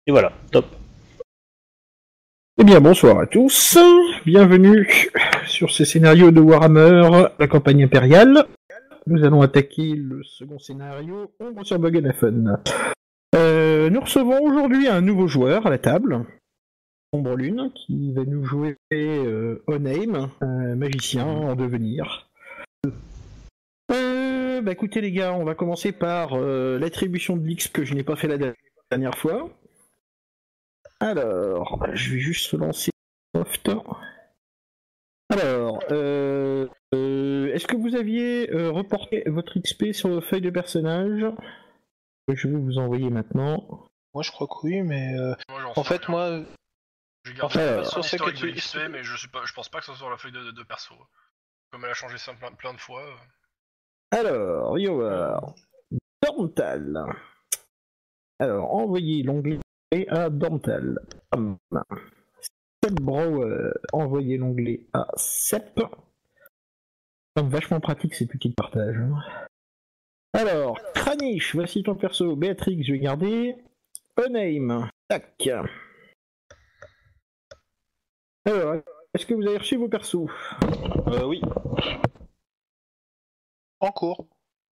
Et voilà, top. Eh bien, bonsoir à tous. Bienvenue sur ces scénarios de Warhammer, la campagne impériale. Nous allons attaquer le second scénario, Ombre sur Buggenhafen. Nous recevons aujourd'hui un nouveau joueur à la table, Ombre Lune, qui va nous jouer Onaim, un magicien en devenir. Écoutez les gars, on va commencer par l'attribution de l'X que je n'ai pas fait la dernière fois. Alors, je vais juste lancer Soft. Alors, est-ce que vous aviez reporté votre XP sur vos feuilles de personnage? Je vais vous envoyer maintenant. Moi je crois que oui, mais Moi, en fait moi, j'ai gardé sur ce que tu XP, mais je pense pas que ce soit sur la feuille de perso. Comme elle a changé ça plein de fois. Alors, Yoar, Dormtal. Alors, envoyez l'onglet à Dormtal. Sepp Brower, envoyez l'onglet à Sepp. C'est vachement pratique ces petits partages. Alors, Kranich, voici ton perso. Béatrix, je vais garder. Onaim, tac. Alors, est-ce que vous avez reçu vos persos? Oui. en cours.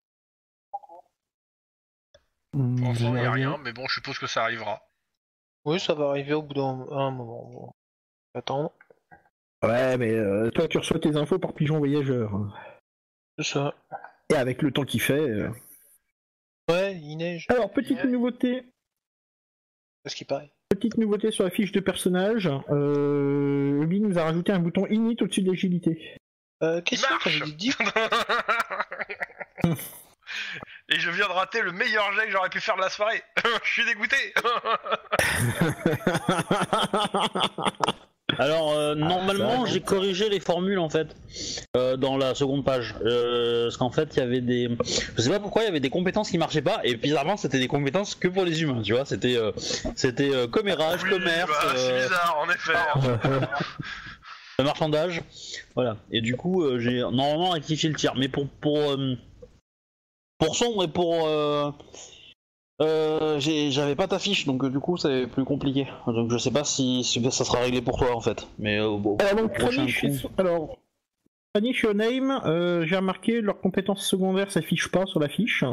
Pour l'instant, il y a rien, mais bon, je suppose que ça arrivera. Oui, ça va arriver au bout d'un moment. Bon. Attends, Ouais, mais toi, tu reçois tes infos par pigeon voyageur. c'est ça. Et avec le temps qu'il fait. Ouais, il neige. Alors, petite nouveauté. C'est ce qui paraît. Petite nouveauté sur la fiche de personnage. Obi nous a rajouté un bouton init au-dessus de l'agilité. Qu'est-ce que t'avais dit? Et je viens de rater le meilleur jet que j'aurais pu faire de la soirée. Je suis dégoûté. Alors, normalement, j'ai corrigé les formules en fait dans la seconde page. Parce qu'en fait, il y avait des. Je sais pas pourquoi, il y avait des compétences qui marchaient pas, et bizarrement, c'était des compétences que pour les humains, tu vois. C'était commérage, Oui, commerce. bah, c'est bizarre, en effet. Le marchandage. Voilà. Et du coup, j'ai normalement rectifié le tir. Mais pour sombre et pour. J'avais pas ta fiche, donc du coup c'est plus compliqué. Donc je sais pas si ça sera réglé pour toi en fait. Mais bon, Alors, donc, prochain coup. Kranich et Onaim, j'ai remarqué leurs compétences secondaires s'affichent pas sur la fiche.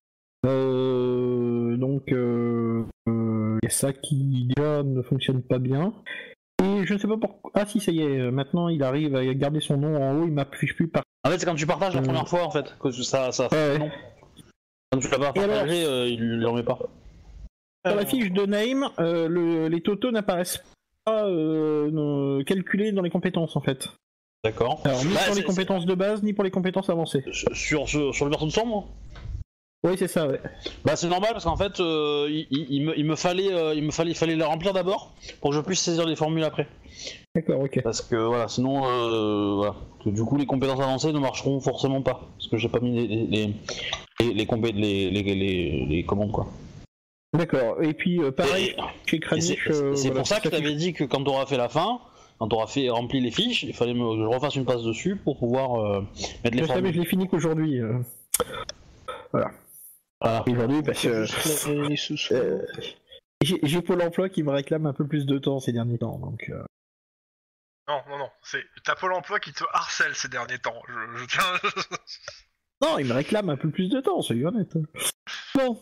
Donc, il y a ça qui déjà ne fonctionne pas bien. Et je ne sais pas pourquoi. Ah, si, ça y est, maintenant il arrive à garder son nom en haut, il m'affiche plus par. En fait, c'est quand tu partages la première fois en fait que ça Ouais. non. Quand tu l'as pas partagé, il le remet pas. Sur la fiche de Naim, les totaux n'apparaissent pas calculés dans les compétences en fait. D'accord. Alors, ni pour les compétences de base, ni pour les compétences avancées. Sur le verso de sombre. Oui, c'est ça, ouais. Bah c'est normal parce qu'en fait il me fallait la remplir d'abord pour que je puisse saisir les formules après. D'accord, ok. Parce que voilà, sinon voilà. Que, du coup les compétences avancées ne marcheront forcément pas parce que j'ai pas mis les commandes quoi. D'accord, et puis pareil, chez Kranich... C'est pour ça que je t'avais dit que quand t'auras fait la fin, quand t'auras rempli les fiches, il fallait que je refasse une passe dessus pour pouvoir mettre les Je formules. savais, je l'ai fini qu'aujourd'hui. Voilà. Aujourd'hui, parce que les sous. j'ai Pôle emploi qui me réclame un peu plus de temps ces derniers temps, donc... Non, c'est t'as Pôle emploi qui te harcèle ces derniers temps. Je tiens. Non, il me réclame un peu plus de temps, soyons honnêtes. Bon,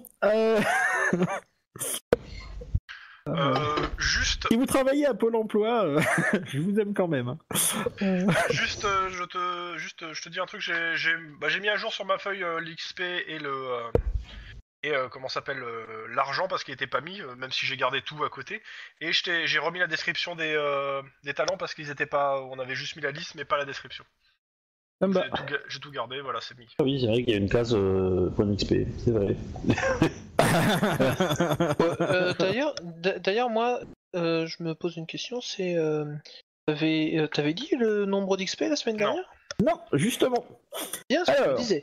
Juste, si vous travaillez à Pôle emploi, je vous aime quand même. juste, je te dis un truc. J'ai mis à jour sur ma feuille l'XP et comment s'appelle l'argent parce qu'il était pas mis, même si j'ai gardé tout à côté. Et j'ai remis la description des talents parce qu'ils étaient pas. On avait juste mis la liste mais pas la description. J'ai tout gardé, voilà, c'est mis. Ah oui, c'est vrai qu'il y a une case point XP, c'est vrai. D'ailleurs, moi, je me pose une question, c'est... T'avais dit le nombre d'XP la semaine dernière? Non, justement. Bien, ce que je me disais.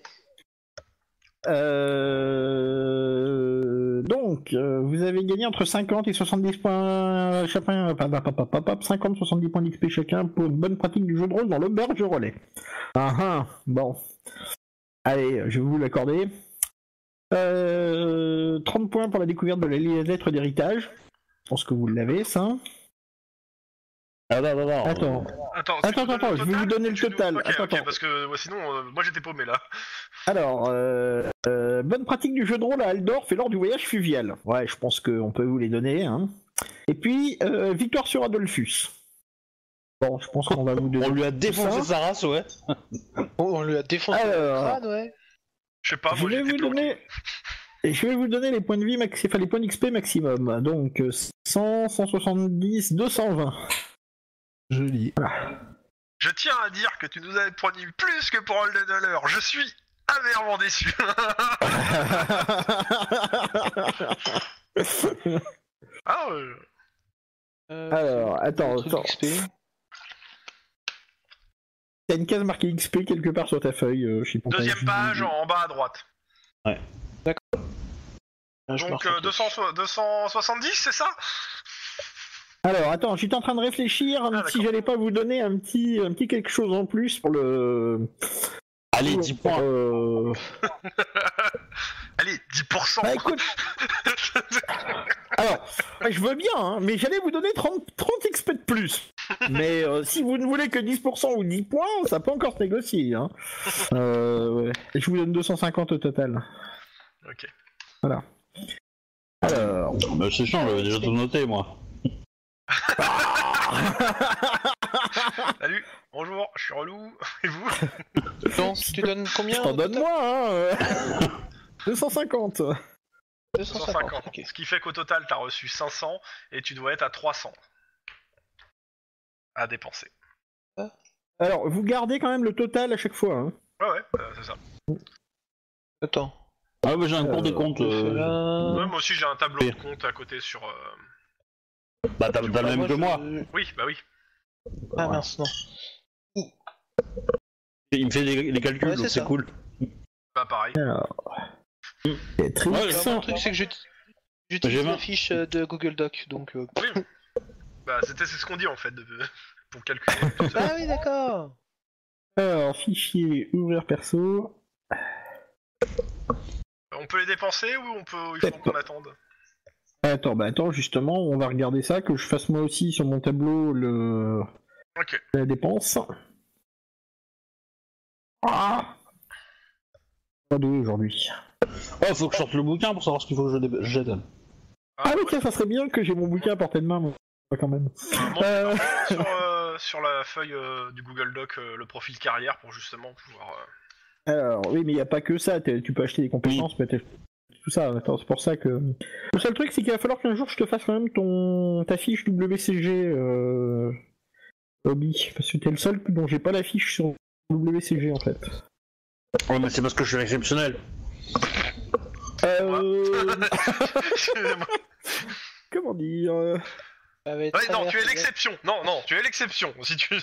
Donc, vous avez gagné entre 50 et 70 points chacun, 50, 70 points d'XP chacun pour une bonne pratique du jeu de rôle dans l'auberge relais. Bon. Allez, je vais vous l'accorder. 30 points pour la découverte de la lettre d'héritage. Je pense que vous l'avez, ça. Non. Attends, je vais vous donner le total. Ok, Attends. parce que sinon, moi j'étais paumé là. Alors, bonne pratique du jeu de rôle à Aldorf et lors du voyage fluvial. Ouais, je pense qu'on peut vous les donner. Hein. Et puis, victoire sur Adolphus. Bon, je pense qu'on va vous donner. On lui a défoncé sa race, ouais. Oh, on lui a défoncé le crâne, ouais. Je sais pas, moi je vais vous donner les points de vie, enfin les points d'XP maximum. Donc, 100, 170, 220. Joli. Voilà. Je tiens à dire que tu nous avais promis plus que pour Holden Haller. Je suis amèrement déçu. Ah, Alors, attends. XP. T'as une case marquée XP quelque part sur ta feuille. Je sais pas. deuxième page en bas à droite. Ouais. D'accord. Donc 270, c'est ça? Alors, attends, j'étais en train de réfléchir si j'allais pas vous donner un petit quelque chose en plus pour le... Allez, 10 points. Allez, 10%. Bah écoute... Alors, je veux bien, hein, mais j'allais vous donner 30 XP de plus. Mais si vous ne voulez que 10% ou 10 points, ça peut encore se négocier. Hein. Ouais. Je vous donne 250 au total. Ok. Voilà. Alors... Bah, c'est chiant, j'avais déjà tout noté, moi. Salut, bonjour, je suis relou, et vous? Donc, tu donnes combien? Je t'en donne moi, hein 250. 250, ok. Ce qui fait qu'au total, t'as reçu 500, et tu dois être à 300 à dépenser. Alors, vous gardez quand même le total à chaque fois. Hein. Ouais, c'est ça. Attends. Ah, bah j'ai un cours des comptes. Ouais, moi aussi, j'ai un tableau de compte à côté sur... Bah, t'as le même que moi. Oui, bah oui. Ah mince, non. Il me fait les calculs, Ouais, donc c'est ça. cool. Bah pareil. Alors... C'est Ouais, triste. Le truc, c'est que j'utilise J'ai la vingt. fiche de Google Doc, donc... Oui. Bah c'est ce qu'on dit en fait, pour calculer tout ça. Ah oui, d'accord. Alors, fichier, ouvrir perso. On peut les dépenser ou il faut qu'on attende? Attends, justement, on va regarder ça, que je fasse moi aussi sur mon tableau Ok. la dépense. Ah, pas deux aujourd'hui. Oh, faut que je sorte le bouquin pour savoir ce qu'il faut que je jette. Ah oui, tiens, ça serait bien que j'ai mon bouquin à portée de main, moi, quand même. Sur la feuille du Google Doc le profil carrière pour justement pouvoir... Alors, oui, mais il n'y a pas que ça, tu peux acheter des compétences, peut-être tout ça. Attends, c'est pour ça que... Le seul truc, c'est qu'il va falloir qu'un jour je te fasse quand même ta fiche WCG, Hobby, parce que t'es le seul dont j'ai pas la fiche sur WCG, en fait. Ouais, mais c'est parce que je suis exceptionnel. Excusez-moi. Comment dire Ça va être Ouais, non, travers, tu es peut-être. l'exception. Non, tu es l'exception. Si tu...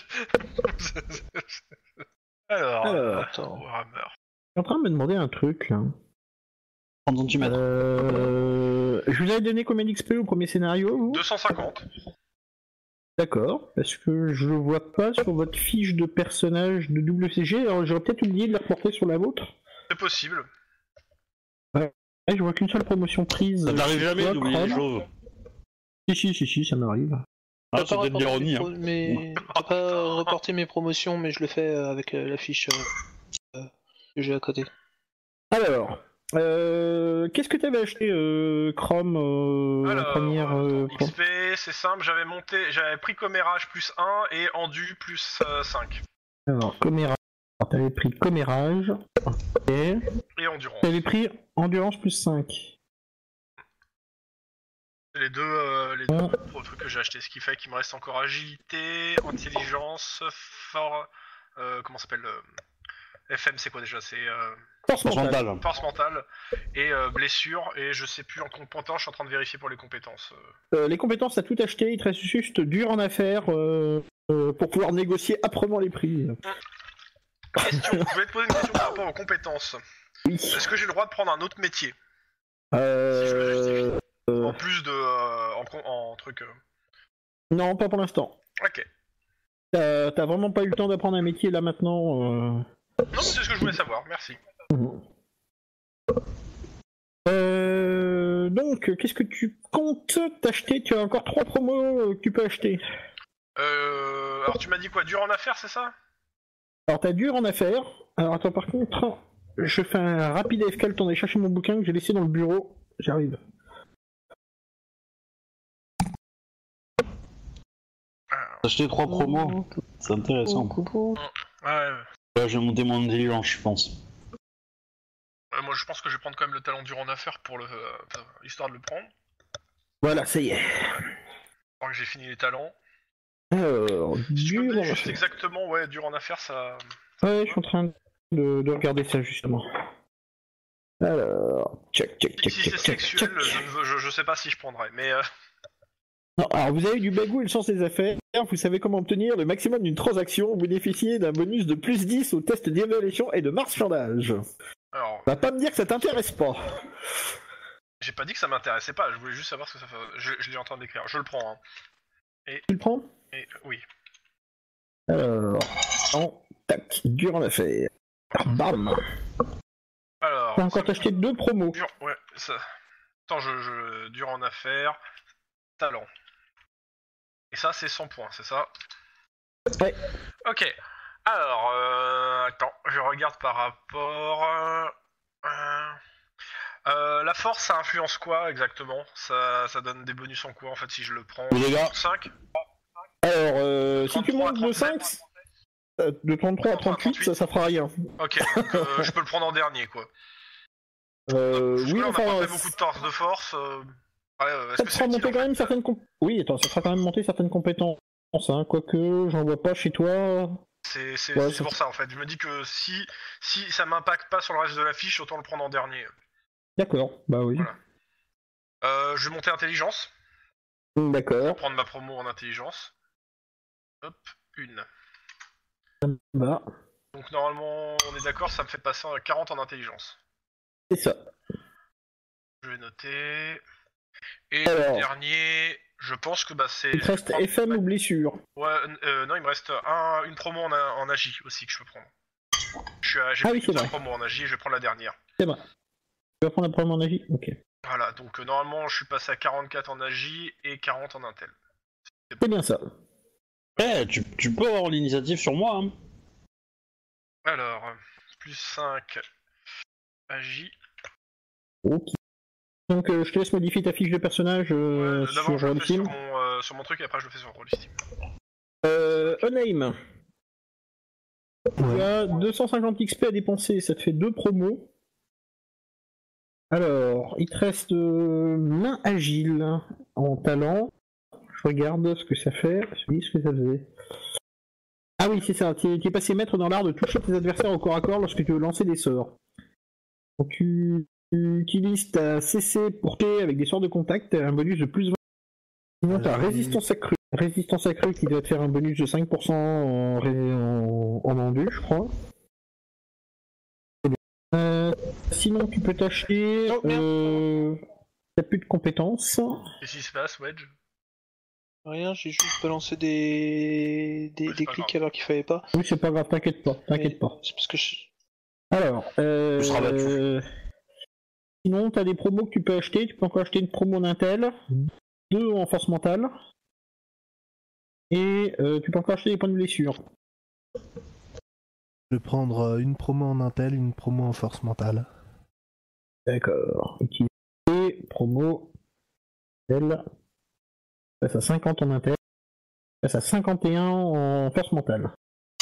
Alors... Attends. Warhammer. Je suis en train de me demander un truc, là. 30 cm. Je vous avais donné combien d'XP au premier scénario, vous 250. D'accord, parce que je le vois pas sur votre fiche de personnage de WCG, alors j'aurais peut-être oublié de la reporter sur la vôtre. C'est possible. Je vois qu'une seule promotion prise. Ça t'arrive jamais Toi, d'oublier les Chrome. choses. Si, ça m'arrive. Ah, T'as c'est pas peut-être de reporté l'ironie. mes Hein. T'as pas reporté mes promotions, mais je le fais avec la fiche que j'ai à côté. Alors, qu'est-ce que t'avais acheté, Chrome, Alors, première... XP, c'est simple, j'avais pris commérage plus 1 et endu plus 5. Alors, commérage. Alors, t'avais pris commérage. Ok. Et endurance. T'avais pris endurance plus 5. C'est les deux trucs que j'ai achetés, ce qui fait qu'il me reste encore agilité, intelligence, comment ça s'appelle FM, c'est quoi déjà? C'est Force mentale. Pourcentage. force mentale et blessure, et je sais plus en compétence, je suis en train de vérifier pour les compétences. Les compétences, t'as tout acheté, il te reste juste dur en affaires pour pouvoir négocier âprement les prix. Question, je voulais te poser une question par rapport aux compétences. Oui. Est-ce que j'ai le droit de prendre un autre métier? Si je le justifie. En plus de... en truc... Non, pas pour l'instant. Ok. T'as vraiment pas eu le temps d'apprendre un métier là maintenant. Non, mais c'est ce que je voulais savoir, merci. Donc, qu'est-ce que tu comptes t'acheter? Tu as encore 3 promos que tu peux acheter. Alors tu m'as dit quoi? Dur en affaires, c'est ça? Alors, t'as dur en affaires. Alors, attends, par contre, je fais un rapide AFK, le temps d'aller chercher mon bouquin que j'ai laissé dans le bureau. J'arrive. Acheter 3 promos, c'est intéressant. Ouais. Là, je vais monter mon intelligence, je pense. Moi je pense que je vais prendre quand même le talent dur en affaires pour histoire de le prendre. Voilà, ça y est. Tant que j'ai fini les talents. Alors, Si tu peux me dur donner en juste affaires. exactement, ouais, dur en affaires, ça... Ouais, je suis en train de regarder ça, justement. Alors, check. Si c'est sexuel, je sais pas si je prendrais, mais... Non, alors vous avez du bagou et le sens des affaires, vous savez comment obtenir le maximum d'une transaction, vous bénéficiez d'un bonus de plus 10 au test d'évaluation et de marchandage. Alors, Va pas me dire que ça t'intéresse pas. j'ai pas dit que ça m'intéressait pas, je voulais juste savoir ce que ça fait. Je l'ai en train d'écrire, je le prends. Hein. Tu le prends? Et oui. Alors, tac, dur en affaires. Bam. Alors... T'as encore acheté 2 promos. Dur, ouais, ça... Attends, dur en affaires, talent. Et ça, c'est 100 points, c'est ça? Ouais. Ok. Alors, attends, je regarde par rapport... la force, ça influence quoi exactement? Ça donne des bonus en quoi en fait si je le prends? Les gars. 5? Alors, si tu 33 à montes de 5, 37. de 33 à 38, ça fera rien. Ok, donc je peux le prendre en dernier quoi. Oui, On n'a pas enfin, fait beaucoup de torse de force. ça te fera monter quand même certaines Oui, attends, ça te fera quand même monter certaines compétences, hein, quoique j'en vois pas chez toi. C'est Ouais, pour ça en fait. Je me dis que si ça m'impacte pas sur le reste de la fiche, autant le prendre en dernier. D'accord, bah oui. Voilà. Je vais monter intelligence. D'accord. Prendre ma promo en intelligence. Hop, 1. Bah, Donc normalement, on est d'accord, ça me fait passer à 40 en intelligence. c'est ça. Je vais noter. Et Alors. le dernier, je pense que c'est... Il te reste FM ou blessure? Ouais, non, il me reste une promo en agi aussi que je peux prendre. J'ai oui, c'est une vrai. promo en agi et je vais prendre la dernière. C'est vrai. Tu vas prendre la première en avis? Ok. Voilà, donc normalement je suis passé à 44 en agi et 40 en intel. C'est bien ça. Eh, tu peux avoir l'initiative sur moi, hein. Alors, plus 5 agi. Ok. Donc je te laisse modifier ta fiche de personnage D'abord sur je le fais Steam. sur mon truc et après je le fais sur Rollsteam. Uname. Tu as 250 XP à dépenser, ça te fait 2 promos. Alors, il te reste main agile en talent. Je regarde ce que ça fait. Oui, ce que ça faisait. Ah oui, c'est ça. Tu es passé maître dans l'art de toucher tes adversaires au corps à corps lorsque tu veux lancer des sorts. Donc tu utilises ta CC pour T avec des sorts de contact, un bonus de plus 20. Sinon, tu as résistance accrue. Résistance accrue qui doit te faire un bonus de 5% en endu, je crois. Sinon, tu peux t'acheter. T'as plus de compétences. Qu'est-ce qui se passe, Wedge? Rien, j'ai juste balancé des c'est pas clics grave. alors qu'il fallait pas. Oui, c'est pas grave, t'inquiète pas. C'est parce que Alors, Tu seras battu. sinon, t'as des promos que tu peux acheter. Tu peux encore acheter une promo d'Intel, 2 en force mentale, et tu peux encore acheter des points de blessure. Je vais prendre une promo en intel, une promo en force mentale. D'accord. Utiliser promo Intel. Passe à 50 en Intel. Passe à 51 en force mentale.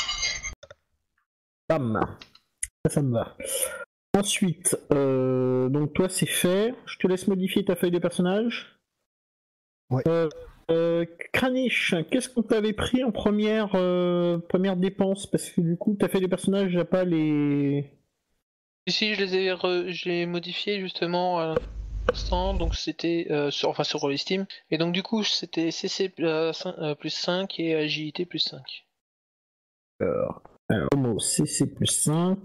Bam. Ça me va. Ensuite, donc toi c'est fait. Je te laisse modifier ta feuille de personnage. Ouais. Kranich, qu'est-ce qu'on t'avait pris en première dépense? Parce que du coup, ta feuille de personnage n'a pas les... ici je l'ai modifié justement à l'instant, donc c'était sur Rollsteam, et donc du coup c'était CC plus 5 et agilité plus 5. Alors, mot CC plus 5.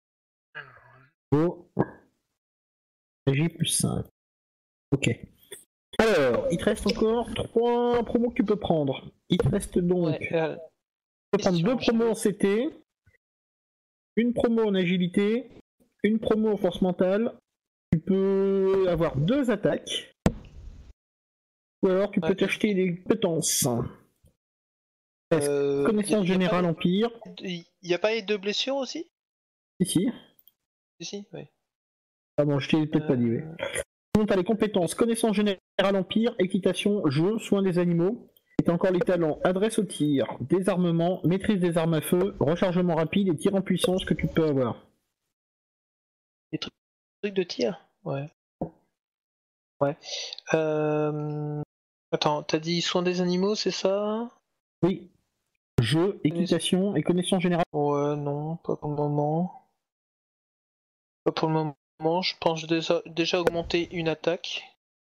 Oh. J plus 5. Ok. Alors, il te reste encore 3 promos que tu peux prendre. Il te reste donc... Ouais, tu peux prendre 2 promos en CT, une promo en agilité, une promo en force mentale. Tu peux avoir 2 attaques. Ou alors tu peux t'acheter des compétences. Connaissance générale empire. Il n'y a pas eu de blessures aussi? Ici. Si, oui. Ah bon, je t'ai peut-être pas dit. Oui. Sinon, t'as les compétences connaissance générale empire, équitation, jeu, soins des animaux. Et t'as encore les talents adresse au tir, désarmement, maîtrise des armes à feu, rechargement rapide et tir en puissance que tu peux avoir. Les trucs de tir? Ouais. Ouais. Attends, t'as dit soins des animaux, c'est ça? Oui. Jeu, équitation et connaissance générale. Ouais, non, pas pour le moment. Pas pour le moment, je pense déjà augmenter une attaque.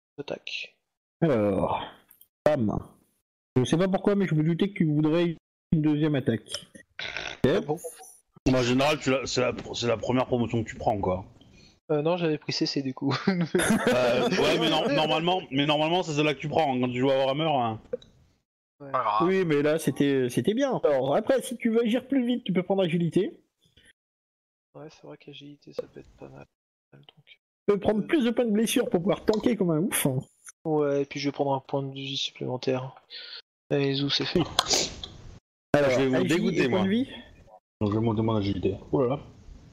Alors, bam. Je sais pas pourquoi, mais je me doutais que tu voudrais une deuxième attaque. Ah bon? En général, c'est la première promotion que tu prends, quoi. Non, j'avais pris CC du coup. Ouais, mais normalement, c'est celle-là que tu prends quand tu joues à Warhammer. Hein. Ouais. Pas grave. Oui, mais là, c'était bien. Alors, après, si tu veux agir plus vite, tu peux prendre agilité. Ouais, c'est vrai qu'agilité, ça peut être pas mal. Donc... Tu peux prendre plus de points de blessure pour pouvoir tanker comme un ouf. Ouais, et puis je vais prendre un point de vie supplémentaire. Allez, zou, c'est fait. Alors, je vais vous agi dégoûter, et point moi. de vie. Donc je vais monter mon agilité. Oh là là.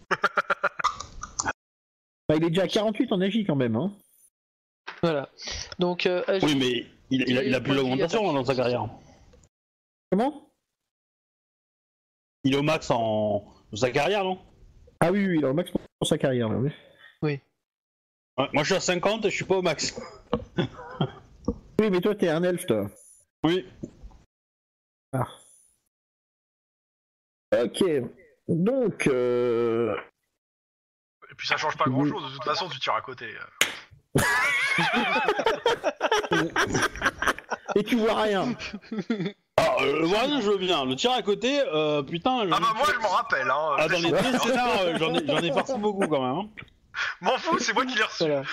Bah, il est déjà à 48 en agi quand même. Hein. Voilà. Donc, Oui, mais il a plus d'augmentation dans sa carrière. Comment? Il est au max dans sa carrière, non? Ah oui, il est au max pour sa carrière. Là, oui. Oui. Ouais, moi, je suis à 50 et je suis pas au max. Oui, mais toi, t'es un elfe, toi. Oui. Ah. Ok. Donc, Et puis ça change pas grand chose, de toute façon tu tires à côté. et tu vois rien. Ah, voilà, je veux bien. Le tir à côté, putain. Ah bah moi je m'en rappelle, hein. Ah, dans les deux scénars, j'en ai farci beaucoup quand même. Hein. M'en fous, c'est moi qui l'ai reçu. Voilà.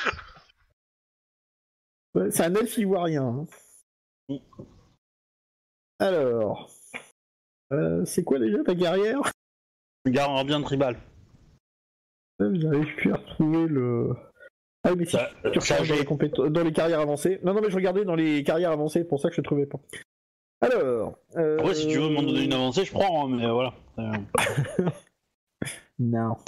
Ouais, c'est un elfe ivoirien. Hein. Alors, c'est quoi déjà ta carrière? Garde bien tribal. J'arrive plus à retrouver le. Ah oui, mais si, tu recherches dans les carrières avancées. Non, mais je regardais dans les carrières avancées, c'est pour ça que je ne trouvais pas. Alors. Après, si tu veux m'en donner une avancée, je prends, hein, mais voilà. Non.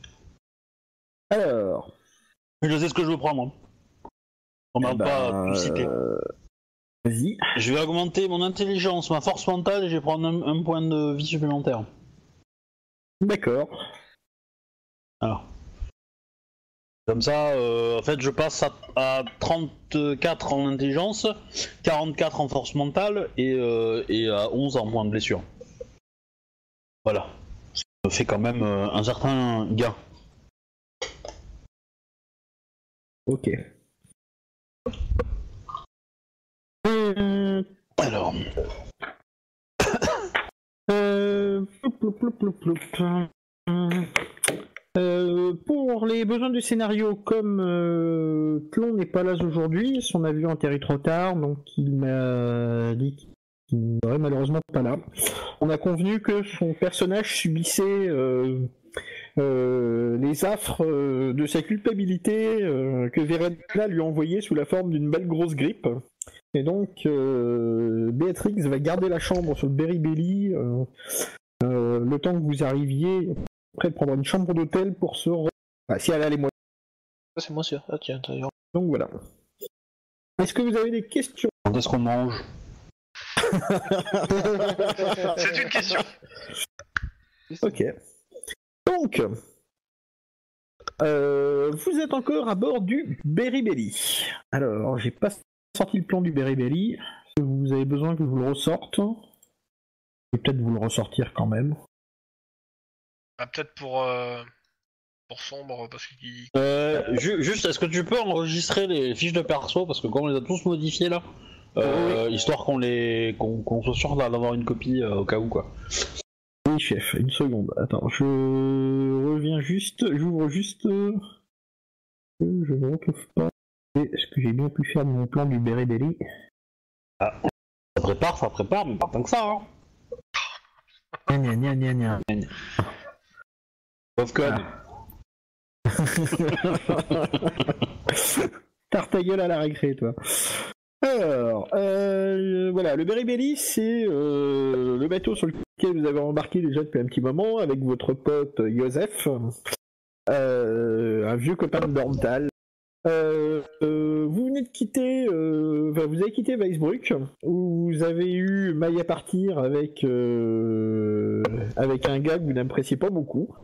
Alors. Je sais ce que je veux prendre. Hein. On m'a pas tout cité. Vas-y. Je vais augmenter mon intelligence, ma force mentale et je vais prendre un point de vie supplémentaire. D'accord. Alors. Comme ça, en fait, je passe à 34 en intelligence, 44 en force mentale et à 11 en point de blessure. Voilà. Ça me fait quand même un certain gain. Ok. Alors. Pour les besoins du scénario, comme Tlon n'est pas là aujourd'hui, son avion atterrit trop tard, donc il m'a dit qu'il n'aurait malheureusement pas là. On a convenu que son personnage subissait les affres de sa culpabilité que Verena lui a envoyé sous la forme d'une belle grosse grippe. Et donc, Béatrix va garder la chambre sur le Berry-Belly le temps que vous arriviez, après prendre une chambre d'hôtel pour se... si elle a les moyens. Ça, c'est moins sûr. Ah tiens, t'as raison. Donc voilà. Est-ce que vous avez des questions? Quand est-ce qu'on mange? C'est une question. Ok. Donc, vous êtes encore à bord du Berry-Belly. Alors, j'ai pas sorti le plan du Berry-Belly. Est-ce que vous avez besoin que je vous le ressorte? Je vais peut-être vous le ressortir quand même. Ah, peut-être pour sombre, parce qu'il... Juste, est-ce que tu peux enregistrer les fiches de perso, parce que comme on les a tous modifiées là, histoire qu'on soit sûr d'avoir une copie au cas où quoi. Oui chef, une seconde. Attends, je reviens juste, j'ouvre juste... Je ne retrouve pas ce que j'ai bien pu faire de mon plan du Berry-Belly. Ah, ça prépare, mais pas tant que ça hein. Gna. Sauf que... Tarte ta gueule à la récré, toi. Alors, voilà, le Berry-Belly, c'est le bateau sur lequel vous avez embarqué déjà depuis un petit moment avec votre pote Joseph, un vieux copain de Dorntal. Vous venez de quitter, vous avez quitté Weisbruck, où vous avez eu maille à partir avec un gars que vous n'appréciez pas beaucoup.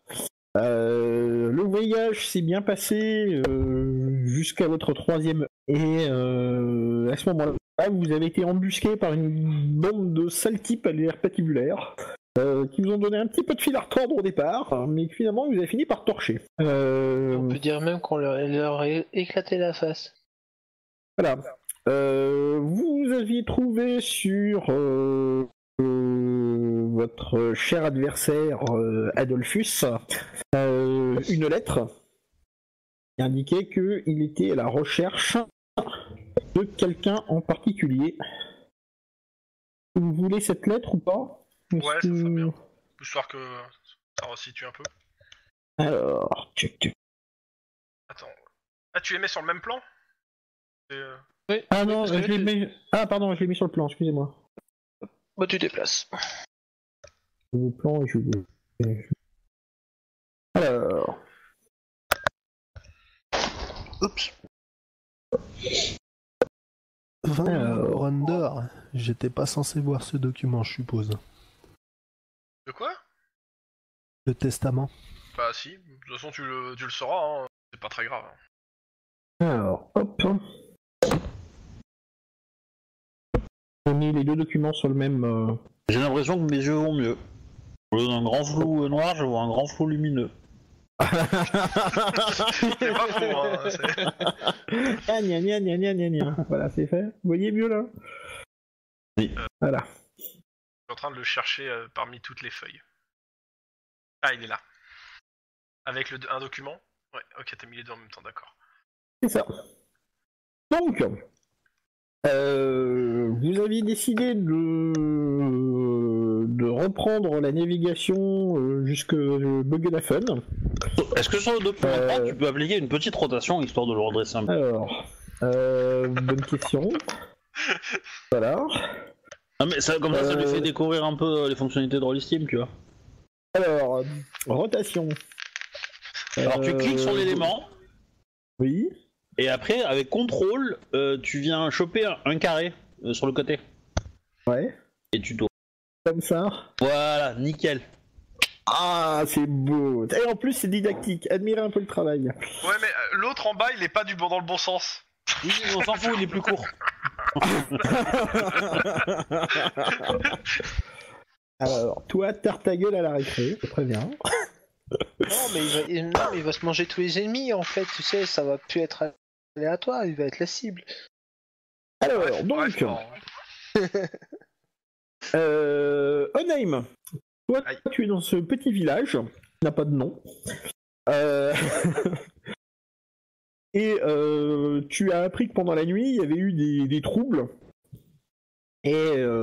Le voyage s'est bien passé jusqu'à votre 3e et à ce moment-là, vous avez été embusqué par une bande de sales types à l'air patibulaire qui vous ont donné un petit peu de fil à retordre au départ, mais que finalement vous avez fini par torcher. On peut dire même qu'on leur a éclaté la face. Voilà. Vous aviez trouvé sur votre cher adversaire Adolphus une lettre qui indiquait qu'il était à la recherche de quelqu'un en particulier. Vous voulez cette lettre ou pas? Ouais, ça serait bien. Histoire que ça resitue un peu. Alors, tchic. Attends. Ah, tu les mets sur le même plan? Oui. Ah non, parce que je l'ai mis... Ah pardon, je l'ai mis sur le plan, excusez-moi. Bah tu déplaces. Le plan, je l'ai... Alors... Oups. 20 couronnes d'or. J'étais pas censé voir ce document, je suppose. De quoi? Le testament. Bah si, de toute façon tu le sauras, hein. C'est pas très grave. Alors, hop. J'ai mis les deux documents sur le même... J'ai l'impression que mes yeux vont mieux. Au lieu d'un grand flou noir, je vois un grand flou lumineux. C'est pas faux, hein. Ah, gna. Voilà, c'est fait. Vous voyez mieux là? Oui. Voilà. Je suis en train de le chercher parmi toutes les feuilles. Ah, il est là. Avec un document? Ouais, ok, t'as mis les deux en même temps, d'accord. C'est ça. Donc, vous aviez décidé de reprendre la navigation jusque Bögenhafen. Est-ce que sur le document tu peux appliquer une petite rotation histoire de le redresser un peu? Alors, bonne question. Voilà. Ah mais ça, comme ça lui fait découvrir un peu les fonctionnalités de Rollistim, tu vois. Alors, rotation. Alors tu cliques sur l'élément, Oui. et après avec contrôle, tu viens choper un carré sur le côté. Ouais. Et tu tournes. Comme ça. Voilà, nickel. Ah, c'est beau. Et en plus, c'est didactique. Admirez un peu le travail. Ouais, mais l'autre en bas, il est pas dans le bon sens. Oui, on s'en fout, il est plus court. Alors, toi, tarte ta gueule à la récré, c'est très bien. Non mais il va se manger tous les ennemis en fait, tu sais, ça va plus être aléatoire, il va être la cible. Alors, Bref, donc, bon. Onheim, toi, Aïe. tu es dans ce petit village, qui n'a pas de nom. Et tu as appris que pendant la nuit, il y avait eu des troubles. Et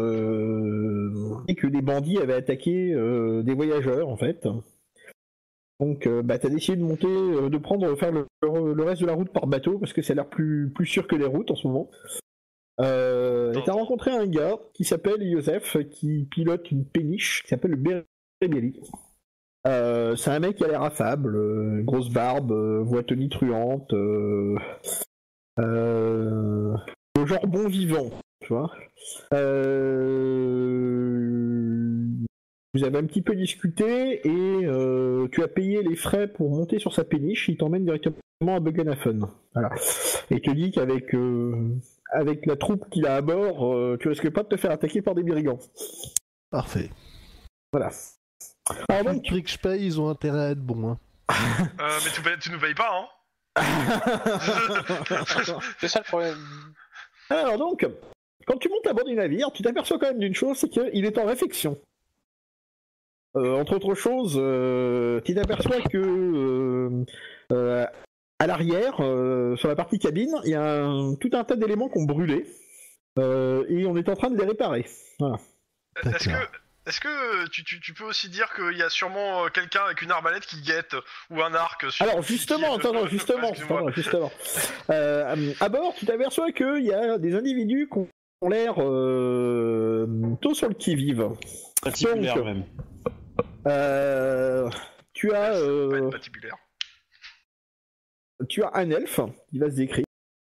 que des bandits avaient attaqué des voyageurs, en fait. Donc, t'as décidé de monter, faire le reste de la route par bateau, parce que ça a l'air plus sûr que les routes en ce moment. Et t'as rencontré un gars qui s'appelle Joseph, qui pilote une péniche, qui s'appelle le Berry-Belly. C'est un mec qui a l'air affable, grosse barbe, voix tonitruante, le genre bon vivant, tu vois. Vous avez un petit peu discuté et tu as payé les frais pour monter sur sa péniche, il t'emmène directement à Bögenhafen. Voilà. Et il te dit qu'avec avec la troupe qu'il a à bord, tu risques pas de te faire attaquer par des brigands. Parfait. Voilà. Alors Le donc, prix que je paye, ils ont intérêt à être bons. Hein. Mais tu nous payes pas, hein. C'est ça le problème. alors donc, quand tu montes à bord du navire, tu t'aperçois quand même d'une chose, c'est qu'il est en réfection. Entre autres choses, tu t'aperçois que à l'arrière, sur la partie cabine, il y a tout un tas d'éléments qui ont brûlé et on est en train de les réparer. Voilà. est-ce que tu peux aussi dire qu'il y a sûrement quelqu'un avec une arbalète qui guette ou un arc sur... Alors justement, justement. À bord, tu t'aperçois qu'il y a des individus qui ont l'air tôt sur le qui-vive. Patibulaire Donc, même. Tu as Pas être patibulaire. tu as un elfe qui va se décrire.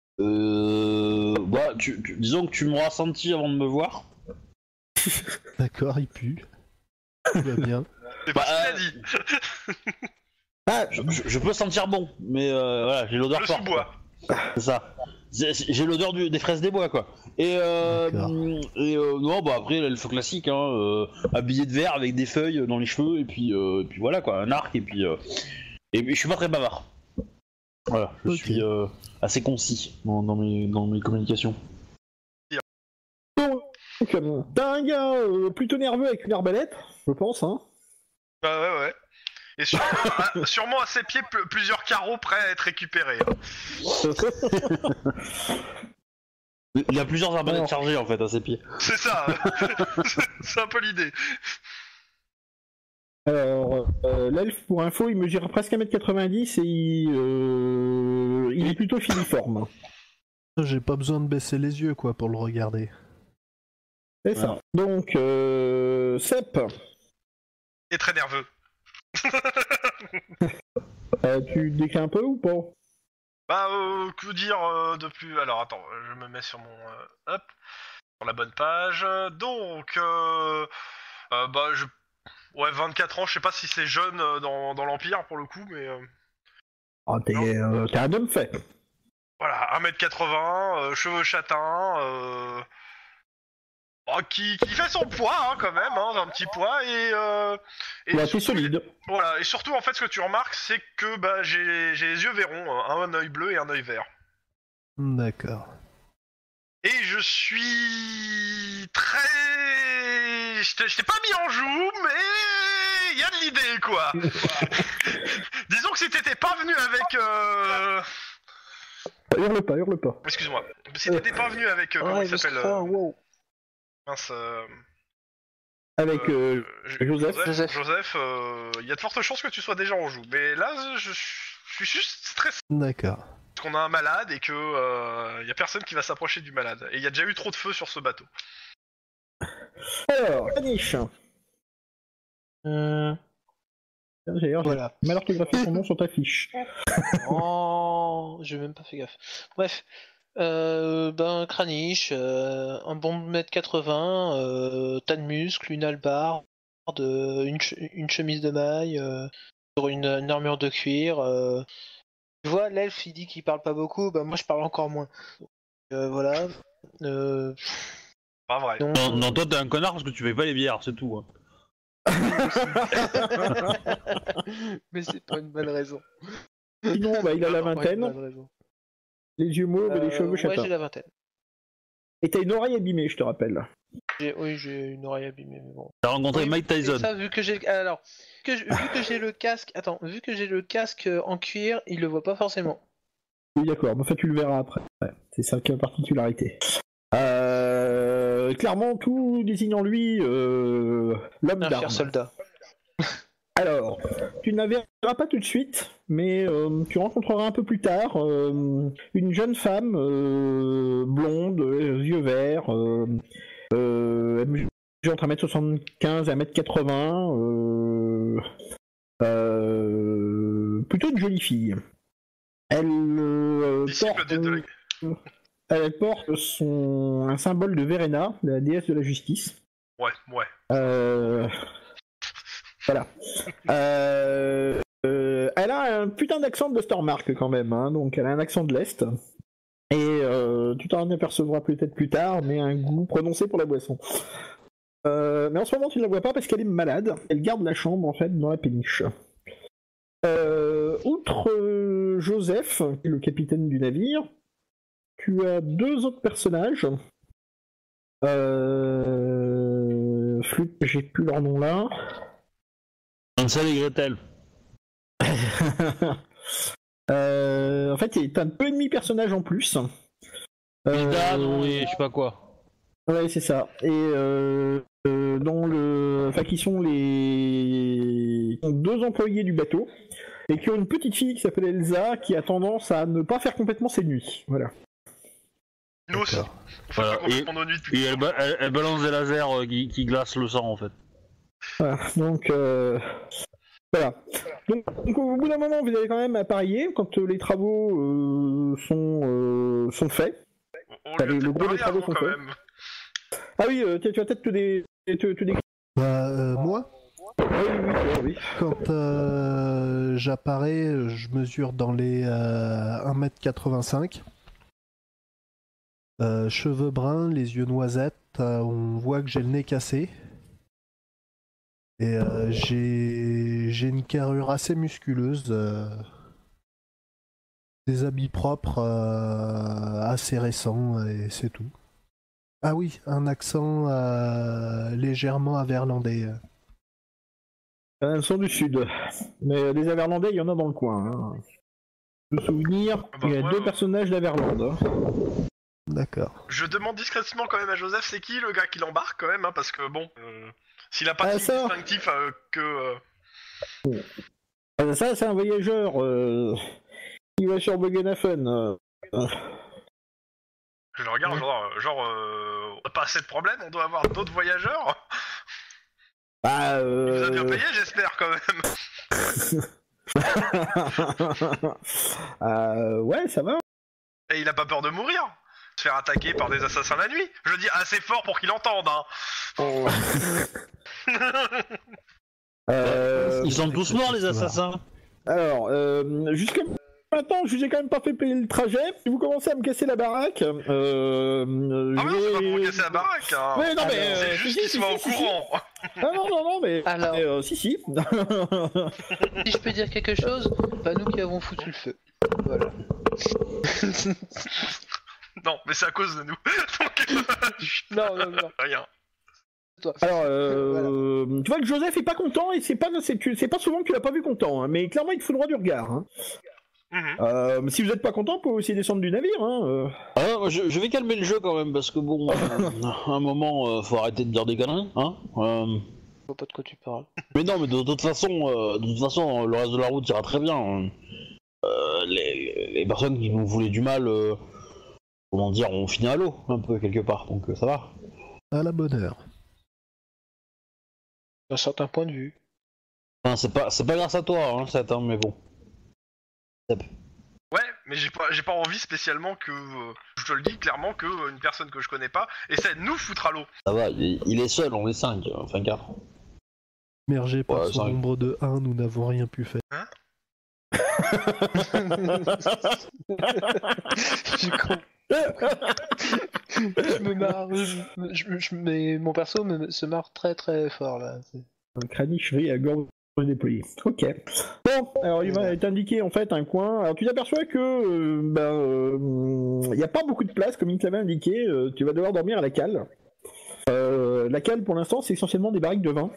Bah, disons que tu m'auras senti avant de me voir. D'accord, il pue. Tout va bien. C'est pas ce qu'il a dit. Ah, Je peux sentir bon, mais voilà, j'ai l'odeur Le forte. sous-bois. C'est ça. J'ai l'odeur des fraises des bois, quoi. Et non, bah après l'elfe classique, hein, habillé de vert avec des feuilles dans les cheveux et puis voilà quoi, un arc et puis je suis pas très bavard. Voilà, je suis assez concis dans mes communications. donc, t'as un gars plutôt nerveux avec une arbalète, je pense, hein. Bah ouais. Et sûrement à ses pieds plusieurs carreaux prêts à être récupérés. Il y a plusieurs arbalètes chargées en fait à ses pieds. C'est ça. C'est un peu l'idée. Alors, l'elfe, pour info, il mesure presque 1m90 et il est plutôt filiforme. J'ai pas besoin de baisser les yeux, quoi, pour le regarder. C'est ça. Donc, Sep, Il est très nerveux. tu te décris un peu ou pas? Bah, que dire de plus... Alors, attends, je me mets sur mon... hop, sur la bonne page. Donc, bah, ouais, 24 ans, je sais pas si c'est jeune dans l'Empire, pour le coup, mais... Ah, t'es un homme fait. Voilà, 1m80, cheveux châtains... qui fait son poids, hein, quand même, hein, un petit poids, et Ouais, c'est surtout, solide. voilà, et surtout, en fait, ce que tu remarques, c'est que bah, j'ai les yeux verrons, un œil bleu et un œil vert. D'accord. Et je suis très... Je t'ai pas mis en joue, mais il y a de l'idée, quoi. Disons que si t'étais pas venu avec... Hurle pas. Excuse-moi. Si t'étais pas venu avec... comment il s'appelle mince... Avec Joseph. Joseph, il y a de fortes chances que tu sois déjà en joue. Mais là, je suis juste stressé. D'accord. Parce qu'on a un malade et que y a personne qui va s'approcher du malade. Et il y a déjà eu trop de feu sur ce bateau. Alors, Kanish. D'ailleurs, Voilà. j'ai mal orthographié son nom sur ta fiche. Oh, j'ai même pas fait gaffe. Bref, Kranich, un bon 1m80, tas de muscles, une hallebarde, une chemise de maille, sur une armure de cuir. Tu vois, l'elfe il dit qu'il parle pas beaucoup, bah moi je parle encore moins. Voilà. Pas vrai. Donc, Non, toi t'es un connard parce que tu payes pas les bières, c'est tout. Hein. mais c'est pas une bonne raison. Sinon, bah, il a la Pas une vingtaine, bonne raison. les yeux mauves et les cheveux Ouais, châtains. j'ai la vingtaine. Et t'as une oreille abîmée, je te rappelle. Oui, j'ai une oreille abîmée, mais bon. T'as rencontré Oui, Mike et Tyson. ça, vu que j'ai le casque, vu que j'ai le casque en cuir, il le voit pas forcément. Oui, d'accord, mais ça tu le verras après. Ouais, c'est ça qui est la particularité. Clairement, tout désigne en lui l'homme Un d'armes. fier soldat. Alors, tu ne la verras pas tout de suite, mais tu rencontreras un peu plus tard une jeune femme blonde, yeux verts, elle mesure entre 1m75 et 1m80, plutôt une jolie fille. Elle porte un symbole de Verena, la déesse de la justice. Ouais. Voilà. Elle a un putain d'accent de Stormark quand même, hein, donc elle a un accent de l'Est. Et tu t'en apercevras peut-être plus tard, mais un goût prononcé pour la boisson. Mais en ce moment tu ne la vois pas parce qu'elle est malade. Elle garde la chambre en fait dans la péniche. Outre Joseph, qui est le capitaine du navire, tu as deux autres personnages. Flûte, j'ai plus leur nom là. Hansel et Gretel. En fait, t'as un peu demi-personnage en plus. Ida, non, et je sais pas quoi. Ouais, c'est ça. Et qui sont les 2 employés du bateau et qui ont une petite fille qui s'appelle Elsa qui a tendance à ne pas faire complètement ses nuits. Voilà. Nous aussi. D'accord. On fait pas complètement nos nuits depuis. Et elle balance des lasers qui glacent le sang en fait. Voilà. Donc voilà. Donc au bout d'un moment, vous allez quand même appareiller quand les travaux sont faits. On Allez, lui a le peut-être gros des parlé travaux avant sont quand faits. même. Ah oui, tu vas peut-être te décrire. Moi, Oui. quand j'apparais, je mesure dans les 1m85. Cheveux bruns, les yeux noisettes, on voit que j'ai le nez cassé. Et j'ai une carrure assez musculeuse. Des habits propres, assez récents, et c'est tout. Ah oui, un accent légèrement averlandais. Elles sont du sud. Mais les Averlandais, il y en a dans le coin. Hein. De souvenir, il y a 2 personnages d'Averlande. Hein. D'accord. Je demande discrètement quand même à Joseph, c'est qui le gars qui l'embarque quand même, hein, parce que bon, s'il a pas de signe distinctif que... Ça, c'est un voyageur qui va sur Buggenhafen. Je le regarde, on n'a pas assez de problèmes, on doit avoir d'autres voyageurs. Bah, Il vous a bien payé, j'espère, quand même. Ouais, ça va. Et il a pas peur de mourir, se faire attaquer par des assassins la nuit. Je le dis assez fort pour qu'il entende, hein. Ils sont tous morts les assassins. Alors, jusqu'à maintenant, je vous ai quand même pas fait payer le trajet. Si vous commencez à me casser la baraque, Ah non, c'est pas pour casser la baraque, hein. Ouais, non, mais, c'est juste qu'il soit au courant. Ah non, mais... Alors, si. si je peux dire quelque chose, pas nous qui avons foutu le feu. Voilà. Non, mais c'est à cause de nous. Non. Rien. Alors, Voilà. tu vois que Joseph est pas content et c'est pas souvent que tu l'as pas vu content, hein, mais clairement il te fout droit du regard. Hein. Si vous êtes pas content, vous pouvez aussi descendre du navire. Hein. Moi, je vais calmer le jeu quand même parce que bon, à un moment, faut arrêter de dire des conneries, hein. Je vois pas de quoi tu parles. Mais non, mais de toute façon, le reste de la route ira très bien. Hein. Les personnes qui nous voulaient du mal, comment dire, ont fini à l'eau un peu quelque part, donc ça va. À la bonne heure. D'un certain point de vue. Enfin, c'est pas grâce à toi, hein, mais bon. Ouais, mais j'ai pas envie spécialement que, je te le dis clairement, que une personne que je connais pas essaie de nous foutre à l'eau. Ça va, il est seul, on est 5, enfin 4. Mergé par Ouais, son ça- nombre de 1, nous n'avons rien pu faire. Je suis con. Je me marre. Mais mon perso se marre très très fort là. Un crâniche rit à gorge déployée. Ok. Bon, alors il va t'indiquer en fait un coin. Alors tu t'aperçois que il n'y a pas beaucoup de place comme il te l'avait indiqué. Tu vas devoir dormir à la cale. La cale pour l'instant c'est essentiellement des barriques de vin.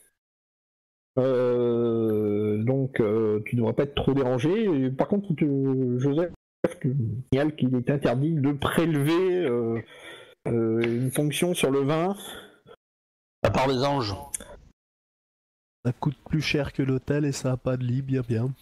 Donc tu ne devras pas être trop dérangé. Et, par contre, Joseph signale qu'il est interdit de prélever une fonction sur le vin. À part les anges. Ça coûte plus cher que l'hôtel et ça a pas de lit, bien.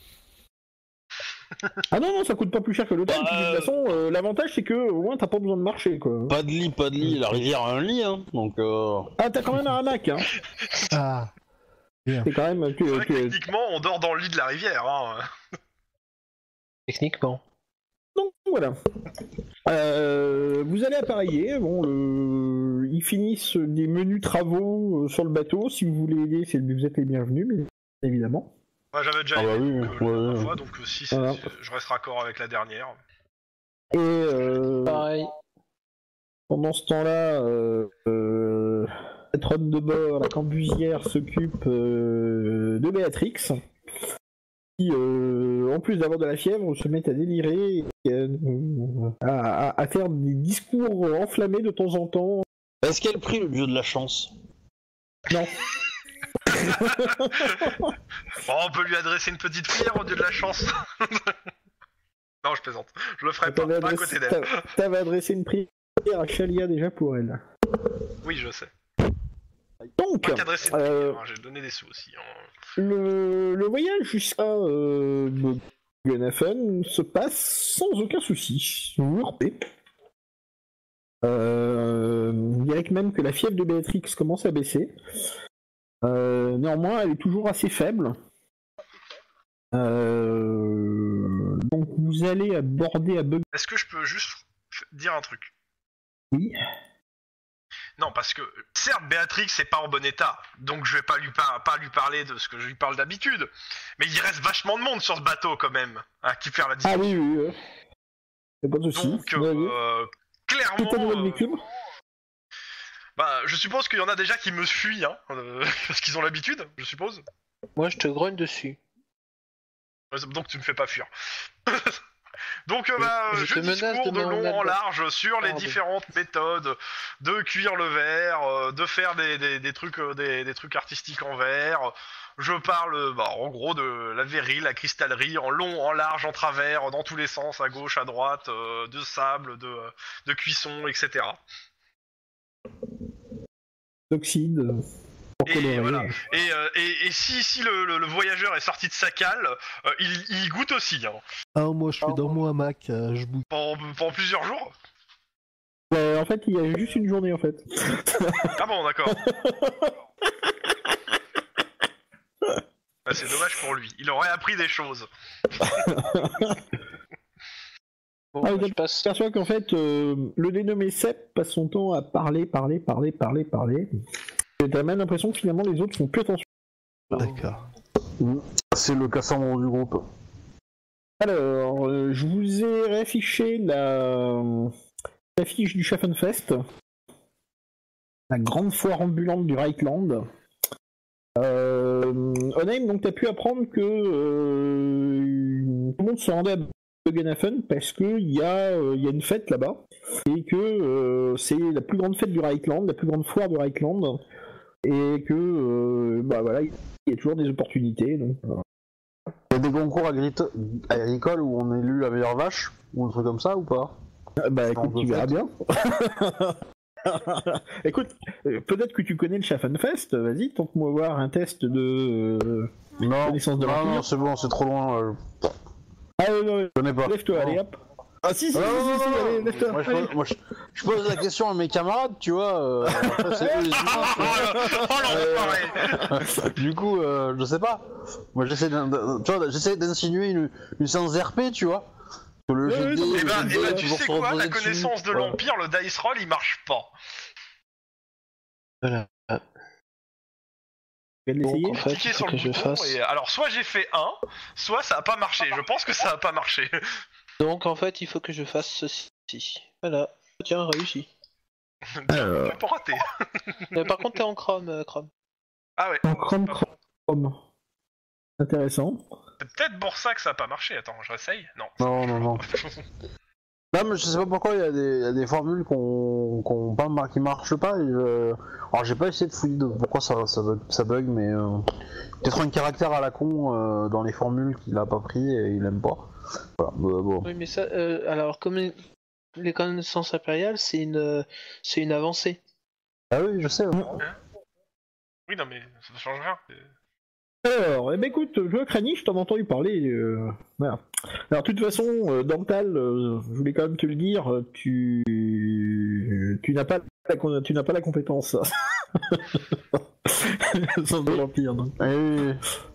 Ah non, ça coûte pas plus cher que l'hôtel. De toute façon, l'avantage c'est que au moins t'as pas besoin de marcher quoi. Pas de lit, la rivière a un lit, hein, donc Ah, t'as quand même un hamac, hein. Ah, C'est quand même C'est vrai que techniquement, on dort dans le lit de la rivière, hein. Techniquement. Donc voilà. Vous allez appareiller. Bon, ils finissent des menus travaux sur le bateau. Si vous voulez aider, vous êtes les bienvenus, mais évidemment. Moi, j'avais déjà Ah bah aidé, oui, donc, ouais, la dernière ouais. fois, donc si Voilà. je reste raccord avec la dernière. Et Pareil. pendant ce temps-là, la patronne de bord, la cambusière, s'occupe de Béatrix, qui, en plus d'avoir de la fièvre, se met à délirer et à faire des discours enflammés de temps en temps. est-ce qu'elle prie le dieu de la chance? Non. Bon, on peut lui adresser une petite prière au dieu de la chance. Non, je plaisante. Je le ferai pas à côté d'elle. T'avais adressé une prière à Chalia déjà pour elle. Oui, je sais. Donc, Pas qu'adresser le prix, j'ai donné des sous aussi. le voyage jusqu'à Boganafen se passe sans aucun souci. Vous repartez. Il dirait que même que la fièvre de Béatrix commence à baisser. Néanmoins, elle est toujours assez faible. Donc vous allez aborder à Bug. Est-ce que je peux juste dire un truc? Oui. Non, parce que certes, Béatrix est pas en bon état, donc je vais pas lui parler de ce que je lui parle d'habitude. Mais il reste vachement de monde sur ce bateau quand même, hein, qui fait la discussion. Ah oui, oui. Y'a pas de soucis. Donc Toute ta nouvelle clairement, victime. bah, je suppose qu'il y en a déjà qui me fuient, hein, parce qu'ils ont l'habitude, je suppose. Moi, je te grogne dessus. Donc tu me fais pas fuir. Donc je je te menace discours de de long m'en en aller. large sur les Pardon. différentes méthodes de cuire le verre, de faire des trucs des trucs artistiques en verre. Je parle en gros de la verrerie, la cristallerie, en long, en large, en travers, dans tous les sens, à gauche, à droite, de sable, de cuisson, etc. Toxide. Pour Et colorer. voilà. Et si le voyageur est sorti de sa cale, il goûte aussi, hein, Ah, moi je suis dans mon hamac, je bouge. pendant plusieurs jours. En fait, il y a juste une journée en fait. Ah bon, d'accord. Bah, c'est dommage pour lui. Il aurait appris des choses. Bon, Ah, bah, je je passe. m'aperçois qu'en fait, le dénommé Sepp passe son temps à parler. Et t'as même l'impression que finalement les autres font plus attention. D'accord. C'est le Cassandre du groupe. Alors, je vous ai réaffiché l'affiche du Schaffenfest, la grande foire ambulante du Reichland. Onheim, donc t'as pu apprendre que tout le monde se rendait à Boganafen parce que il y a une fête là-bas et que c'est la plus grande fête du Reichland, la plus grande foire du Reichland, et que voilà, il y a toujours des opportunités. Donc, Il y a des concours agricoles où on élu la meilleure vache, ou un truc comme ça, ou pas? écoute, tu verras bien. Écoute, peut-être que tu connais le Schaffenfest, vas-y, tente-moi voir un test de Non, connaissance de l'Empire. non, c'est bon, c'est trop loin. Ah non, Je connais pas. lève-toi, allez hop. Ah si, Non, allez, lève-toi. moi, allez. je pose la question à mes camarades, tu vois. Après, c'est eux les humains, tu vois. Oh l'enfoiré. Du coup, je sais pas. Moi, j'essaie d'insinuer une séance RP, tu vois. Que le Ouais, GD, non, Et ben, le GD, tu toujours sais se quoi, reposer la dessus. connaissance de Voilà. l'Empire, le dice roll, il marche pas. Voilà. Je vais l'essayer. Donc, en fait, Cliquez il sur faut le que je bouton fasse. et alors soit j'ai fait 1, soit ça a pas marché. Je pense que ça a pas marché. Donc, en fait, il faut que je fasse ceci. Voilà. Tiens, réussi. Tu peux pas rater. Mais par contre, t'es en Chrome, Chrome. Ah ouais. En Chrome. Intéressant. C'est peut-être pour ça que ça a pas marché. Attends, je réessaye. Non. Non. Non, mais je sais pas pourquoi il y a des formules qui marchent pas. Alors j'ai pas essayé de fouiller de pourquoi ça bug, mais peut-être un caractère à la con dans les formules qu'il a pas pris et il aime pas. Voilà, bon. Oui, mais ça, alors, comme les connaissances impériales, c'est une avancée. Ah oui, je sais. Ouais. Oui, non, mais ça change rien. Alors, écoute, je vois Crani, je t'en ai entendu parler. Voilà. Alors, de toute façon, Dental, je voulais quand même te le dire, tu n'as pas la compétence. Sans de l'Empire, donc. Oui.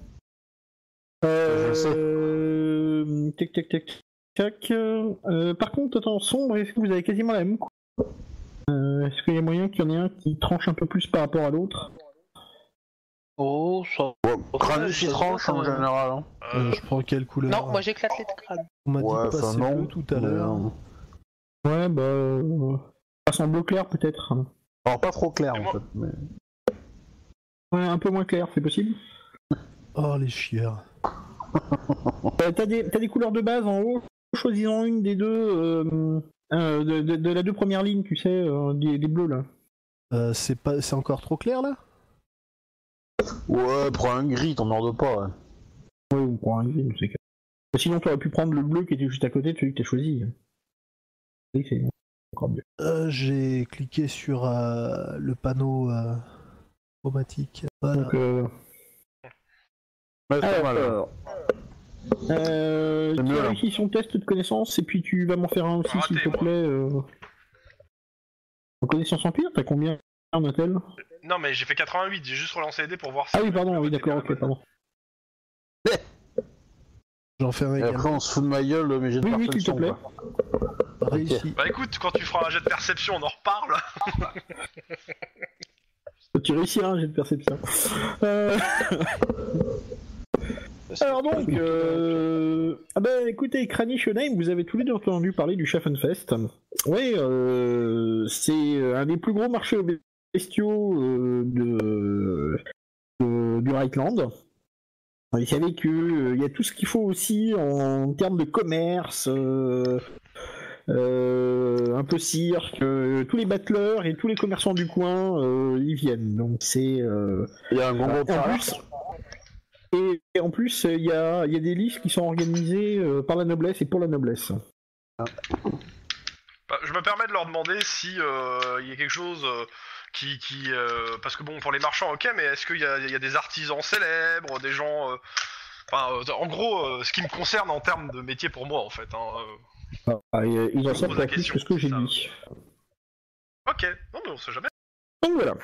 Tac. Par contre, attends, sombre, est-ce que vous avez quasiment la même coupe est-ce qu'il y a moyen qu'il y en ait un qui tranche un peu plus par rapport à l'autre? Oh, ça. Cranus il tranche en général. Hein. Je prends quelle couleur? Non, moi j'éclate les crânes. On m'a dit Ouais, de passer enfin, non. bleu tout à l'heure. Ouais, passe en bleu clair peut-être. Alors pas trop clair Et en moi- fait. Mais... Ouais, un peu moins clair, c'est possible. Oh, les chieurs. T'as des couleurs de base en haut, choisissant une des deux, de la deux premières lignes, tu sais, des bleus là. C'est encore trop clair là? Ouais, prends un gris, t'emmerdes pas. Ouais. Ouais, ou pour un gris, c'est clair. Sinon, t'aurais pu prendre le bleu qui était juste à côté de celui que t'as choisi. Oui, c'est encore mieux. J'ai cliqué sur le panneau chromatique. Voilà. Donc, Ouais, c'est pas mal. alors, C'est tu mieux, as là. réussi son test de connaissance et puis tu vas m'en faire un aussi, Raté, s'il te moi. plaît. En connaissance empire, t'as combien en hôtel? Non, mais j'ai fait 88, j'ai juste relancé les dés pour voir si. Ah oui, pardon, oui, le d'accord, vote était ok, pardon. J'en fais un Et après, également. on se fout de ma gueule, mais j'ai de Oui, oui, s'il te perception, plaît. quoi. Réussi. Bah écoute, quand tu feras un jet de perception, on en reparle. Tu réussiras un jet de perception. Alors donc, ah ben écoutez, Kranich Schönheim, vous avez tous les deux entendu parler du Schaffenfest. Oui, c'est un des plus gros marchés aux bestiaux du Reichland. Vous savez que y a tout ce qu'il faut aussi en termes de commerce, un peu cirque, tous les battleurs et tous les commerçants du coin y viennent. Donc c'est Il y a un gros en salaire. plus, et en plus, il y a des listes qui sont organisées par la noblesse et pour la noblesse. Bah, je me permets de leur demander si il y a quelque chose qui parce que bon, pour les marchands, ok, mais est-ce qu'il y a des artisans célèbres, des gens, en gros, ce qui me concerne en termes de métier pour moi, en fait. Ils en Je savent pose pas la plus question, que ce que j'ai ça. dit. Ok, non mais on sait jamais. Donc voilà.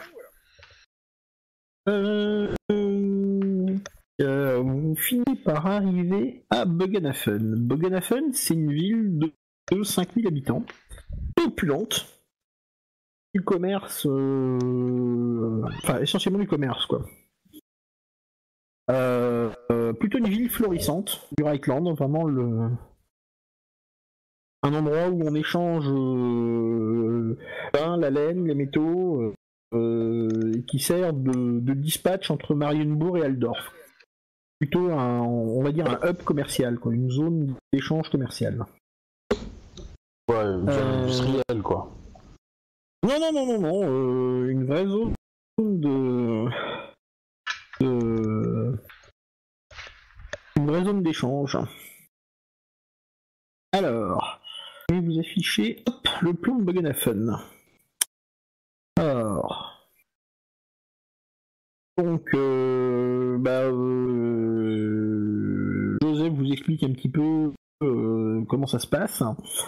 Vous finissez par arriver à Bogenhafen. Bogenhafen, c'est une ville de 5000 habitants, opulente. Du commerce, enfin essentiellement du commerce quoi. Plutôt une ville florissante du Reichland, vraiment un endroit où on échange la laine, les métaux, qui sert de dispatch entre Marienbourg et Altdorf. Plutôt on va dire un hub commercial, quoi, une zone d'échange commercial. Ouais, une zone industrielle, quoi. Non, une vraie zone une vraie zone d'échange. Alors, je vais vous afficher le plan de Bogenhafen. Alors, donc, Joseph vous explique un petit peu comment ça se passe.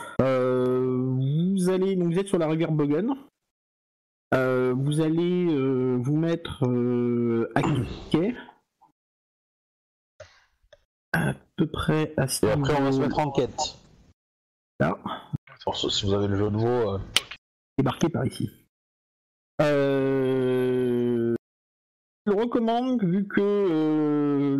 Vous êtes sur la rivière Bogen. Vous allez vous mettre à quai. À peu près à ce Et après, on va se niveau- mettre en quête. là, Si vous avez le jeu de mots. débarqué par ici. Je le recommande vu que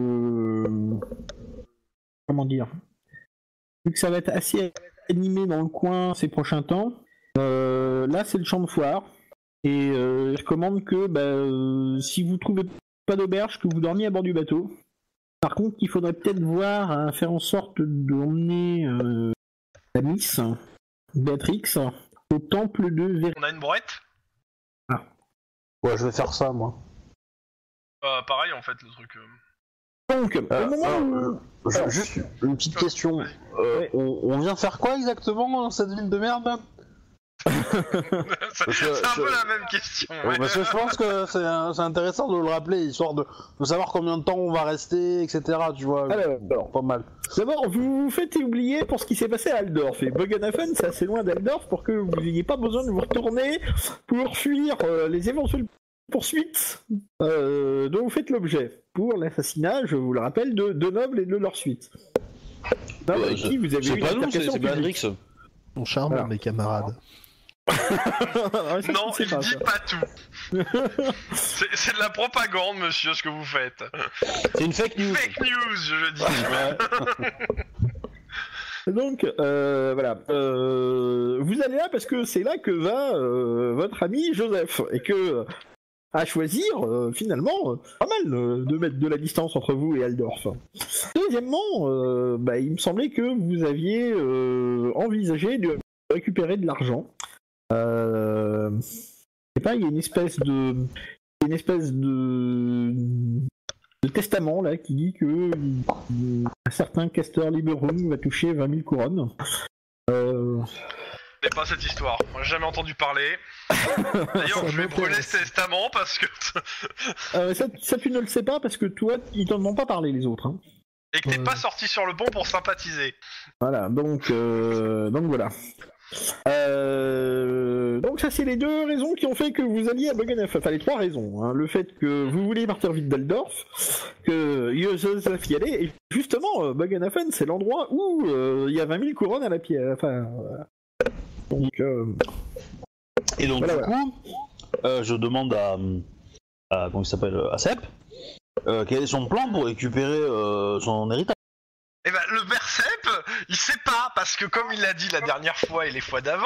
comment dire, vu que ça va être assez animé dans le coin ces prochains temps. Là, c'est le champ de foire et je recommande que si vous trouvez pas d'auberge, que vous dormiez à bord du bateau. Par contre, il faudrait peut-être voir à faire en sorte d'emmener la Miss Béatrix au temple de On a une brouette. Ouais, je vais faire ça, moi. Pareil en fait le truc. Donc, au moment où... Alors, Juste une petite question. Ouais. On vient faire quoi exactement dans cette ville de merde là? c'est un peu la même question. Ouais, Ouais. parce que je pense que c'est intéressant de le rappeler, histoire de savoir combien de temps on va rester, etc. Tu vois. Alors, Pas mal. d'abord, vous vous faites oublier pour ce qui s'est passé à Altdorf. Et Bogenhafen, c'est assez loin d'Altdorf pour que vous n'ayez pas besoin de vous retourner pour fuir les éventuelles poursuites dont vous faites l'objet. Pour l'assassinat, je vous le rappelle, de deux nobles et de leur suite. Nobles avec qui vous avez eu C'est une pas nous, altercation c'est publique. Béatrix. Ils sont charmants, Voilà. mes camarades. Ouais, ça, Non, je sais il pas, dit ça. pas tout. C'est de la propagande, monsieur, ce que vous faites. C'est une fake news. Fake news, je dis. Donc, voilà. Vous allez là parce que c'est là que va votre ami Joseph. Et que, à choisir, finalement, pas mal de mettre de la distance entre vous et Altdorf. Deuxièmement, il me semblait que vous aviez envisagé de récupérer de l'argent. Je sais pas, il y a une espèce de testament là qui dit que un certain Castor Liberum va toucher 20 000 couronnes. connais pas cette histoire. Moi, j'ai jamais entendu parler. D'ailleurs, je vais brûler ce testament parce que... Ça, tu ne le sais pas parce que toi, ils t'en ont pas parlé, les autres. Hein. Et que t'es pas sorti sur le pont pour sympathiser. Voilà, donc voilà. Donc ça, c'est les deux raisons qui ont fait que vous alliez à Bogdanaf. Enfin, les trois raisons. Hein. Le fait que vous vouliez partir vite d'Aldorf, que Joseph y allait, et justement, Bogdanafen, c'est l'endroit où il y a 20 000 couronnes à la pierre. Enfin, donc... Et donc, voilà, du coup, je demande à comment il s'appelle, à Sepp, quel est son plan pour récupérer son héritage. Eh ben, le père Sepp, il sait pas, parce que comme il l'a dit la dernière fois et les fois d'avant,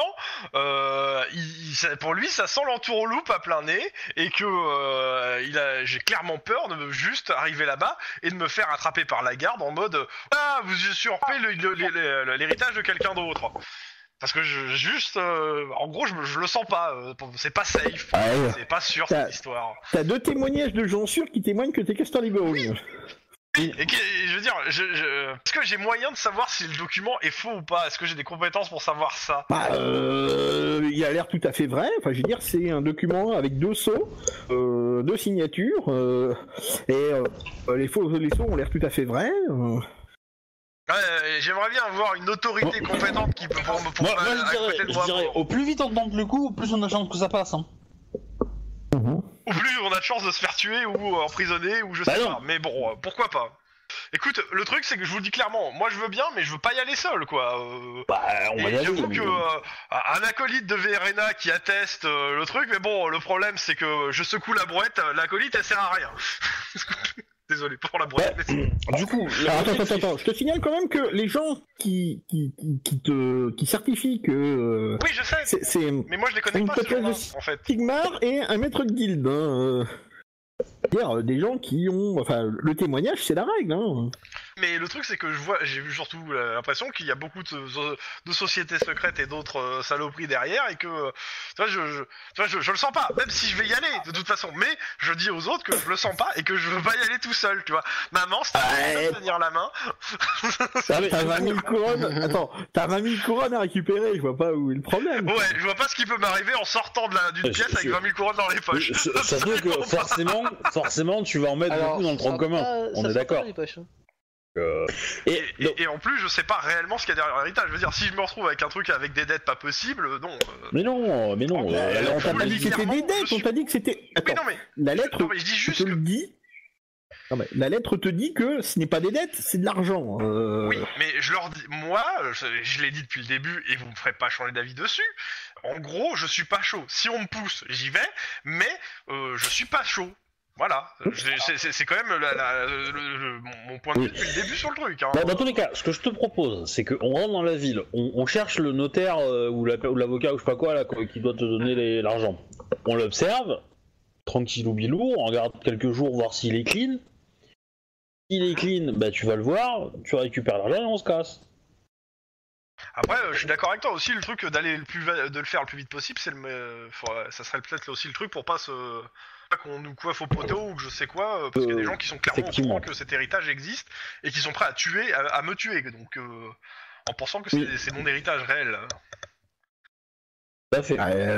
pour lui, ça sent l'entourloupe à plein nez, et que j'ai clairement peur de juste arriver là-bas et de me faire attraper par la garde en mode « Ah, vous usurpez l'héritage de quelqu'un d'autre !» Parce que en gros, je le sens pas, c'est pas safe, c'est pas sûr cette histoire. T'as deux témoignages de gens sûrs qui témoignent que t'es Castor Libéraux. Oui, et je veux dire, est-ce que j'ai moyen de savoir si le document est faux ou pas? Est-ce que j'ai des compétences pour savoir ça? Il a l'air tout à fait vrai. Enfin, je veux dire, c'est un document avec deux sceaux, deux signatures, et les sceaux ont l'air tout à fait vrais. J'aimerais bien avoir une autorité compétente qui peut moi, je dirais, au plus vite on tente le coup, au plus on a chance que ça passe. Hein. Ou plus on a de chance de se faire tuer ou emprisonner ou je sais pas. Mais bon, pourquoi pas. Écoute, le truc c'est que je vous le dis clairement, moi je veux bien, mais je veux pas y aller seul, quoi. On va y aller. J'avoue que un acolyte de VRNA qui atteste le truc, mais bon, le problème c'est que je secoue la brouette, l'acolyte elle sert à rien. Désolé pour la brouette. Mais du coup, attends, je te signale quand même que les gens qui certifient que oui, je sais. C'est mais moi je les connais pas, ces gens-là, en fait. Sigmar et un maître de guilde. Hein. C'est-à-dire des gens qui ont, enfin, le témoignage, c'est la règle. Hein. Mais le truc, c'est que j'ai vu surtout l'impression qu'il y a beaucoup de sociétés secrètes et d'autres saloperies derrière, et que, tu vois, je le sens pas, même si je vais y aller, de toute façon. Mais je dis aux autres que je le sens pas et que je veux pas y aller tout seul, tu vois. Maman, c'est à tenir la main. T'as 20 000 couronnes. Attends, t'as 20 000 couronnes à récupérer. Je vois pas où est le problème. Ouais, je vois pas ce qui peut m'arriver en sortant d'une pièce avec 20 000 couronnes dans les poches. Surtout que forcément, tu vas en mettre beaucoup dans le tronc commun. On est d'accord. Et en plus, je sais pas réellement ce qu'il y a derrière l'héritage. Je veux dire, si je me retrouve avec un truc avec des dettes pas possibles, non. Mais non. On t'a pas dit que c'était des dettes, on t'a dit que c'était. Attends, mais non, la lettre. Non, mais je dis juste que. Non, mais la lettre te dit que ce n'est pas des dettes, c'est de l'argent. Oui, mais je leur dis, moi, je l'ai dit depuis le début et vous me ferez pas changer d'avis dessus. En gros, je suis pas chaud. Si on me pousse, j'y vais, mais je suis pas chaud. Voilà, c'est quand même mon point de vue depuis le début sur le truc. Hein. Dans tous les cas, ce que je te propose, c'est qu'on rentre dans la ville, on cherche le notaire ou l'avocat ou je sais pas quoi là, qui doit te donner l'argent. On l'observe, tranquillou bilou, on regarde quelques jours voir s'il est clean. S'il est clean, bah tu vas le voir, tu récupères l'argent et on se casse. Après, je suis d'accord avec toi aussi, le truc de le faire le plus vite possible, ça serait peut-être aussi le truc pour pas qu'on nous coiffe au poteau ou que je sais quoi, parce qu'il y a des gens qui sont clairement au courant que cet héritage existe et qui sont prêts à me tuer, donc en pensant que c'est mon héritage réel. Tout à fait.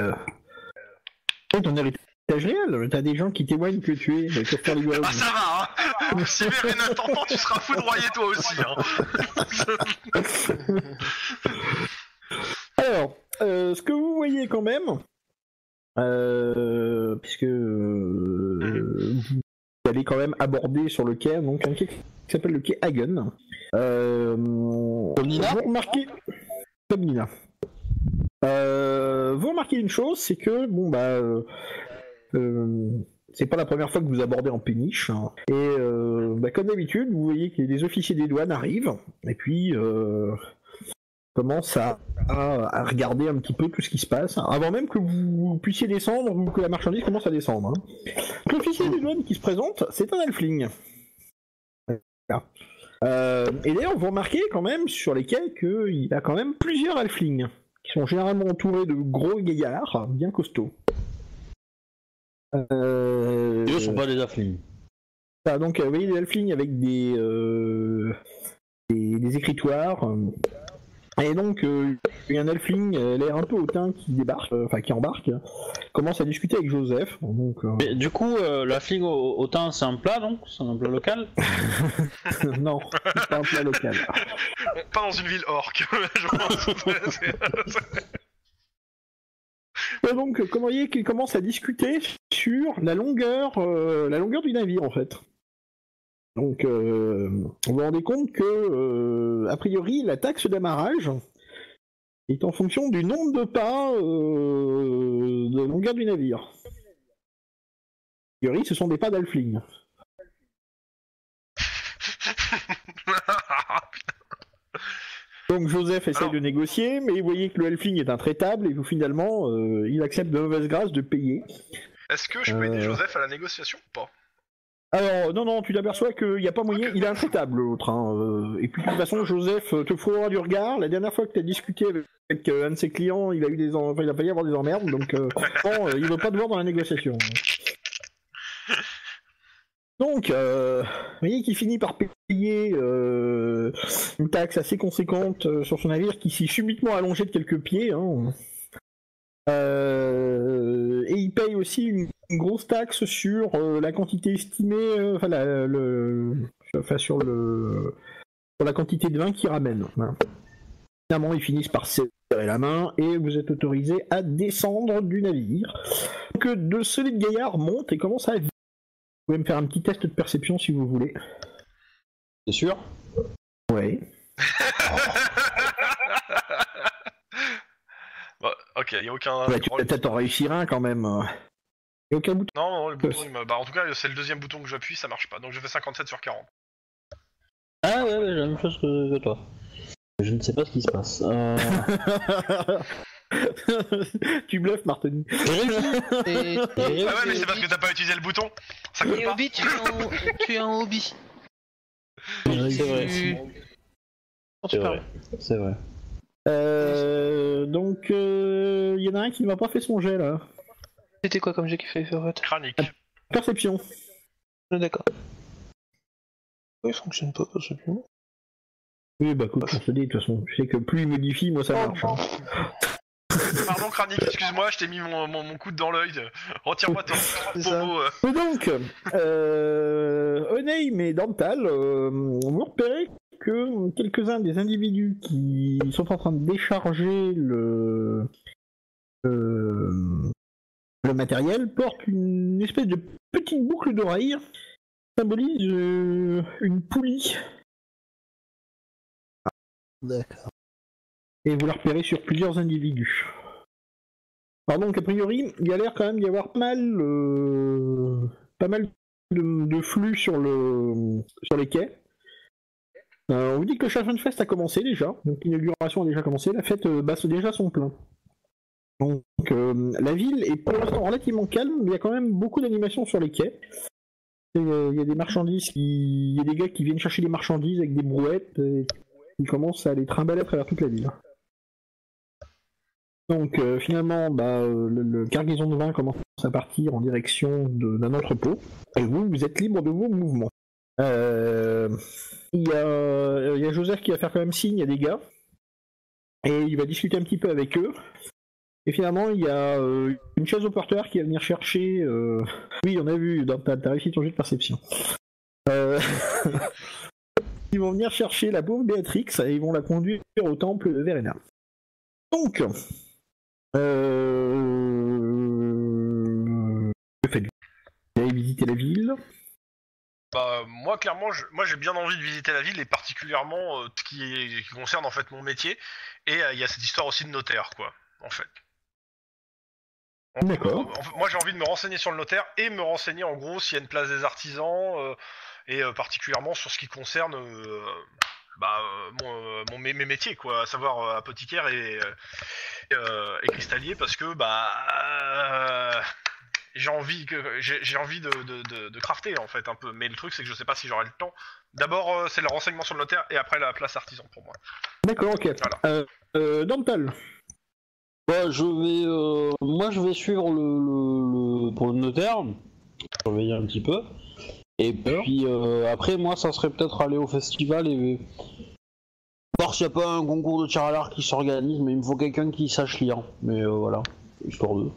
Ton héritage réel, t'as des gens qui témoignent que tu es le Castor Libéraux. Ah ça va, hein. Si Verena t'entend, tu seras foudroyé toi aussi, hein. Alors, ce que vous voyez quand même, puisque vous allez quand même aborder sur le quai, donc un quai qui s'appelle le quai Hagen. Vous remarquez... Comme Nina. Vous remarquez une chose, c'est que, c'est pas la première fois que vous abordez en péniche, hein. Et comme d'habitude, vous voyez que les officiers des douanes arrivent, et puis commencent à regarder un petit peu tout ce qui se passe, avant même que vous puissiez descendre ou que la marchandise commence à descendre. Hein. L'officier des douanes qui se présente, c'est un elfling. Et d'ailleurs, vous remarquez quand même sur les quais qu'il y a quand même plusieurs elflings, qui sont généralement entourés de gros gaillards bien costauds. Eux sont pas des elflings. Donc, vous voyez des elflings avec des écritoires, Et donc, il y a un elfling, l'air un peu hautain, qui débarque, qui embarque, commence à discuter avec Joseph. Donc, Mais du coup, la fligue au thym, c'est un plat, donc c'est un plat local. non, c'est pas un plat local. Pas dans une ville orque, je pense. Et donc, comme vous voyez qu'il commence à discuter sur la longueur du navire, en fait. Donc, vous vous rendez compte que, a priori, la taxe d'amarrage est en fonction du nombre de pas de longueur du navire. A priori, ce sont des pas d'Alfling. Donc Joseph essaye de négocier, mais vous voyez que le Elfling est intraitable et que finalement, il accepte de mauvaise grâce de payer. Est-ce que je peux aider Joseph à la négociation ou pas? Alors, non, tu t'aperçois qu'il n'y a pas moyen, il est intraitable l'autre. Hein. Et puis de toute façon, Joseph te frôlera du regard. La dernière fois que tu as discuté avec un de ses clients, il a failli avoir des emmerdes, donc il veut pas te voir dans la négociation. Donc, vous voyez qu'il finit par payer une taxe assez conséquente sur son navire qui s'est subitement allongé de quelques pieds. Hein. Et il paye aussi une grosse taxe sur la quantité estimée, sur la quantité de vin qu'il ramène. Hein. Finalement, ils finissent par serrer la main et vous êtes autorisé à descendre du navire. Donc, de solides gaillards montent et commencent à vivre. Vous pouvez me faire un petit test de perception si vous voulez. C'est sûr? Ouais. Bah, ok, y a aucun. Ouais, tu peux peut-être en réussir un quand même. Y a aucun bouton. Non, le bouton, bah, en tout cas, c'est le deuxième bouton que j'appuie, ça marche pas. Donc je fais 57 sur 40. Ah ouais, j'ai la même chose que toi. Je ne sais pas ce qui se passe. Tu bluffes, Martoni. Et- Ah ouais, mais c'est parce que t'as pas utilisé le bouton. Ça compte Et pas. Hobby, tu es un hobby. C'est vrai. Quand tu parles. C'est vrai. Donc, y en a un qui ne m'a pas fait son jet là. C'était quoi comme j'ai kiffé faire votre Cranique. Perception. D'accord. Oui, il fonctionne pas, perception. Oui, bah écoute, je te dis, de toute façon, je sais que plus il modifie, moi ça marche. Hein. Pardon, Cranique, excuse-moi, je t'ai mis mon coude dans l'œil. Retire-moi ton pommeau. Et donc, Oneim et Dantal, vous repérez que quelques-uns des individus qui sont en train de décharger le matériel portent une espèce de petite boucle d'oreille qui symbolise une poulie. D'accord. Et vous la repérez sur plusieurs individus. Alors donc, a priori, il y a l'air quand même d'y avoir pas mal de flux sur les quais. On vous dit que le Chagrin Fest a commencé déjà, donc l'inauguration a déjà commencé, la fête basse déjà son plein. Donc la ville est pour l'instant relativement calme, mais il y a quand même beaucoup d'animations sur les quais. Il y a des marchandises, il y a des gars qui viennent chercher des marchandises avec des brouettes et qui commencent à les trimballer à travers toute la ville. Donc finalement, le cargaison de vin commence à partir en direction d'un entrepôt, et vous êtes libre de vos mouvements. Il y a Joseph qui va faire quand même signe à des gars, et il va discuter un petit peu avec eux. Et finalement, il y a une chaise au porteur qui va venir chercher... Oui, on a vu, t'as réussi ton jeu de perception. Ils vont venir chercher la pauvre Béatrix et ils vont la conduire au temple de Verena. Donc... Vous allez visiter la ville. Bah, moi, clairement, j'ai bien envie de visiter la ville, et particulièrement ce qui concerne en fait mon métier. Et il y a cette histoire aussi de notaire, quoi, en fait. D'accord. Moi, j'ai envie de me renseigner sur le notaire et me renseigner en gros s'il y a une place des artisans et particulièrement sur ce qui concerne mes métiers, quoi, à savoir apothicaire et cristallier, parce que j'ai envie de crafter en fait un peu, mais le truc c'est que je sais pas si j'aurai le temps. D'abord c'est le renseignement sur le notaire et après la place artisan pour moi. D'accord, ok. Voilà. Dantal. Ouais, moi je vais suivre pour le notaire, surveiller un petit peu, et puis après moi ça serait peut-être aller au festival et part s'il n'y a pas un concours de tir à l'arc qui s'organise, mais il me faut quelqu'un qui sache lire. Mais voilà, histoire de...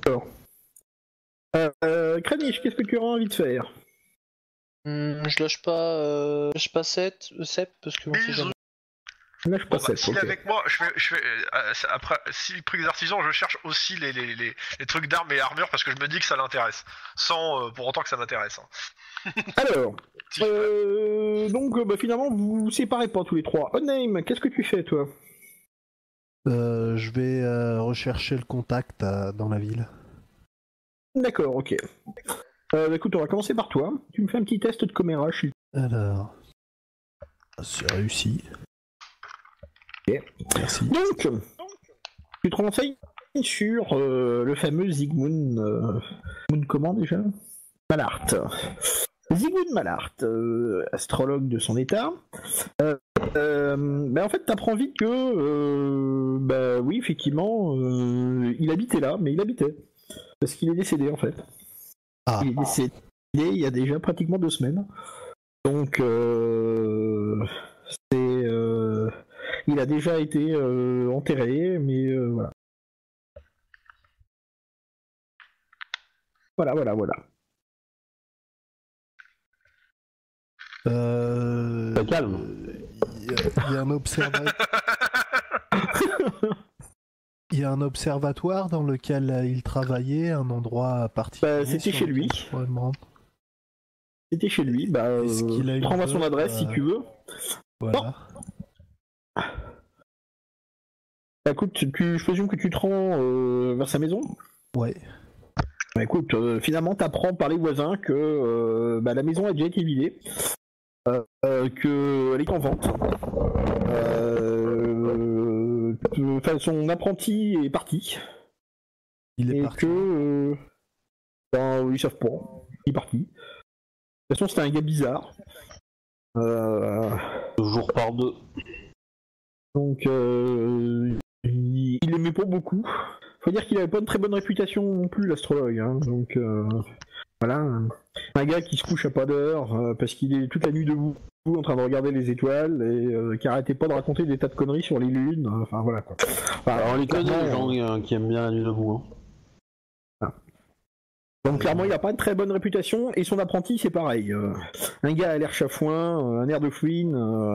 Kranich, qu'est-ce que tu auras envie de faire? Je lâche pas 7, parce que on sait jamais. Là, je Bon, passe bah, s'il est avec moi, je fais après, s'il prie des artisans, je cherche aussi les trucs d'armes et armures parce que je me dis que ça l'intéresse, sans pour autant que ça m'intéresse. Hein. Alors, Si je peux. donc finalement, vous vous séparez pas tous les trois. Unnamed, qu'est-ce que tu fais, toi? Je vais rechercher le contact dans la ville. D'accord, ok. Écoute, on va commencer par toi. Tu me fais un petit test de commérage. Alors, c'est réussi. Ok. Merci. Donc, tu te renseignes sur le fameux Zygmunt... comment déjà? Mallard. Zygmunt Mallard, astrologue de son état. En fait, t'apprends vite que... oui, effectivement, il habitait là, mais il habitait. Parce qu'il est décédé, en fait. Ah. Il est décédé il y a déjà pratiquement 2 semaines. Donc, il a déjà été enterré, mais voilà. Voilà. Calme. Il y a un observatoire. Il y a un observatoire dans lequel il travaillait, un endroit particulier. C'était sur chez lequel lui. je pourrais me rendre. C'était chez lui. Est-ce qu'il a une Prends-moi son veuve, adresse si tu veux. Voilà. Écoute, je présume que tu te rends vers sa maison. Ouais. Écoute, finalement, t'apprends par les voisins que la maison a déjà été vidée, qu'elle est en vente. Son apprenti est parti. Il est et parti. que ils savent pas. Il est parti. De toute façon, c'était un gars bizarre. 2 jours par 2. Donc, il aimait pas beaucoup. Faut dire qu'il avait pas une très bonne réputation non plus, l'astrologue. Hein. Donc, voilà. Un gars qui se couche à pas d'heure parce qu'il est toute la nuit debout en train de regarder les étoiles et qui arrêtait pas de raconter des tas de conneries sur les lunes. Enfin, voilà quoi. Alors, on les connaît, les gens qui aiment bien la nuit debout. Hein. Donc clairement, il a pas une très bonne réputation, et son apprenti, c'est pareil. Un gars à l'air chafouin, un air de fouine,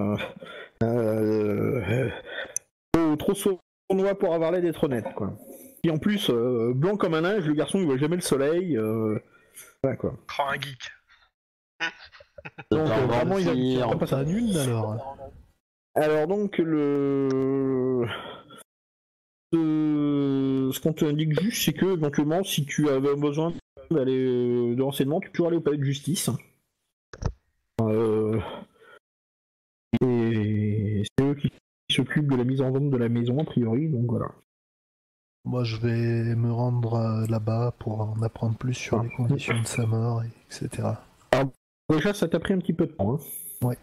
trop sournois pour avoir l'air d'être honnête, quoi. Et en plus, blanc comme un linge, le garçon, il voit jamais le soleil. Voilà, quoi. Oh, un geek. Donc vraiment, il a pas Ça ça. nul alors. Alors donc, ce qu'on te indique juste, c'est que éventuellement, si tu avais besoin d'aller de renseignements, tu peux toujours aller au palais de justice. Et c'est eux qui s'occupent de la mise en vente de la maison, a priori, donc voilà. Moi, je vais me rendre là-bas pour en apprendre plus sur les conditions de sa mort, etc. Déjà, ça t'a pris un petit peu de temps. Hein. Ouais.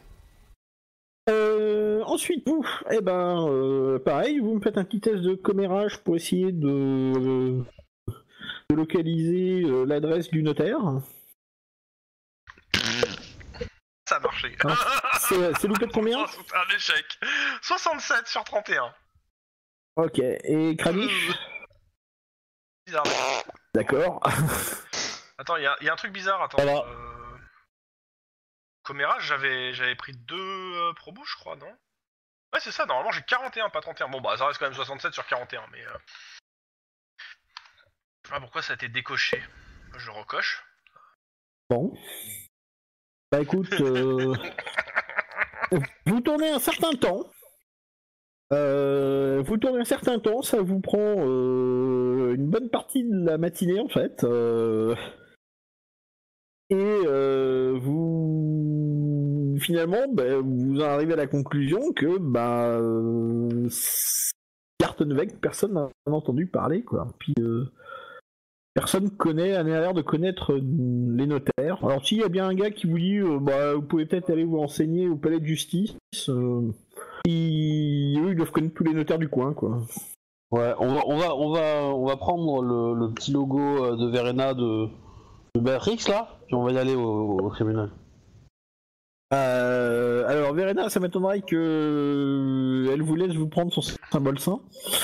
Ensuite, vous, pareil, vous me faites un petit test de commérage pour essayer de localiser l'adresse du notaire. Ça a marché. C'est loupé de combien? Un échec. 67 sur 31. Ok, et Kranich? Bizarre. D'accord. Attends, il y a un truc bizarre, attends. Voilà. Commérage, j'avais pris 2 probos, je crois, non? Ouais, c'est ça, normalement j'ai 41, pas 31. Bon, bah ça reste quand même 67 sur 41, mais... Je sais pas pourquoi ça a été décoché. Je recoche. Bon. Bah écoute, vous tournez un certain temps. Ça vous prend une bonne partie de la matinée en fait. Vous finalement, vous en arrivez à la conclusion que Gartenweg, personne n'a entendu parler quoi. Puis personne a l'air de connaître les notaires. Alors s'il y a bien un gars qui vous dit, vous pouvez peut-être aller vous renseigner au palais de justice. Eux, ils doivent connaître tous les notaires du coin, quoi. Ouais, on va prendre le petit logo de Verena de Béatrix là, puis on va y aller au tribunal. Alors Verena, ça m'étonnerait que elle vous laisse vous prendre son symbole saint.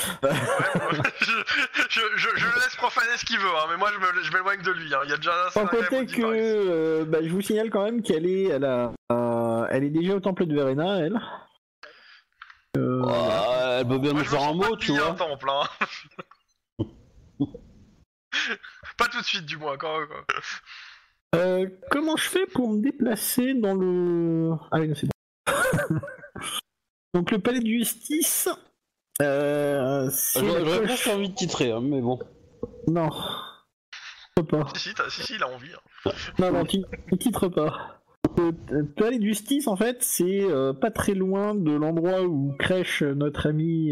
Je le laisse profaner ce qu'il veut, hein, mais moi je m'éloigne de lui. Hein. Il y a déjà Sans côté que je vous signale quand même qu'elle est, elle est déjà au temple de Verena, elle. Elle peut bien nous faire un mot, tu vois. Un temple, hein. Pas tout de suite, du moins, quoi. Comment je fais pour me déplacer dans le... Ah oui, non, c'est bon. Donc le palais de justice... J'aurais presque envie de titrer, hein, mais bon. Non. Je peux pas. Si, il a envie. Hein. Non, tu ne titres pas. Le palais de justice, en fait, c'est pas très loin de l'endroit où crèche notre ami...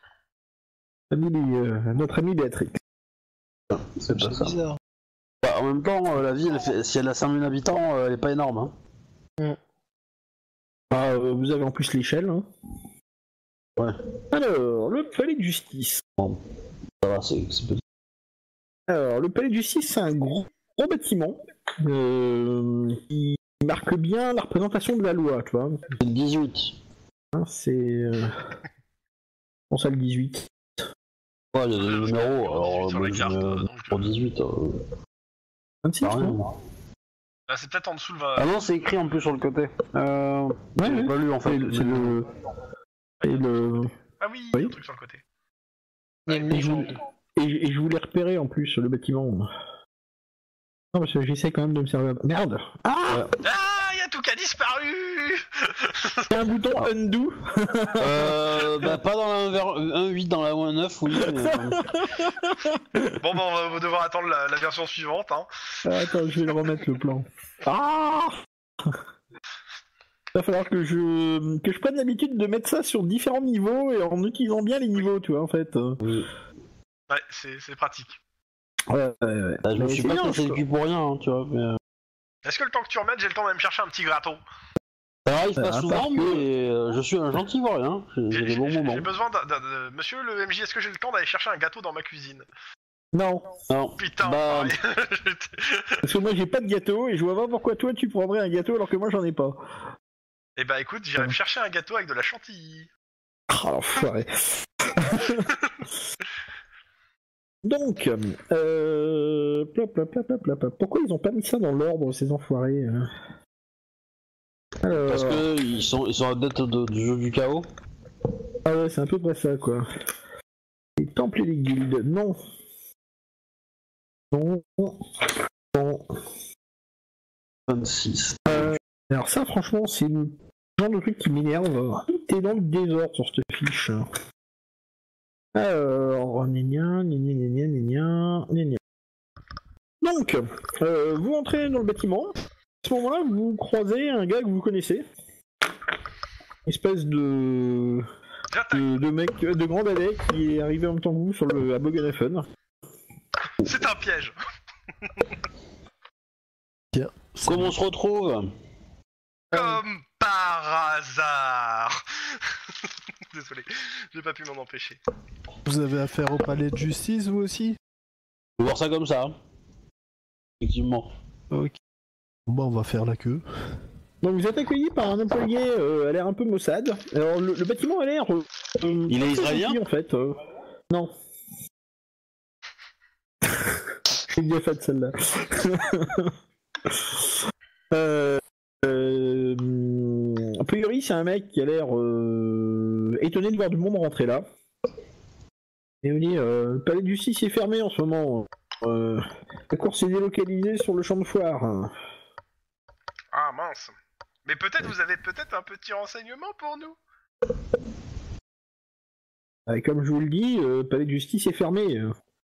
notre ami Béatrix. C'est pas ça. Bizarre. Bah, en même temps, la ville, si elle a 5000 habitants, elle est pas énorme. Hein. Vous avez en plus l'échelle. Hein. Ouais. Alors, le palais de justice. Bon. Ça va, c'est petit. Alors, le palais de justice, c'est un gros bâtiment qui marque bien la représentation de la loi, tu vois. C'est le 18. Hein, c'est... On sait le 18. Ouais, il y a des numéros, alors sur la carte, pour 18. 26, rien, non moi. Ah, c'est peut-être en dessous le 20. Ah non, c'est écrit en plus sur le côté. J'ai pas lu en fait. C'est le... Et le... Ah oui, il y a un truc sur le côté. Il y a une légende. Et je voulais repérer en plus le bâtiment. Non, parce que j'essaie quand même de me servir. Merde! Ah! Ah, il y a tout qui a disparu. C'est un bouton undo! Bah pas dans la 1.8, dans la 1.9, oui. Bon, on va devoir attendre la version suivante. Hein. Attends, je vais le remettre le plan. Ah! Il va falloir que je prenne l'habitude de mettre ça sur différents niveaux et en utilisant bien les niveaux, tu vois, en fait. Oui. Ouais, c'est pratique. Ouais. Bah, je me suis pas cassé le cul pour rien, hein, tu vois. Mais... Est-ce que le temps que tu remettes, j'ai le temps d'aller me chercher un petit gâteau? Ça arrive pas à souvent, part que- mais je suis un gentil vaurien. J'ai des bons moments. J'ai besoin de... Monsieur le MJ, est-ce que j'ai le temps d'aller chercher un gâteau dans ma cuisine? Non, Non. Putain, Bah, parce que moi j'ai pas de gâteau et je vois pas pourquoi toi tu prendrais un gâteau alors que moi j'en ai pas. Eh bah écoute, j'irai me chercher un gâteau avec de la chantilly. Ah l'enfoiré. Donc, pourquoi ils ont pas mis ça dans l'ordre, ces enfoirés Alors... parce que ils sont adeptes du jeu du chaos. Ah ouais, c'est un peu près ça, quoi. Les temples et les guildes, non. Non. 26. Alors ça, franchement, c'est le genre de truc qui m'énerve. T'es dans le désordre sur cette fiche. Alors, gna. Donc, vous entrez dans le bâtiment. À ce moment-là, vous croisez un gars que vous connaissez. Espèce de mec, de grand dadais qui est arrivé en même temps que vous à Bogenhafen. C'est un piège. Tiens. Comment on se retrouve? Comme par hasard. Désolé, j'ai pas pu m'en empêcher. Vous avez affaire au palais de justice, vous aussi? Faut voir ça comme ça. Effectivement. Ok. Bon, on va faire la queue. Donc vous êtes accueilli par un employé à l'air un peu maussade. Alors le bâtiment a l'air... Il est israélien en fait. Non. J'ai bien fait celle-là. A priori c'est un mec qui a l'air étonné de voir du monde rentrer là. Et on dit le palais de justice est fermé en ce moment. La course est délocalisée sur le champ de foire. Ah mince. Mais peut-être vous avez peut-être un petit renseignement pour nous. Comme je vous le dis, le palais de justice est fermé.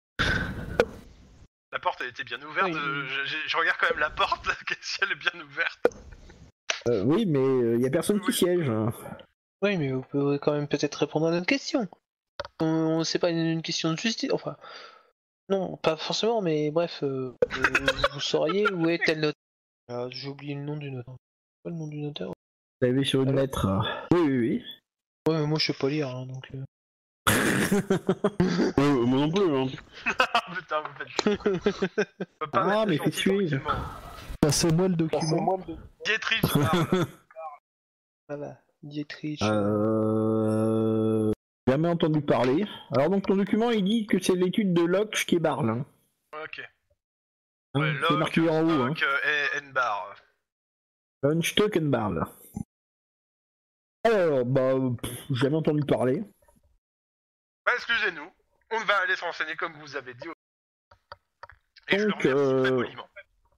La porte elle était bien ouverte, Oui. je regarde quand même la porte, si elle est bien ouverte. Oui, mais il y a personne qui siège. Oui, mais vous pouvez quand même peut-être répondre à notre question. C'est pas une question de justice, enfin... Non, pas forcément, mais bref, vous sauriez où est tel notaire. J'ai oublié le nom du notaire. Pas le nom du notaire? Vous avez sur une lettre. Oui. Ouais, mais moi je sais pas lire, hein, donc... Moi non plus, hein. Putain, vous faites... On peut pas Ah, mettre mais les fais gentils tuer. tranquillement. Passez-moi le document. Dietrich parle. Voilà, Dietrich. Jamais entendu parler. Alors donc ton document il dit que c'est l'étude de Locke qui est Barl. Hein. Ok. Hein, Ouais, c'est marqué en haut. Hein. Locke et N-bar. Unstokenbarl. Alors, jamais entendu parler. Bah, excusez-nous, on va aller se renseigner comme vous avez dit. Et Donc, je le remercie très poliment.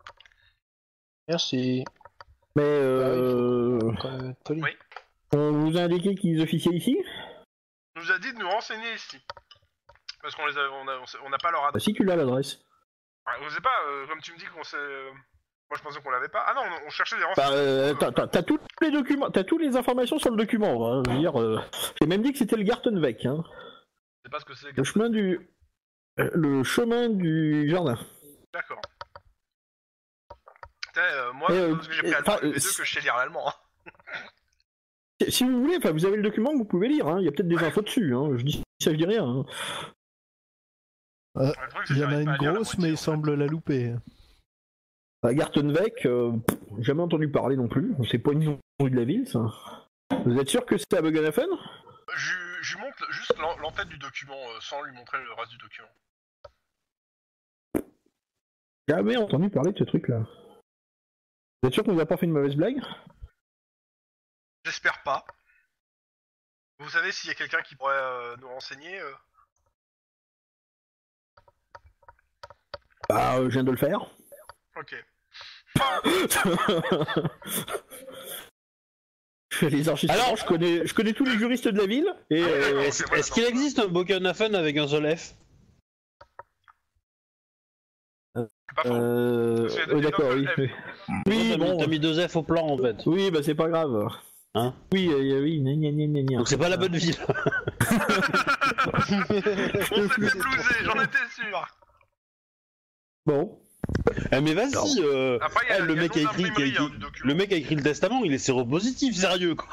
Merci. Mais Quand même être poli. Oui. on vous a indiqué qu'ils officiaient ici. On nous a dit de nous renseigner ici. Parce qu'on n'a pas leur Bah, adresse. si tu l'as l'adresse. On sait pas, comme tu me dis qu'on sait... Moi je pensais qu'on l'avait pas. Ah non, on cherchait des renseignements. T'as tous les documents, t'as toutes les informations sur le document. Hein. Je veux dire, j'ai même dit que c'était le Gartenweg. Hein. Je sais pas ce que c'est. Le chemin du jardin. D'accord. Moi, parce que j'ai pris allemand les deux que je sais lire l'allemand. Hein. Si vous voulez, vous avez le document que vous pouvez lire. Hein. Il y a peut-être des infos dessus. Hein. Je dis rien. Hein. Le truc, c'est Il que y en a j'arrive une pas à lire la grosse, moitié, mais en il fait. semble la louper. Gartenweg, jamais entendu parler non plus. C'est pas une rue de la ville, ça. Vous êtes sûr que c'était à Buggenhafen? Je lui montre juste l'entête du document sans lui montrer le reste du document. Jamais entendu parler de ce truc-là. Vous êtes sûr qu'on vous a pas fait une mauvaise blague? J'espère pas. Vous savez s'il y a quelqu'un qui pourrait nous renseigner Je viens de le faire. Ok. Les archives. Alors, je connais tous les juristes de la ville. Et d'accord. Est-ce qu'il existe un Bokenhafen avec un seul F? Pas faux. C'est des d'accord, oui. notes Oui, Oui, bon. t'as mis 2 F au plan en fait. Oui, c'est pas grave. Hein? Oui, gna. Donc c'est pas la bonne ville. On s'est fait blouser, j'en étais sûr. Bon. Mais vas-y, Après, il y a le il y a mec a le nom écrit, d'imprimerie, du document. le mec a écrit le testament, il est séropositif, sérieux quoi.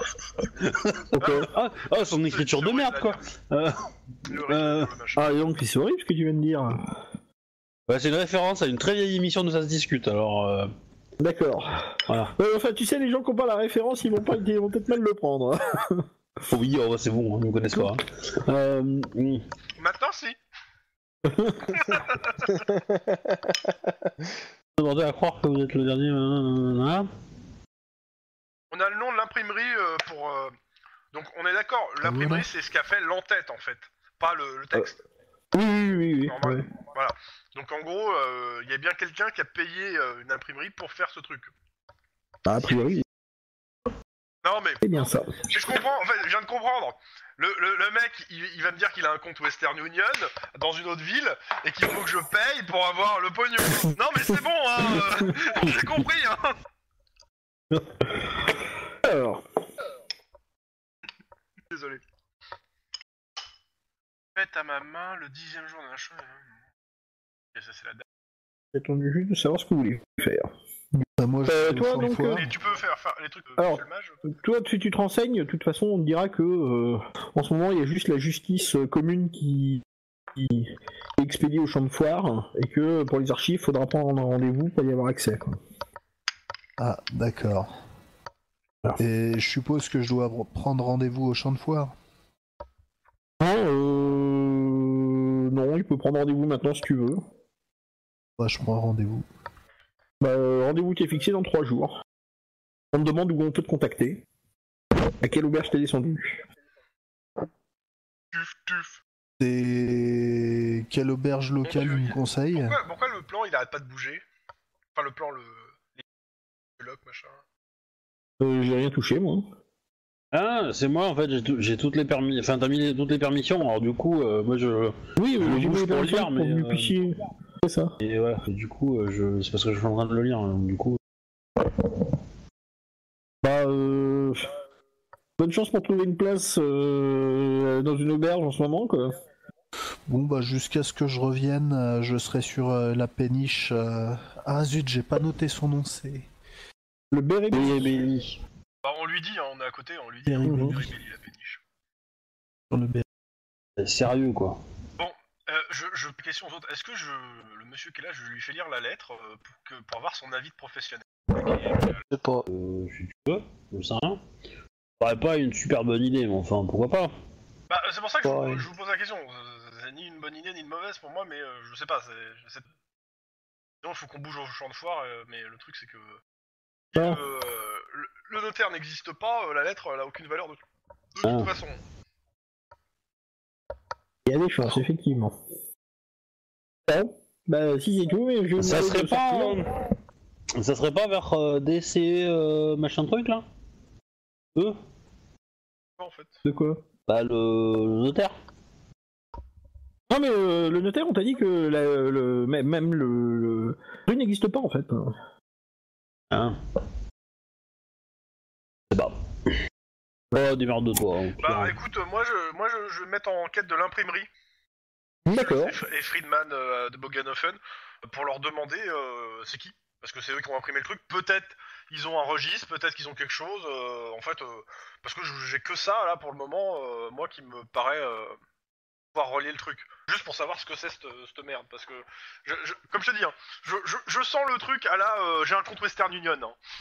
Son écriture de merde quoi. Le machin. Ah, et donc c'est horrible ce que tu viens de dire. Ouais, c'est une référence à une très vieille émission de Ça se discute, alors D'accord. voilà. Enfin, tu sais, les gens qui ont pas la référence, ils vont peut-être mal le prendre. Oh oui, c'est bon, ils me connaissent pas. Maintenant, si. Demandez à croire que vous êtes le dernier. On a le nom de l'imprimerie pour... Donc, on est d'accord, l'imprimerie, c'est ce qu'a fait l'entête, en fait. Pas le texte. Oui. Normal. Ouais. Voilà. Donc, en gros, il y a bien quelqu'un qui a payé une imprimerie pour faire ce truc. A priori, Non, mais... c'est bien ça. Je comprends, en fait, je viens de comprendre. Le mec, il va me dire qu'il a un compte Western Union dans une autre ville et qu'il faut que je paye pour avoir le pognon. Non, mais c'est bon, hein. J'ai compris, hein. Alors, Désolé. Faites à ma main le 10e jour d'un show. Et ça, c'est la date. j'attendais juste de savoir ce que vous voulez faire. Moi, je suis toi, au donc, foire. Et tu peux faire les trucs de Alors, filmage. Toi, si tu te renseignes, de toute façon, on te dira que en ce moment, il y a juste la justice commune qui est expédiée au champ de foire et que pour les archives, il faudra prendre un rendez-vous pour y avoir accès. Quoi. Ah, d'accord. Alors. Et je suppose que je dois prendre rendez-vous au champ de foire. Non, il peut prendre rendez-vous maintenant si tu veux. Bah, je prends rendez-vous. Rendez-vous qui est fixé dans 3 jours. On te demande où on peut te contacter. À quelle auberge t'es descendu? Tuf. C'est quelle auberge locale il me conseille? Pourquoi le plan, il arrête pas de bouger? Enfin, le plan, le lock, machin. J'ai rien touché, moi. Ah, c'est moi en fait, j'ai toutes les permis. Enfin, t'as mis toutes les permissions, alors du coup, moi je. Oui, je j'ai bouge mis pour dans le lire, pour mais. que vous puissiez... C'est ça. Et voilà, et du coup, c'est parce que je suis en train de le lire, donc du coup. Bonne chance pour trouver une place dans une auberge en ce moment, quoi. Bon, bah, jusqu'à ce que je revienne, je serai sur la péniche. Ah zut, j'ai pas noté son nom, c'est. Le Bérébéli. Béli. Bah, on lui dit, hein, on est à côté, on lui dit. Bérébéli. Bérébéli, la péniche. Sur le Sérieux quoi. Question aux autres. Est-ce que le monsieur qui est là, je lui fais lire la lettre pour avoir son avis de professionnel? Je sais pas. Si tu veux, je sais rien. paraît pas une super bonne idée, mais enfin, pourquoi pas. Bah, c'est pour ça que Ouais. je vous pose la question. C'est ni une bonne idée ni une mauvaise pour moi, mais je sais pas. Sinon, il faut qu'on bouge au champ de foire, mais le truc, c'est que si, Ah. le notaire n'existe pas, la lettre, elle a aucune valeur de Ah. toute façon. Il y a des chances, effectivement. Bon, bah si c'est tout, mais je vais Ça demander serait de pas. sortir. Ça serait pas vers DC machin truc là Eux En fait. De quoi? Bah le notaire. Non mais le notaire, on t'a dit que même le truc n'existe pas en fait. Hein. C'est pas. Oh, démerde-toi. Hein. Bah écoute, moi je vais me mettre en quête de l'imprimerie. D'accord. Et Friedman de Bogenhofen pour leur demander c'est qui. Parce que c'est eux qui ont imprimé le truc. Peut-être ils ont un registre, peut-être qu'ils ont quelque chose. En fait, parce que j'ai que ça là pour le moment, moi qui me paraît pouvoir relier le truc. Juste pour savoir ce que c'est cette merde. Parce que, comme je te dis, hein, je sens le truc à la j'ai un compte Western Union.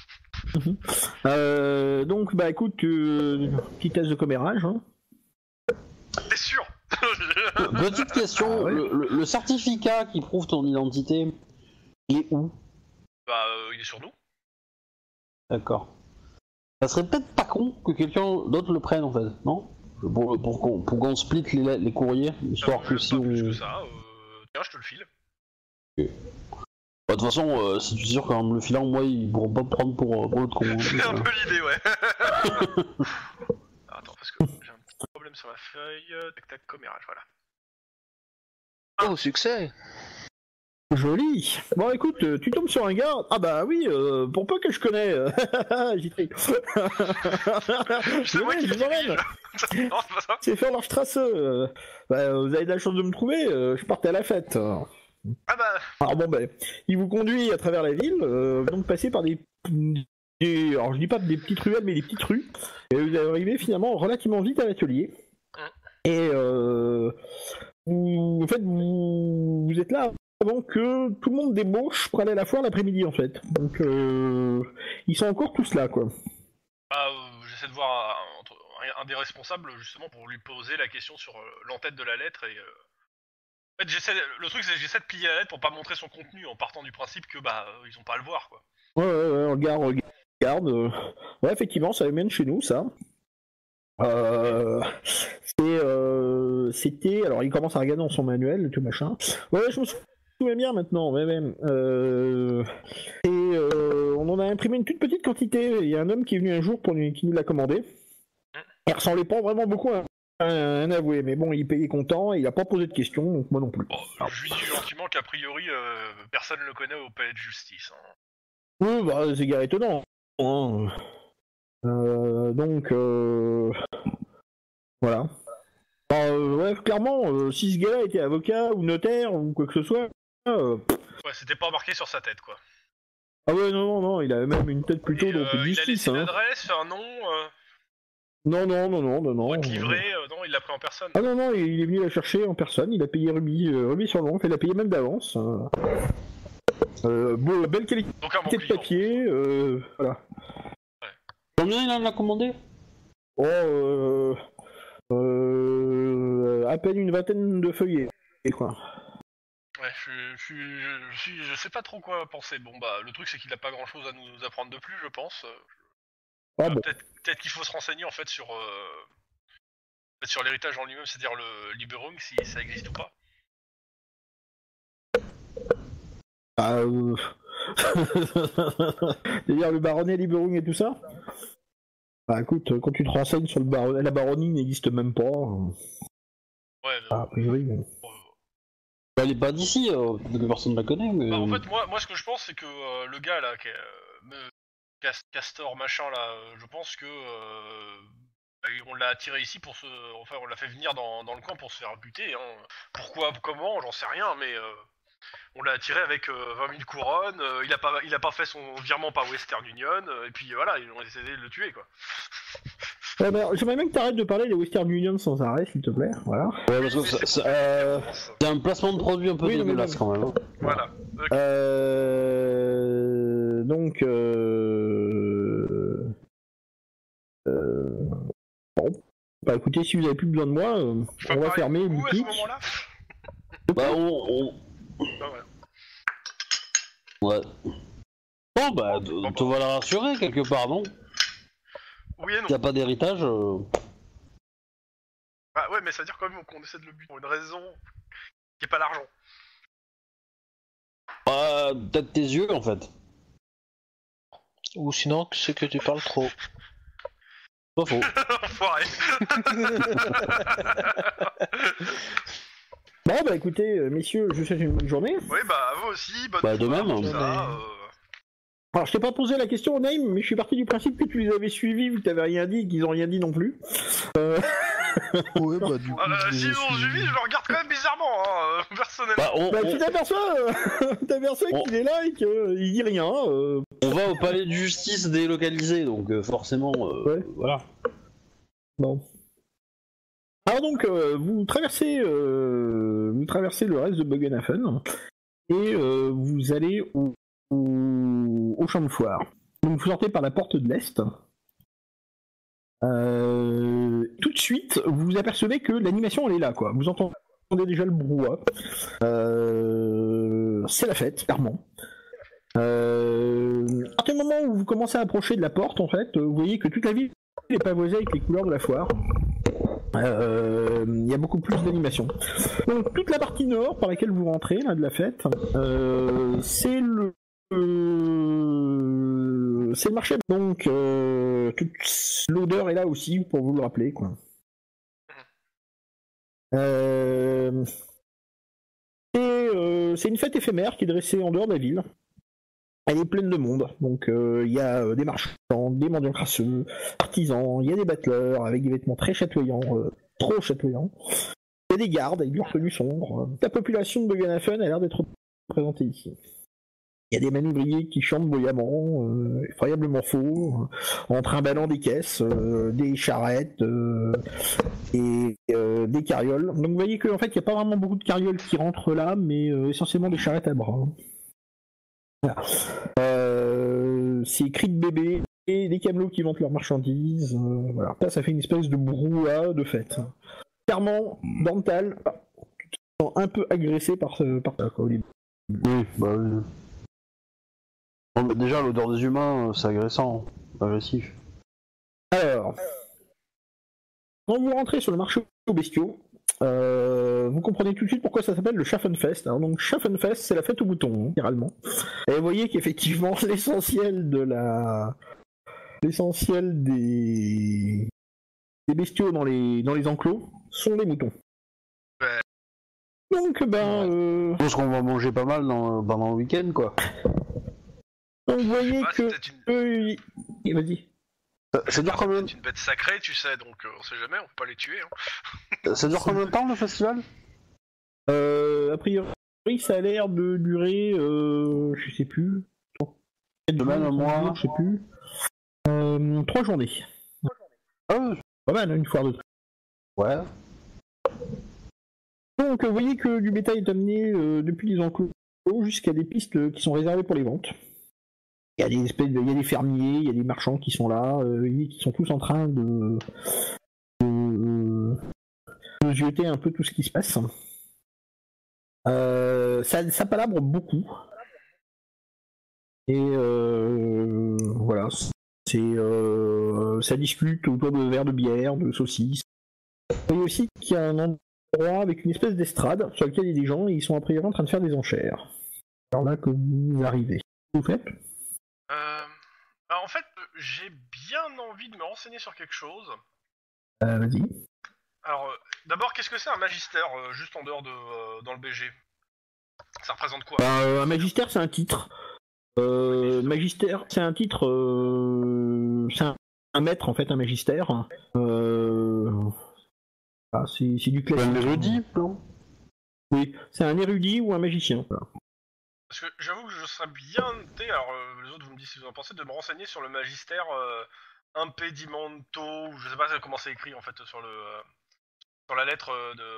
Hein. Donc bah écoute, petit test de commérage. Hein. T'es sûr? Petite question, Ah ouais. le certificat qui prouve ton identité, il est où? Bah il est sur nous. D'accord. Ça serait peut-être pas con que quelqu'un d'autre le prenne en fait, non? Pour qu'on split les courriers, histoire que si pas on... plus que ça. Tiens, je te le file. Bah, de toute façon, si tu es sûr qu'en me le filant, moi, ils pourront pas me prendre pour l'autre con. Hein, C'est un donc, peu l'idée, ouais. Attends, parce que j'ai un petit problème sur la feuille. Tac tac, commérage, voilà. Oh, succès! Joli. Bon écoute, tu tombes sur un gars. Ah bah oui, pour peu que je connais. J'y prie. C'est moi qui je l'emmène. dirige. Non, c'est pas ça. C'est faire l'Arstrasse. Bah, vous avez de la chance de me trouver. Je partais à la fête. Ah bah, Alors bon ben, il vous conduit à travers la ville, donc passer par alors je dis pas des petites ruelles, mais des petites rues, et vous arrivez finalement relativement vite à l'atelier. Et en fait, vous êtes là avant que tout le monde débauche pour aller à la foire l'après-midi en fait. Donc ils sont encore tous là quoi. bah j'essaie de voir un des responsables justement pour lui poser la question sur l'entête de la lettre et. En fait, le truc c'est que j'essaie de plier la lettre pour pas montrer son contenu en partant du principe que bah ils ont pas à le voir quoi. Ouais, regarde. Ouais, effectivement, ça mène chez nous, ça. C'était... Alors, il commence à regarder dans son manuel, tout machin. Ouais, je me souviens bien maintenant, ouais. On en a imprimé une toute petite quantité. Il y a un homme qui est venu un jour qui nous l'a commandé. Il ressemblait pas vraiment beaucoup à un avoué, mais bon, il payait content et il a pas posé de questions, donc moi non plus. Bon, je lui dis gentiment qu'a priori personne ne le connaît au palais de justice. Hein. Oui, bah, c'est guère étonnant. Hein. Donc, voilà. Ouais, clairement, si ce gars-là était avocat ou notaire ou quoi que ce soit... Ouais, c'était pas marqué sur sa tête quoi. Ah ouais, non, il avait même une tête plutôt Et, donc de il a justice. laissé une Hein. adresse, un nom, Non. votre livret, non, il l'a pris en personne. Ah non, il est venu la chercher en personne, il a payé Ruby sur le long, il a payé même d'avance. Belle qualité Donc un bon de client. papier, voilà. Combien il en a commandé? À peine une vingtaine de feuillets, quoi. Ouais, je sais pas trop quoi penser. Bon bah, le truc c'est qu'il a pas grand chose à nous apprendre de plus, je pense. Ah bon. Peut-être qu'il faut se renseigner en fait sur l'héritage en lui-même, c'est-à-dire le Liberung, si ça existe ou pas. C'est-à-dire le baronnet Liberung et tout ça? Bah écoute, quand tu te renseignes sur la baronnie n'existe même pas. Ouais, A priori. Elle est pas d'ici, peut-être que personne ne la connaît, mais... bah, en fait, moi ce que je pense c'est que le gars là, Castor machin là, je pense que on l'a attiré ici pour enfin on l'a fait venir dans le coin pour se faire buter. Hein. Pourquoi, comment, j'en sais rien, mais on l'a attiré avec 20 000 couronnes. Il a pas fait son virement par Western Union, et puis voilà, ils ont essayé de le tuer quoi. Ouais, bah, j'aimerais bien que t'arrêtes de parler des Western Union sans arrêt, s'il te plaît. Voilà. Ouais, parce que c'est un placement de produit un peu Oui, non, mais dégueulasse non. quand même. Hein. Voilà. Donc. Bah écoutez, si vous avez plus besoin de moi, Je peux on va parler fermer beaucoup à ce boutique. moment-là. Bah, Ah, ouais. Ouais. Bon, bah, te voilà rassuré quelque part, non? Oui et non. S'il n'y a pas d'héritage. Bah ouais, mais ça veut dire quand même qu'on essaie de le buter pour une raison qui est pas l'argent. Peut-être tes yeux en fait. Ou sinon, c'est que tu parles trop. Pas faux. Enfoiré. Bon bah écoutez, messieurs, je vous souhaite une bonne journée. Oui, bah vous aussi, bonne Bah, de soirée, même. tout ça, Alors je t'ai pas posé la question au Name, mais je suis parti du principe que tu les avais suivis vu que t'avais rien dit et qu'ils ont rien dit non plus. Ouais, bah du coup, je les Si ai ils ont suivis. suivi, je le regarde quand même bizarrement, personnellement. Bah, Bah tu t'aperçois On- qu'il est là et qu'il dit rien. on va au palais de justice délocalisé, donc forcément, Ouais. voilà. Bon. Alors donc, vous traversez le reste de Buggenhafen et vous allez au champ de foire. Donc vous sortez par la porte de l'Est. Tout de suite, vous apercevez que l'animation elle est là, quoi. Vous entendez déjà le brouhaha. C'est la fête, clairement. À partir du moment où vous commencez à approcher de la porte, en fait, vous voyez que toute la ville est pavoisée avec les couleurs de la foire. Il y a beaucoup plus d'animation. Donc toute la partie nord par laquelle vous rentrez là, de la fête, c'est le marché. Donc toute l'odeur est là aussi pour vous le rappeler, quoi. C'est une fête éphémère qui est dressée en dehors de la ville. Elle est pleine de monde, donc il y a des marchands, des mendiants crasseux, artisans, il y a des battleurs avec des vêtements très chatoyants, trop chatoyants. Il y a des gardes avec leurs tenues sombres. La population de Buggenhafen a l'air d'être représentée ici. Il y a des manœuvriers qui chantent bruyamment, effroyablement faux, en trimballant des caisses, des charrettes et des carrioles. Donc vous voyez qu'en fait il n'y a pas vraiment beaucoup de carrioles qui rentrent là, mais essentiellement des charrettes à bras. Voilà. C'est cris de bébé et des camelots qui vendent leurs marchandises. Voilà. Ça fait une espèce de brouhaha de fête. Clairement, Dental, tu te sens un peu agressé par ça quoi, au début. Oui, bah oui. Bon, mais déjà, l'odeur des humains, c'est agressant, agressif. Alors, quand vous rentrez sur le marché aux bestiaux, vous comprenez tout de suite pourquoi ça s'appelle le Schaffenfest. Alors, donc Schaffenfest, c'est la fête aux boutons, littéralement. Et vous voyez qu'effectivement, l'essentiel des bestiaux dans les enclos sont les moutons. Ouais. Donc, Je pense qu'on va manger pas mal pendant le week-end, quoi. donc vous voyez Ah, que... c'est peut-être Vas-y. Ça dure combien une bête sacrée, tu sais, donc on sait jamais, on peut pas les tuer. Hein. Ça dure combien de temps, le festival? A priori, ça a l'air de durer, je sais plus. 4 Semaine, un mois. jours, je sais plus. 3 journées. Ah, Pas mal, hein, une foire de trucs. ouais. Donc, vous voyez que du bétail est amené depuis les enclos jusqu'à des pistes qui sont réservées pour les ventes. Il y a des fermiers, il y a des marchands qui sont là, qui sont tous en train de jeter un peu tout ce qui se passe. Ça palabre beaucoup. Et voilà, ça discute autour de verres de bière, de saucisses. Vous voyez aussi qu'il y a un endroit avec une espèce d'estrade sur lequel il y a des gens et ils sont a priori en train de faire des enchères. Alors là que vous arrivez, vous faites? Alors, en fait, j'ai bien envie de me renseigner sur quelque chose. Vas-y. Alors, d'abord, qu'est-ce que c'est un magistère, juste en dehors de dans le BG? Ça représente quoi? Un magistère, c'est un titre. Magistère, c'est un titre. C'est un maître en fait, un magistère. C'est du classique. Un érudit, non? Oui, c'est un érudit ou un magicien. Voilà. Parce que j'avoue que je serais bien tenté, alors les autres vous me dites si vous en pensez, de me renseigner sur le magistère impedimento, ou je sais pas comment c'est écrit en fait sur la lettre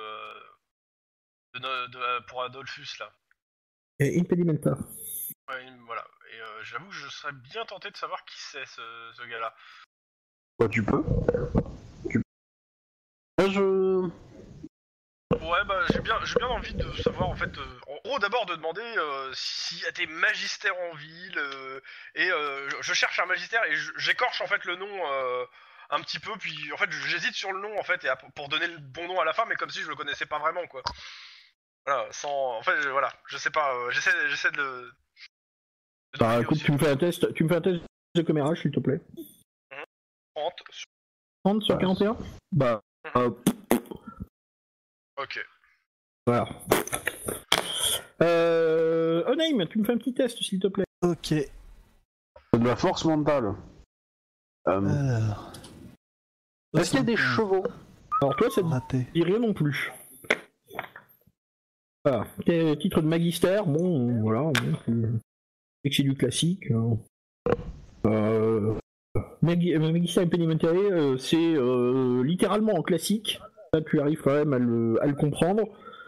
pour Adolphus là. Et Impedimenta. Ouais, voilà. Et j'avoue que je serais bien tenté de savoir qui c'est ce gars-là. Bah, tu peux. Je... Ouais, bah j'ai bien envie de savoir en fait. En gros, d'abord de demander s'il y a des magistères en ville je cherche un magistère et j'écorche en fait le nom un petit peu, puis en fait j'hésite sur le nom en fait pour donner le bon nom à la fin, mais comme si je le connaissais pas vraiment quoi. Voilà, sans en fait voilà, je sais pas, j'essaie de le. de Bah deviner écoute, aussi. tu me fais un test de commérage s'il te plaît. 30 sur- 30 sur 41. Bah, Ok. voilà. Onaim, tu me fais un petit test s'il te plaît. Ok. C'est de la force mentale. Alors. Est-ce qu'il y a des 75. chevaux? Alors toi, ça te Raté. dit rien non plus. Voilà. Titre de magister, bon, voilà. Bon, c'est du classique. Magister Implementary, c'est littéralement en classique. Là, tu arrives quand même à le comprendre.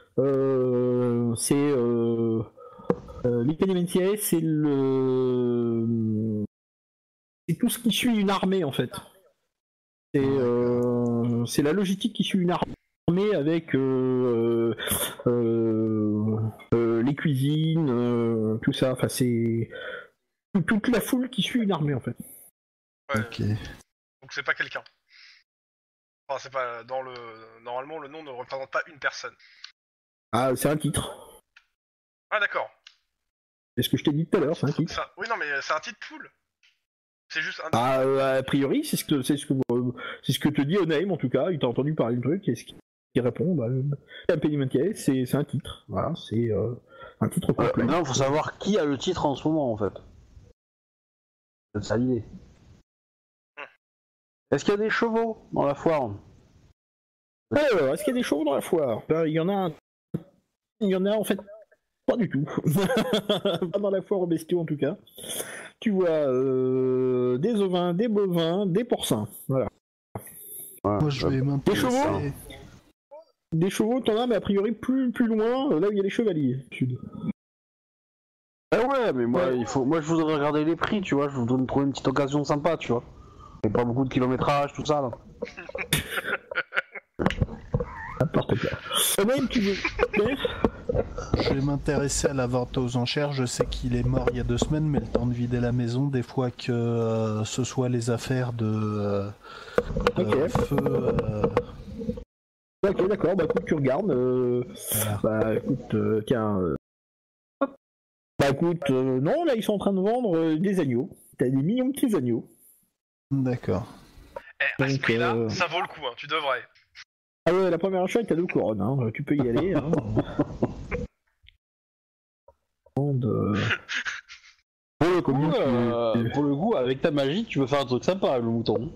C'est l'Implementary, c'est tout ce qui suit une armée en fait. C'est la logistique qui suit une armée avec les cuisines, tout ça. Enfin, c'est toute la foule qui suit une armée en fait. Ouais. Ok. Donc c'est pas quelqu'un. Enfin, c'est pas dans le. Normalement, le nom ne représente pas une personne. Ah, c'est un titre. Ah d'accord. C'est ce que je t'ai dit tout à l'heure, c'est un titre. Oui, non, mais c'est un titre full. C'est juste un. Ah, a priori, c'est ce que te dit Onaim en tout cas. Il t'a entendu parler du truc et ce qu'il répond, bah, Implementary, c'est un titre. Voilà, c'est un titre complet. Non, faut savoir qui a le titre en ce moment en fait. C'est ça l'idée. Est-ce qu'il y a des chevaux dans la foire? Alors, est-ce qu'il y a des chevaux dans la foire? Ben, il y en a en fait pas du tout. Pas dans la foire aux bestiaux en tout cas. Tu vois des ovins, des bovins, des porcins. Voilà. Moi, je vais m'intéresser. chevaux Des chevaux, t'en as, mais a priori plus loin, là où il y a les chevaliers, au sud. Ah ouais, mais moi, Ouais. moi je voudrais regarder les prix, tu vois, je voudrais me trouver une petite occasion sympa, tu vois. Et pas beaucoup de kilométrage, tout ça là. N'importe quoi. Même tu veux. Je vais m'intéresser à la vente aux enchères. Je sais qu'il est mort il y a 2 semaines, mais le temps de vider la maison, des fois que ce soit les affaires de Ok. feu. Ok, d'accord, bah écoute, tu regardes. Voilà. Bah écoute, tiens. Bah écoute, non, là ils sont en train de vendre des agneaux. T'as des millions de petits agneaux. D'accord. À ce Donc, prix-là, ça vaut le coup, hein, tu devrais. Ah ouais, la première achat, t'as 2 couronnes, hein. Tu peux y aller. Hein. Pour le coup, avec ta magie, tu veux faire un truc sympa, le mouton.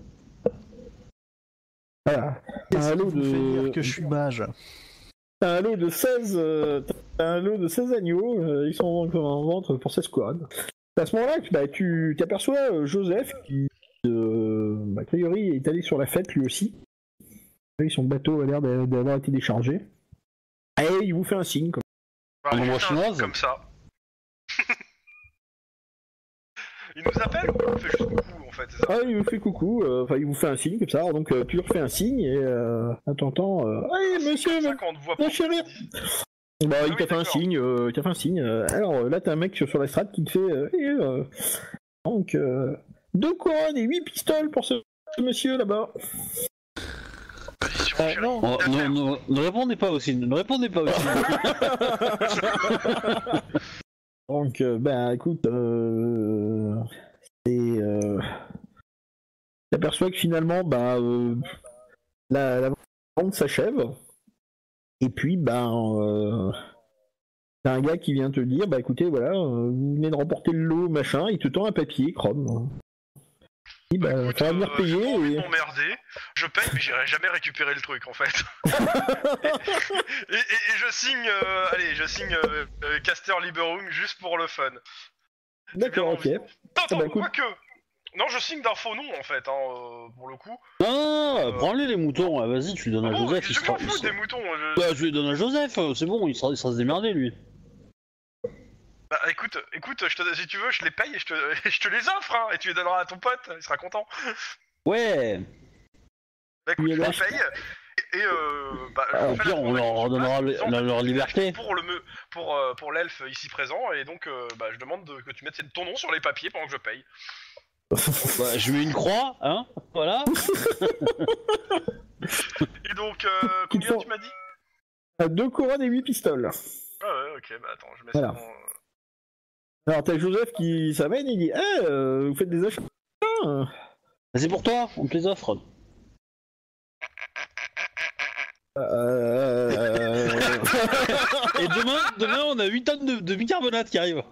Voilà. Qu'est-ce Un qui lot vous fait de... dire que je suis mage? T'as un lot de 16, t'as un lot de 16 agneaux, ils sont en vente pour 16 couronnes. À ce moment-là, bah, tu t'aperçois Joseph qui, a priori, est allé sur la fête lui aussi. Son bateau a l'air d'avoir été déchargé. Et il vous fait un signe. Comme... Bah, En il loi fait un truc chinoise. comme ça. Il nous appelle ou il nous fait juste coucou en fait, c'est ça? Ah, il vous fait coucou, enfin il vous fait un signe comme ça, donc tu lui refais un signe et t'entends hey, monsieur, C'est ça quand on te voit mon pas. chéri. Bah, il oui, t'a fait un d'accord. signe, alors là, t'as un mec sur la strate qui te fait donc 2 couronnes et 8 pistoles pour ce monsieur là-bas. Position, chérie. non. Oh, D'affaires. ne répondez pas aussi, ne répondez pas aussi. Donc, bah écoute, t'aperçois que finalement, bah, la vente s'achève, et puis, ben, t'as un gars qui vient te dire, bah écoutez, voilà, vous venez de remporter le lot, machin, il te tend un papier, Chrome. Il dit, bah, Écoute, ça va venir j'ai pas envie payer, de et... m'emmerder, je paye mais j'irai jamais récupérer le truc en fait. et je signe, Caster Liberung juste pour le fun. D'accord, ok. Attends, bah, écoute. quoique. Non, je signe d'un faux nom en fait, hein, pour le coup. Non, prends-les les moutons, vas-y, tu les donnes à Oh, Joseph. je m'en fous des moutons. Bah, je les donne à Joseph, c'est bon, il sera se démerder lui. Bah écoute, si tu veux, je les paye et je te les offre, hein, et tu les donneras à ton pote, il sera content. Ouais. Bah écoute, Oui, je les alors, paye. Et Au je fais pire, la on leur transaction redonnera sur place, en disant leur que tu liberté. pour l'elfe ici présent, et donc je demande que tu mettes ton nom sur les papiers pendant que je paye. Bah, je mets une croix, hein, voilà. Et donc, Qu'il combien faut- tu m'as dit? 2 couronnes et 8 pistoles. Ah ouais, ok, bah attends, je mets Voilà. ça dans... Alors t'as Joseph qui s'amène et il dit vous faites des achats C'est pour toi, on te les offre. Et demain, on a 8 tonnes de bicarbonate qui arrivent.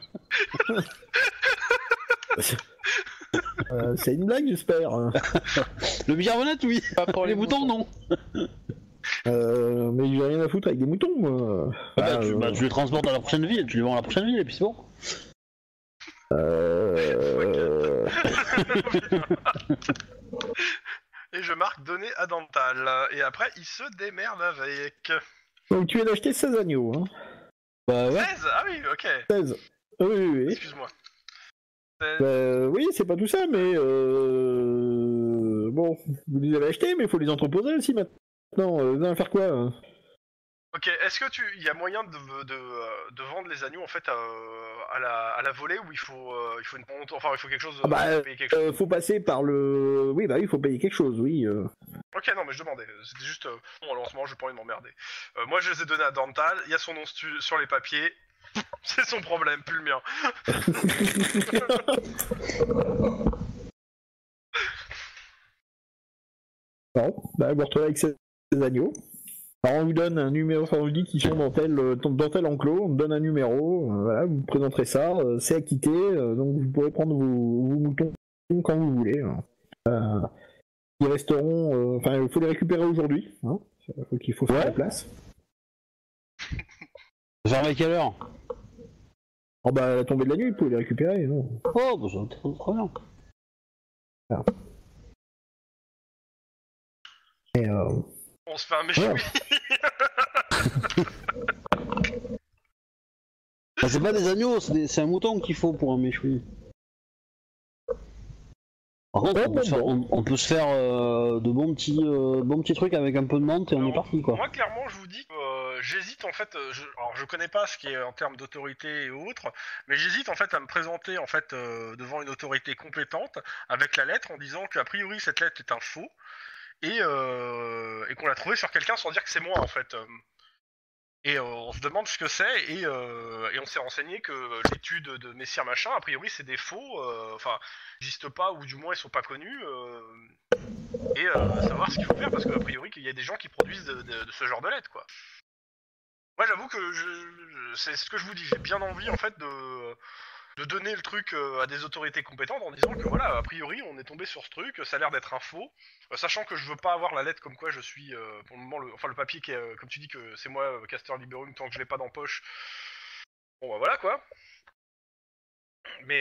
C'est une blague, j'espère. Le bicarbonate, oui. Pas pour Les moutons, non. Mais j'ai rien à foutre avec des moutons, moi. Tu les transportes à la prochaine ville, tu les vends à la prochaine ville, et puis c'est bon. Et je marque donner à Dental. Et après, il se démerde avec. Donc tu viens d'acheter 16 agneaux, hein. Bah ouais. 16. Ah oui, ok. 16. Oui. Excuse-moi. 16. Oui, c'est pas tout ça, mais bon, vous les avez achetés, mais il faut les entreposer aussi maintenant. Vous allez faire quoi hein Ok, est-ce que il y a moyen de vendre les agneaux en fait à la volée, ou il faut une ponte, enfin il faut quelque chose, faut payer quelque chose. Faut passer par le... Oui, bah il faut payer quelque chose, oui. Ok, non mais je demandais, c'était juste, bon, au lancement, je pas envie de m'emmerder. Moi je les ai donnés à Dental, il y a son nom sur les papiers, c'est son problème, plus le mien. Bon, bah vous retrouvez avec 16 agneaux. Alors on vous donne un numéro, enfin on vous dit qu'ils sont dans tel enclos, on vous donne un numéro, voilà, vous présenterez ça, c'est acquitté, donc vous pourrez prendre vos moutons quand vous voulez. Ils resteront, enfin il faut les récupérer aujourd'hui, hein, il faut faire la place. Ça ferme à quelle heure? Oh bah à la tombée de la nuit, vous pouvez les récupérer, non. Oh, bah ça va être très bien. Voilà. Et On se fait un méchoui. Bah, c'est pas des agneaux, c'est un mouton qu'il faut pour un méchoui. Par contre, on peut se faire de bons petits trucs avec un peu de menthe et on est parti quoi. Moi clairement je vous dis que j'hésite en fait, alors je connais pas ce qui est en termes d'autorité et autres, mais j'hésite en fait à me présenter en fait devant une autorité compétente avec la lettre en disant qu'a priori cette lettre est un faux et qu'on l'a trouvée sur quelqu'un sans dire que c'est moi en fait. Et on se demande ce que c'est, et on s'est renseigné que l'étude de Messire Machin, a priori c'est des faux, enfin, n'existent pas, ou du moins ils sont pas connus, et savoir ce qu'il faut faire, parce qu'a priori qu'il y a des gens qui produisent de ce genre de lettres, quoi. Moi j'avoue que c'est ce que je vous dis, j'ai bien envie en fait de donner le truc à des autorités compétentes en disant que voilà, a priori on est tombé sur ce truc, ça a l'air d'être un faux, sachant que je veux pas avoir la lettre comme quoi je suis pour le moment, le papier qui est, comme tu dis que c'est moi, Castor Liberum, tant que je l'ai pas dans poche, bon bah voilà quoi. Mais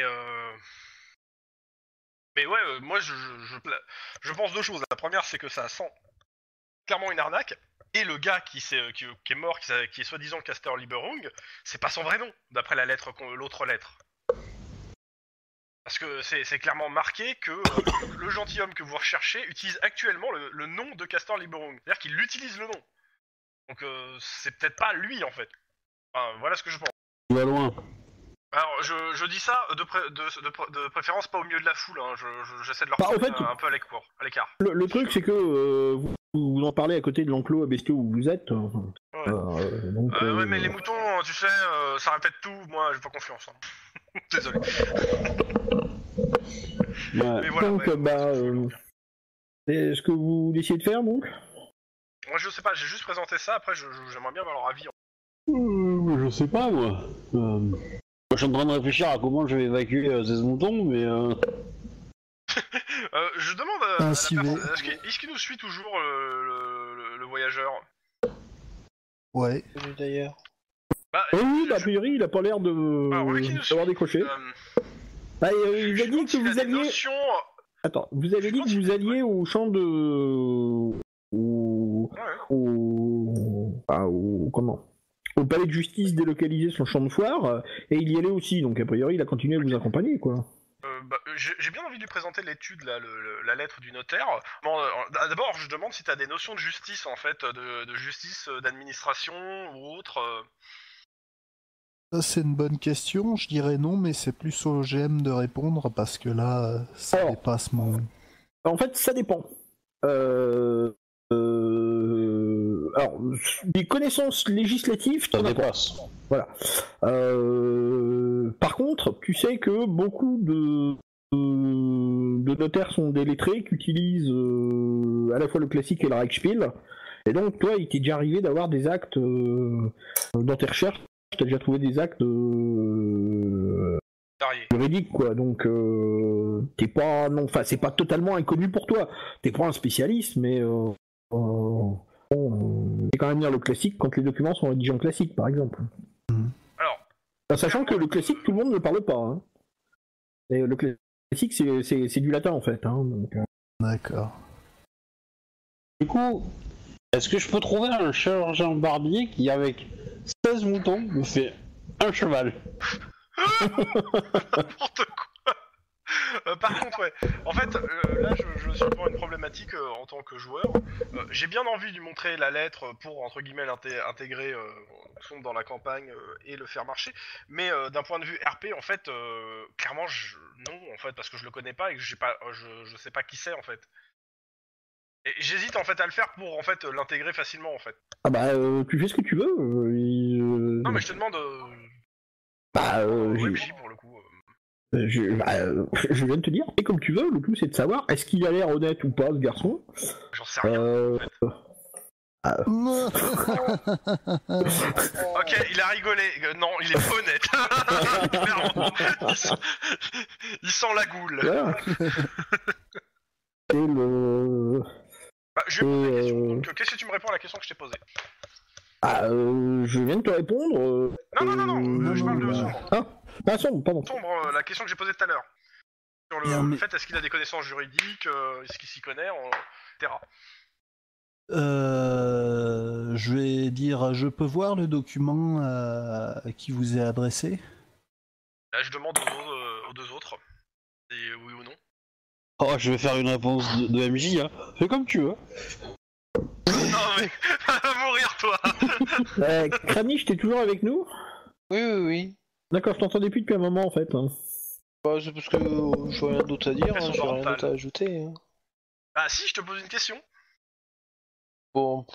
ouais, moi je pense deux choses. La première c'est que ça sent clairement une arnaque, et le gars qui est mort, qui est soi-disant Castor Liberung, c'est pas son vrai nom, d'après la lettre, l'autre lettre. Parce que c'est clairement marqué que le gentilhomme que vous recherchez utilise actuellement le nom de Castor Liberung. C'est-à-dire qu'il utilise le nom. Donc c'est peut-être pas lui en fait. Enfin, voilà ce que je pense. Tu vas loin. Alors je dis ça de préférence pas au milieu de la foule, hein. J'essaie de leur Bah, en trouver fait, un peu à l'écart. le truc c'est que vous en parlez à côté de l'enclos à bestiaux où vous êtes. Ouais. Ouais, mais les moutons, tu sais, ça répète tout, moi j'ai pas confiance. Hein. Désolé. Ouais. Mais voilà, donc, ouais, c'est ce que vous décidez de faire donc. moi je sais pas, j'ai juste présenté ça, après j'aimerais bien avoir leur avis. Je sais pas moi. Je suis en train de réfléchir à comment je vais évacuer ces moutons, mais Je demande à la Ainsi personne, va. est-ce qu'il nous suit toujours le voyageur? Ouais. Celui d'ailleurs. Bah, Oui, bah, a priori il a pas l'air Alors, vu qu'il nous d'avoir suit, décroché. Bah, il a dit que vous alliez. Notions... Attends, vous avez dit pense que vous qu'il- alliez au champ de. Comment au palais de justice délocalisé sur le champ de foire, et il y allait aussi, donc a priori il a continué à vous accompagner quoi. j'ai bien envie de lui présenter l'étude, là, la lettre du notaire. Bon, d'abord, je demande si t'as des notions de justice, en fait, de justice, d'administration ou autre. Ça, c'est une bonne question. Je dirais non, mais c'est plus au GM de répondre parce que là, ça Alors. dépasse mon. En fait, ça dépend. Alors, des connaissances législatives, Ça t'en as pas. dépasse. Voilà. Par contre, tu sais que beaucoup de notaires sont des lettrés qui utilisent à la fois le classique et le Reichspiel. Et donc, toi, il t'est déjà arrivé d'avoir des actes dans tes recherches. T'as déjà trouvé des actes Variés. juridiques, quoi. Donc, t'es pas, non, enfin, c'est pas totalement inconnu pour toi. T'es pas un spécialiste, mais c'est quand même lire le classique quand les documents sont rédigés en classique, par exemple. Alors, En sachant que le classique, tout le monde ne parle pas. Hein. Et le classique, c'est du latin en fait. Hein, donc, D'accord. Du coup, est-ce que je peux trouver un chirurgien barbier qui, avec 16 moutons, me fait un cheval? n'importe quoi. Par contre, ouais. En fait, là, je suis devant une problématique en tant que joueur. J'ai bien envie de lui montrer la lettre pour, entre guillemets, intégrer son dans la campagne et le faire marcher. Mais d'un point de vue RP, en fait, clairement, non, en fait, parce que je le connais pas et que je sais pas qui c'est, en fait. Et j'hésite, en fait, à le faire pour, en fait, l'intégrer facilement, en fait. Ah bah, tu fais ce que tu veux. Non, mais je te demande... j'ai- MJ, pour le coup. je viens de te dire, et comme tu veux, le tout c'est de savoir est-ce qu'il a l'air honnête ou pas, ce garçon. J'en sais rien, en fait. Ok, il a rigolé. Non, il est honnête. Clairement. Il sent la goule. Voilà. Et le... Bah, je vais poser la question. Et, Donc, qu'est-ce que tu me réponds à la question que je t'ai posée? je viens de te répondre. Non, je parle de Sombre. Ah, Sombre, pardon. Sombre, la question que j'ai posée tout à l'heure. Sur Bien, le mais- fait, est-ce qu'il a des connaissances juridiques, est-ce qu'il s'y connaît, etc. Je vais dire, je peux voir le document qui vous est adressé. Là, je demande aux deux autres. Et oui ou non. Oh, je vais faire une réponse de MJ, hein. Fais comme tu veux. Non, mais va mourir, toi. Kranich, t'es toujours avec nous? Oui. D'accord, je t'entendais plus depuis un moment en fait. Hein. Bah, c'est parce que j'ai rien d'autre à dire, Elles sont j'ai rien parentales. d'autre à ajouter. Hein. Bah, si, je te pose une question. Bon,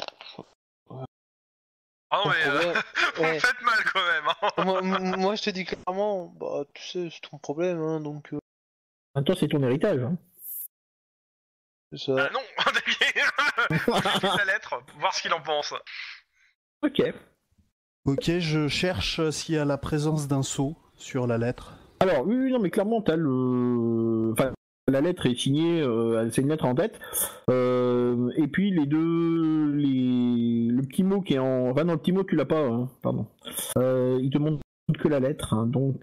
Ah non, mais problème, vous me ouais. faites mal quand même. Hein. moi je te dis clairement, bah tu sais, c'est ton problème, hein, donc En même temps, c'est ton héritage. Hein. c'est ça. Ah non, je lis la lettre, voir ce qu'il en pense. Ok. Ok, je cherche s'il y a la présence d'un sceau sur la lettre. Alors, oui, non, mais clairement, t'as le. Enfin, la lettre est signée, c'est une lettre en tête. Et puis, les deux. Le petit mot qui est en. Enfin, non, le petit mot, tu l'as pas, hein, pardon. Il te montre que la lettre, hein, donc.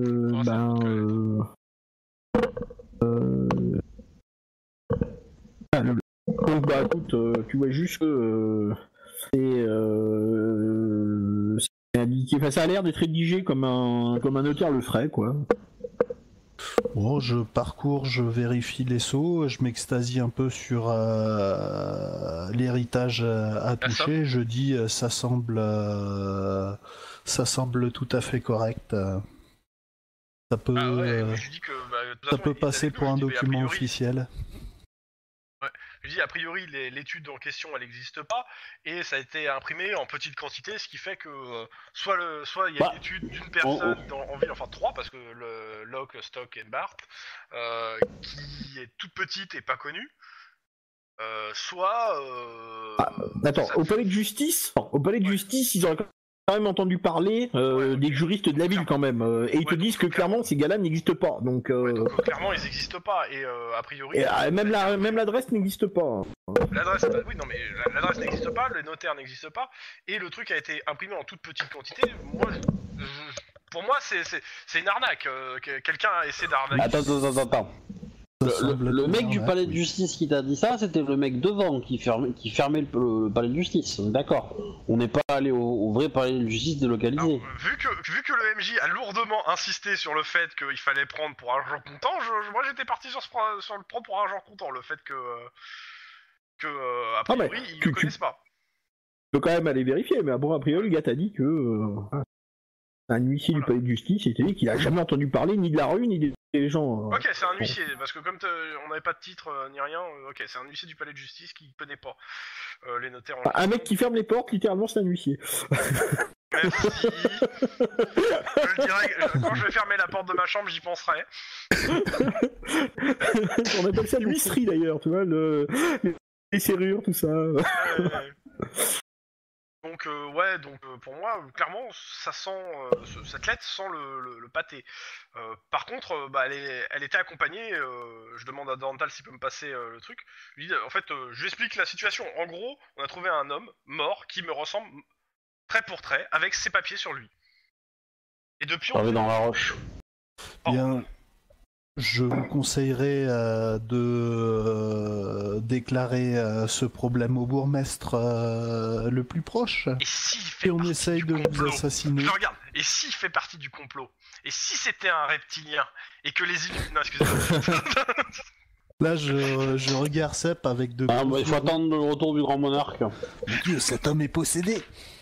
Donc, bah, écoute, tu vois juste que. C'est indiqué. Enfin, ça a l'air d'être rédigé comme un notaire le ferait, quoi. Bon, je parcours, je vérifie les sceaux, je m'extasie un peu sur l'héritage à toucher. Je dis, ça semble tout à fait correct. Ça peut, Ah ouais, je dis que de toute ça façon, peut il est passer avec pour nous, un je dis, mais a document priori- officiel. Je dis a priori l'étude en question elle n'existe pas et ça a été imprimé en petite quantité, ce qui fait que soit il y a Bah, une étude d'une personne en ville, enfin trois parce que le Locke, Stock et Bart, qui est toute petite et pas connue, soit Attends, ça- au palais de justice, ils auraient quand même entendu parler des juristes de la ville quand même, et ils te Ouais, disent que donc, clairement ces gars-là n'existent pas. Donc, ouais, donc, clairement ils n'existent pas et a priori même l'adresse n'existe pas. l'adresse, oui, non, mais l'adresse n'existe pas, le notaire n'existe pas, et le truc a été imprimé en toute petite quantité. Moi, pour moi, c'est une arnaque. Quelqu'un a essayé d'arnaquer. Attends. Le mec du palais de justice qui t'a dit ça, c'était le mec devant qui fermait le palais de justice. D'accord. On n'est pas allé au vrai palais de justice délocalisé. Alors, vu que le MJ a lourdement insisté sur le fait qu'il fallait prendre pour argent comptant, moi j'étais parti sur le prendre pour argent comptant, le fait que a priori ils ne connaissent pas. Tu peux quand même aller vérifier, mais bon, a priori le gars t'a dit que un huissier du palais de justice, il t'a dit qu'il a jamais entendu parler ni de la rue ni des gens. Ok, c'est un huissier, parce que comme on n'avait pas de titre ni rien, ok, c'est un huissier du palais de justice qui connaît pas les notaires. Un mec qui ferme les portes, littéralement, c'est un huissier. Merci. Je le dirai, quand je vais fermer la porte de ma chambre, j'y penserai. On appelle ça l'huisserie d'ailleurs, tu vois, les serrures, tout ça. Donc pour moi, clairement, ça sent cette lettre sent le pâté. Par contre, elle était accompagnée. Je demande à Dental s'il peut me passer le truc. Lui, en fait, je lui explique la situation. En gros, on a trouvé un homme mort qui me ressemble trait pour trait, avec ses papiers sur lui. Et depuis, on dans la roche. Bien, je vous conseillerais de déclarer ce problème au bourgmestre le plus proche. Et s'il fait on partie essaye du de complot, vous assassiner. Je regarde. Et s'il fait partie du complot? Et si c'était un reptilien? Et que les non, excusez-moi. Là, je regarde Sepp avec de... il faut attendre le retour du grand monarque. Mon Dieu, cet homme est possédé.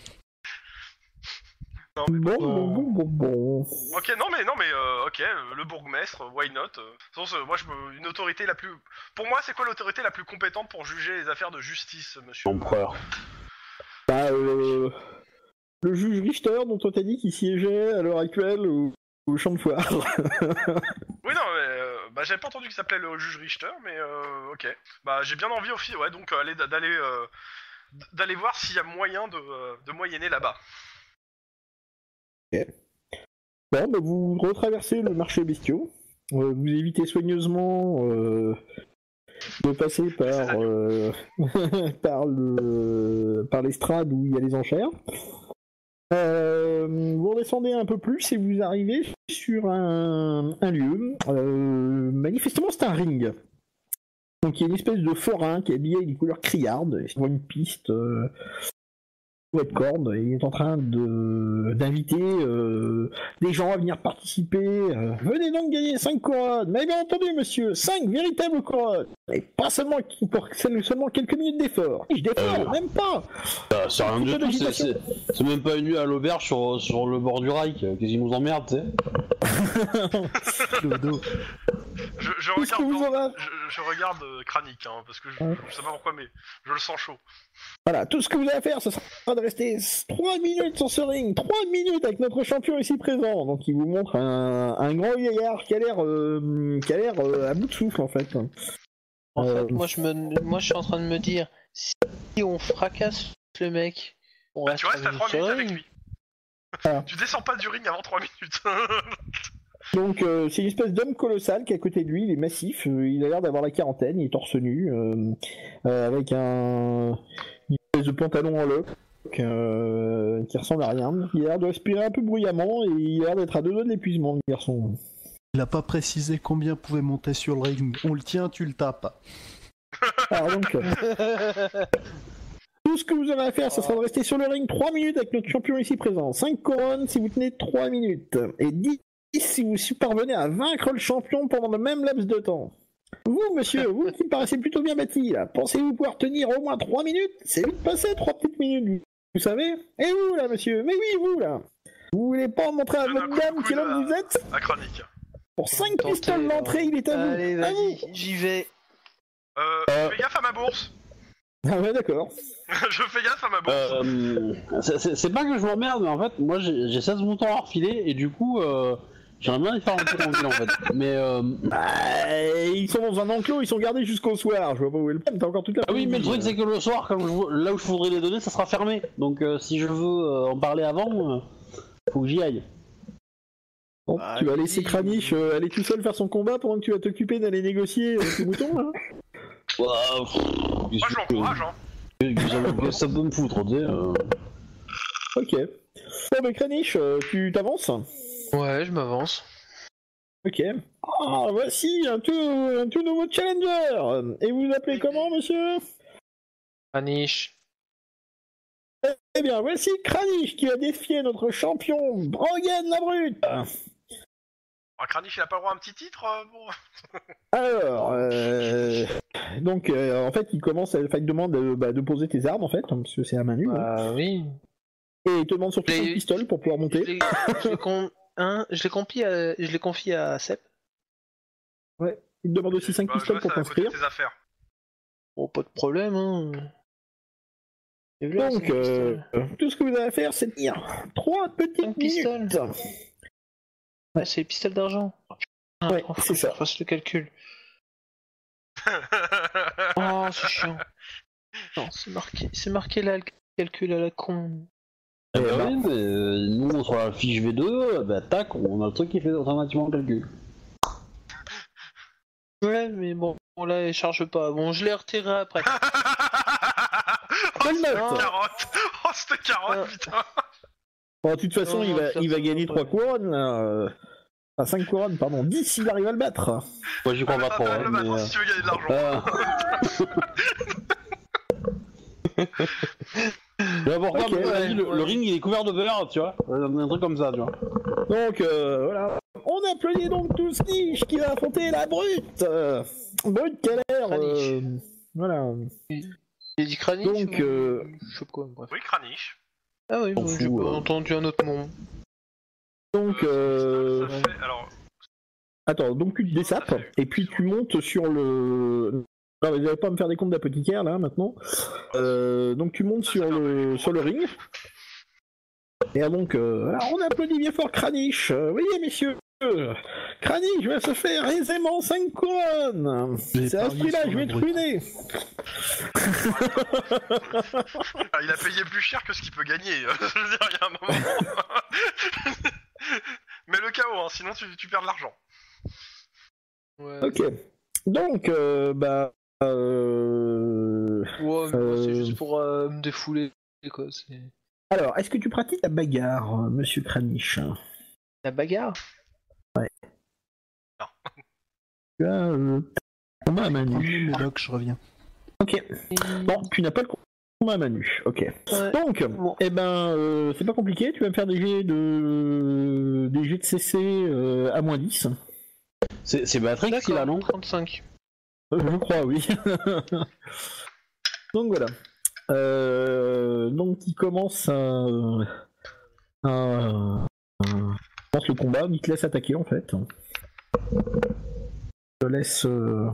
Non, mais Bon. Ok, non mais ok, le bourgmestre, why not? Moi, une autorité la plus... Pour moi, c'est quoi l'autorité la plus compétente pour juger les affaires de justice, monsieur? L'empereur. Le juge Richter, dont on t'a dit qu'il siégeait à l'heure actuelle au champ de foire. Oui, non, mais j'avais pas entendu qu'il s'appelait le juge Richter, mais ok. J'ai bien envie aussi, ouais, donc d'aller voir s'il y a moyen de moyenner là-bas. Okay. Bon, vous retraversez le marché bestiaux. Vous évitez soigneusement de passer par l'estrade où il y a les enchères. Vous redescendez un peu plus et vous arrivez sur un lieu. Manifestement, c'est un ring. Donc, il y a une espèce de forain qui est habillé avec des couleurs criardes. C'est une piste webcord, et il est en train d'inviter des gens à venir participer. Venez donc gagner 5 couronnes. Mais bien entendu, monsieur, 5 véritables couronnes. Et pas seulement pour seulement quelques minutes d'effort. Je d'effort, même pas. C'est rien du tout, c'est même pas une nuit à l'auberge sur le bord du rail. Qu'est-ce qui nous emmerde, tu sais? Je regarde Kranik, hein, parce que je sais pas pourquoi, mais je le sens chaud. Voilà, tout ce que vous avez à faire, ce sera de rester 3 minutes sur ce ring, 3 minutes avec notre champion ici présent. Donc il vous montre un grand vieillard qui a l'air à bout de souffle en fait. En fait, moi je suis en train de me dire, si on fracasse le mec, on reste tu restes à 3 minutes avec lui. Ah. Tu descends pas du ring avant 3 minutes. Donc c'est une espèce d'homme colossal qui est à côté de lui, il est massif, il a l'air d'avoir la quarantaine, il est torse nu, avec une espèce de pantalon en loque qui ressemble à rien. Il a l'air de respirer un peu bruyamment et il a l'air d'être à 2 doigts de l'épuisement, le garçon. Il a pas précisé combien pouvait monter sur le ring. On le tient, tu le tapes. Alors donc, tout ce que vous aurez à faire, ça sera de rester sur le ring 3 minutes avec notre champion ici présent. 5 couronnes si vous tenez 3 minutes. Et 10 si vous parvenez à vaincre le champion pendant le même laps de temps. Vous, monsieur, vous qui me paraissez plutôt bien bâti, là, pensez-vous pouvoir tenir au moins 3 minutes? C'est vite passé, 3 petites minutes, vous savez? Et vous, là, monsieur? Mais oui, vous, là! Vous voulez pas montrer à votre dame quel homme vous êtes? À Kranik. Pour 5 pistoles d'entrée, il est à vous! Allez, vas-y, j'y vais! Fais gaffe à ma bourse! Ah ouais, d'accord. Je fais gaffe à ma bourse! C'est pas que je m'emmerde, mais en fait, moi j'ai 16 moutons à refiler, et du coup, j'aimerais bien les faire un peu tranquille en fait. Mais ils sont dans un enclos, ils sont gardés jusqu'au soir. Je vois pas où est le problème, t'as encore toute la... Ah oui, mais le truc c'est que le soir, là où je voudrais les donner, ça sera fermé. Donc si je veux en parler avant, faut que j'y aille. Bon, tu vas laisser Kranich aller tout seul faire son combat pendant que tu vas t'occuper d'aller négocier avec les moutons, là? Moi je l'encourage, hein. Ça peut me foutre, tu sais. Ok. Bon, mais Kranich, tu t'avances? Ouais, je m'avance. Ok. Ah, voici un tout nouveau challenger. Et vous appelez comment, monsieur? Anish. Eh bien, voici Kranich qui a défié notre champion Brogan la Brute. Kranich, il a pas le droit à un petit titre bon. Alors, donc, en fait, il demande de poser tes armes, en fait, parce que c'est à main nue. Hein. Oui. Et il te demande surtout un pistolet pour pouvoir monter. Je l'ai confié à Sep. Ouais. Il te demande aussi 5 pistoles pour t'inscrire. Tes affaires. Bon, pas de problème, hein. Donc, tout ce que vous avez à faire, c'est tenir 3 petites minutes. Ouais, c'est les pistoles d'argent. Ouais, c'est ça. Fasse le calcul. Oh, c'est chiant. Non, c'est marqué là le calcul à la con. Eh ben oui, mais nous sur la fiche V2, bah tac, on a le truc qui fait automatiquement le calcul. Ouais, mais bon là, il charge pas. Bon, je l'ai retiré après. Oh, cette carotte! Oh, cette carotte, putain! Bon, de toute façon, il va gagner 3 couronnes, là. Enfin, 5 couronnes, pardon. 10 s'il arrive à le battre. Moi, j'y crois pas trop. Le battre si tu veux gagner de l'argent. Mais pourquoi Okay, le ring il est couvert de beurre, tu vois, un truc comme ça, tu vois. Donc voilà, on applaudit donc tous Niche qui va affronter la Brute. Brute qui a l'air, voilà. J'ai dit Kranich. Donc je sais pas quoi, bref. Oui, Kranich. Ah oui, j'ai pas entendu un autre nom. Donc ça fait, alors... attends, donc tu te désapes et puis tu montes sur le. Non, mais vous n'allez pas me faire des comptes d'apothicaire là maintenant. Donc tu montes sur le ring. Et donc voilà, on applaudit bien fort Kranich. Voyez messieurs, Kranich va se faire aisément 5 couronnes. C'est à ce prix-là, je vais te ruiner. Il a payé plus cher que ce qu'il peut gagner. Je veux dire, il y a un moment. Mais le chaos, hein, sinon tu perds de l'argent. Ouais. Ok. Donc Ouais, mais c'est juste pour me défouler, quoi. Alors, est-ce que tu pratiques la bagarre, monsieur Kranich? La bagarre? Ouais. Non. Tu as combat à main nue. Médoc, je reviens. Ok. Bon, tu n'as pas le combat à main nue. Ok. Ouais. Donc, Bon. c'est pas compliqué. Tu vas me faire des jets de CC à moins 10. C'est Béatrix qui l'a, non? 35. Je crois, oui. Donc voilà. Donc il commence le combat, il te laisse attaquer en fait. Je te laisse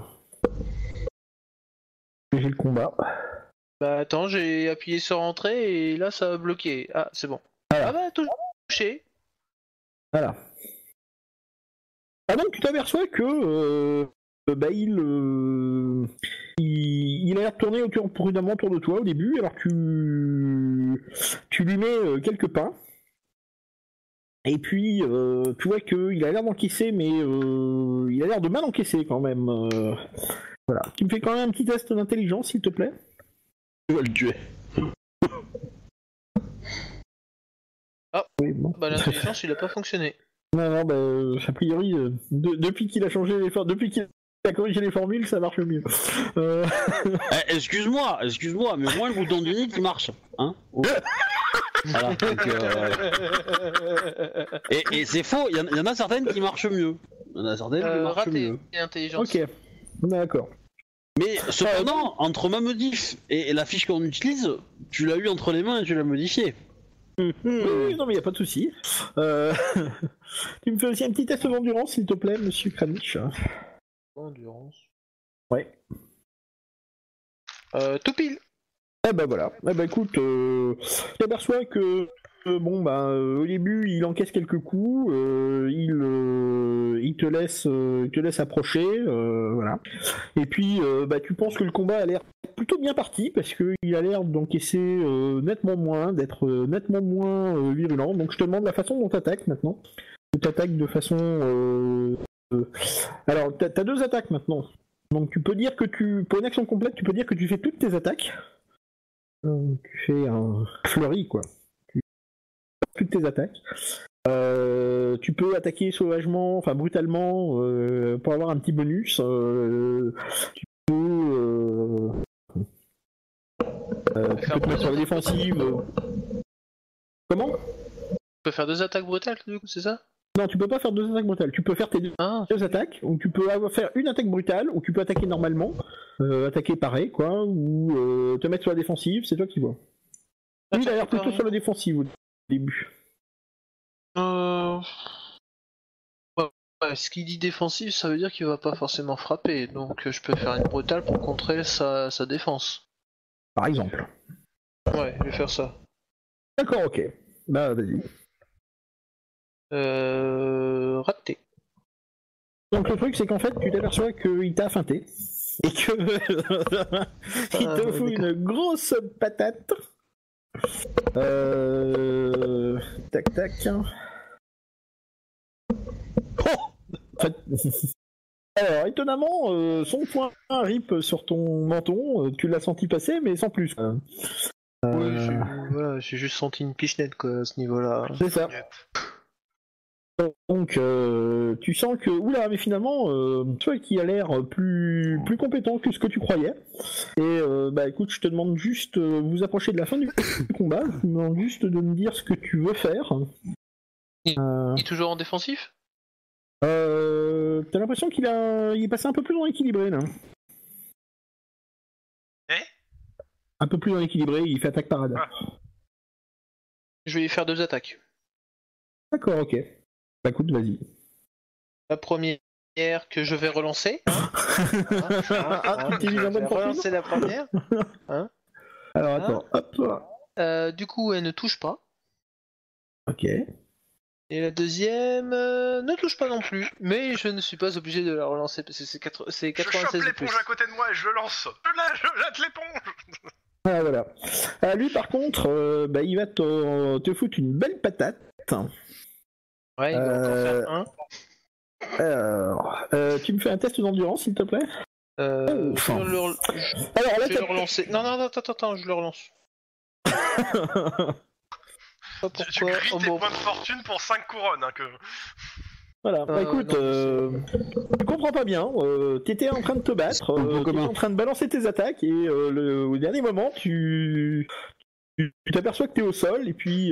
j'ai le combat. Bah attends, j'ai appuyé sur entrée et là ça a bloqué. Ah, c'est bon. Voilà. Ah bah touché. Voilà. Ah donc tu t'aperçois que il a l'air de tourner prudemment autour de toi au début, alors tu lui mets quelques pains. Et puis tu vois qu'il a l'air d'encaisser, mais il a l'air de mal encaisser quand même. Voilà. Tu me fais quand même un petit test d'intelligence, s'il te plaît. Je vais le tuer. Ah, oui, bon. Bah l'intelligence il a pas fonctionné. Non, a priori, depuis qu'il a changé les depuis qu'il a corrigé les formules, ça marche mieux. Excuse-moi, mais au moins le bouton du nid il marche, hein. Voilà, donc, et c'est faux, il y en a certaines qui marchent mieux. Il y en a certaines qui marchent raté, mieux. intelligence. Ok, d'accord. Mais cependant, entre ma modif et la fiche qu'on utilise, tu l'as eu entre les mains et tu l'as modifié. Oui, non mais y a pas de souci. Tu me fais aussi un petit test d'endurance, s'il te plaît, monsieur Kranich. Endurance. Ouais. Tout pile. Eh ben voilà. Eh ben écoute, tu t'aperçois que au début il encaisse quelques coups, il te laisse approcher, voilà. Et puis tu penses que le combat a l'air plutôt bien parti parce que il a l'air d'encaisser nettement moins, d'être nettement moins virulent. Donc je te demande la façon dont t'attaques maintenant. Tu t'attaques de façon alors t'as 2 attaques maintenant. Donc tu peux dire que pour une action complète, tu peux dire que tu fais toutes tes attaques. Tu fais un flurry quoi. Toutes tes attaques. Tu peux attaquer sauvagement, enfin brutalement, pour avoir un petit bonus. Tu peux te mettre sur la défensive. Comment ? Tu peux faire 2 attaques brutales, du coup, c'est ça? Non, tu peux pas faire 2 attaques brutales. Tu peux faire tes 2 attaques, ou tu peux faire une attaque brutale, ou tu peux attaquer normalement, attaquer pareil, quoi, ou te mettre sur la défensive, c'est toi qui vois. Lui, il a l'air plutôt sur la défensive au début. Ouais, ce qu'il dit défensif, ça veut dire qu'il va pas forcément frapper, donc je peux faire une brutale pour contrer sa défense. Par exemple. Ouais, je vais faire ça. D'accord, ok. Bah, vas-y. Raté. Donc le truc, c'est qu'en fait, tu t'aperçois qu'il t'a feinté, et que il te fout une grosse patate. Tac tac. En fait... Alors, étonnamment, son poing rip sur ton menton, tu l'as senti passer, mais sans plus. Oui, j'ai juste senti une pichenette, quoi, à ce niveau-là. C'est ça. Donc, tu sens que, oula, mais finalement, toi qui a l'air plus compétent que ce que tu croyais. Et bah écoute, je te demande juste, vous approchez de la fin du combat, je te demande juste de me dire ce que tu veux faire. Il est toujours en défensif ? T'as l'impression qu'il est passé un peu plus dans l'équilibré là. Un peu plus dans l'équilibré, il fait attaque parade. Je vais lui faire 2 attaques. D'accord, ok. Bah écoute, vas-y. La première que je vais relancer. Tu utilises un bon profil ? Relancer la première. Alors attends, hop. Du coup, elle ne touche pas. Ok. Et la deuxième ne touche pas non plus. Mais je ne suis pas obligé de la relancer parce que c'est 96 Je chope de plus. l'éponge à côté de moi et je le lance. Je jette l'éponge. Ah voilà. Lui par contre, bah, il va te foutre une belle patate. Ouais, il va encore faire un. Alors, tu me fais un test d'endurance s'il te plaît. Je vais le relancer. Non, attends, je le relance. Tu grilles tes points de fortune pour 5 couronnes. Hein, que... Voilà, bah écoute, tu comprends pas bien, t'étais en train de te battre, t'étais en train de balancer tes attaques, et au dernier moment, tu t'aperçois que t'es au sol, et puis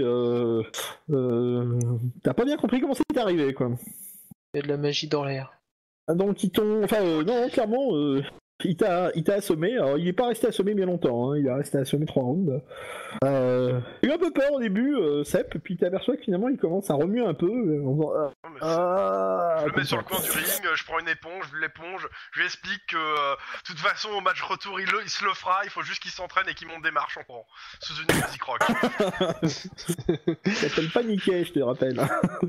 t'as pas bien compris comment c'est arrivé, quoi. Il y a de la magie dans l'air. Donc ils t'ont... Enfin, non, clairement, il t'a assommé. Alors, il est pas resté assommé bien longtemps, hein. Il a resté assommé 3 rounds. Il a eu un peu peur au début, Sepp, puis t'aperçois que finalement il commence à remuer un peu. Je le mets sur le coin du ring, je prends une éponge, je lui explique que de toute façon au match retour il se le fera, il faut juste qu'il s'entraîne et qu'il monte des marches en courant. Sous une musique rock. Ça s'appelle paniquer, je te rappelle.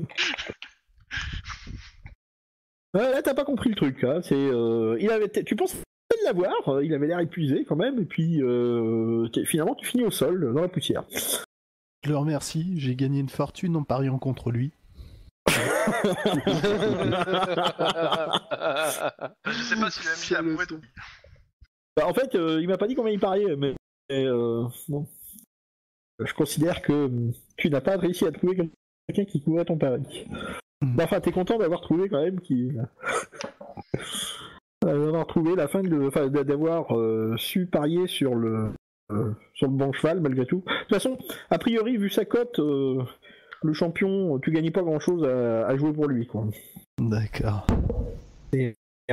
Ouais, là t'as pas compris le truc, hein. Tu penses de l'avoir, il avait l'air épuisé quand même, et puis finalement tu finis au sol, dans la poussière. Je le remercie, j'ai gagné une fortune en pariant contre lui. Je sais pas s'il a mis la bouée de... Bah, en fait, il m'a pas dit combien il pariait, mais bon. Je considère que tu n'as pas réussi à trouver quelqu'un qui couvrait ton pari. Enfin, t'es content d'avoir trouvé quand même d'avoir trouvé la fin d'avoir su parier sur le bon cheval malgré tout. De toute façon, a priori, vu sa cote, le champion, tu gagnais pas grand chose à jouer pour lui, quoi. D'accord. C'est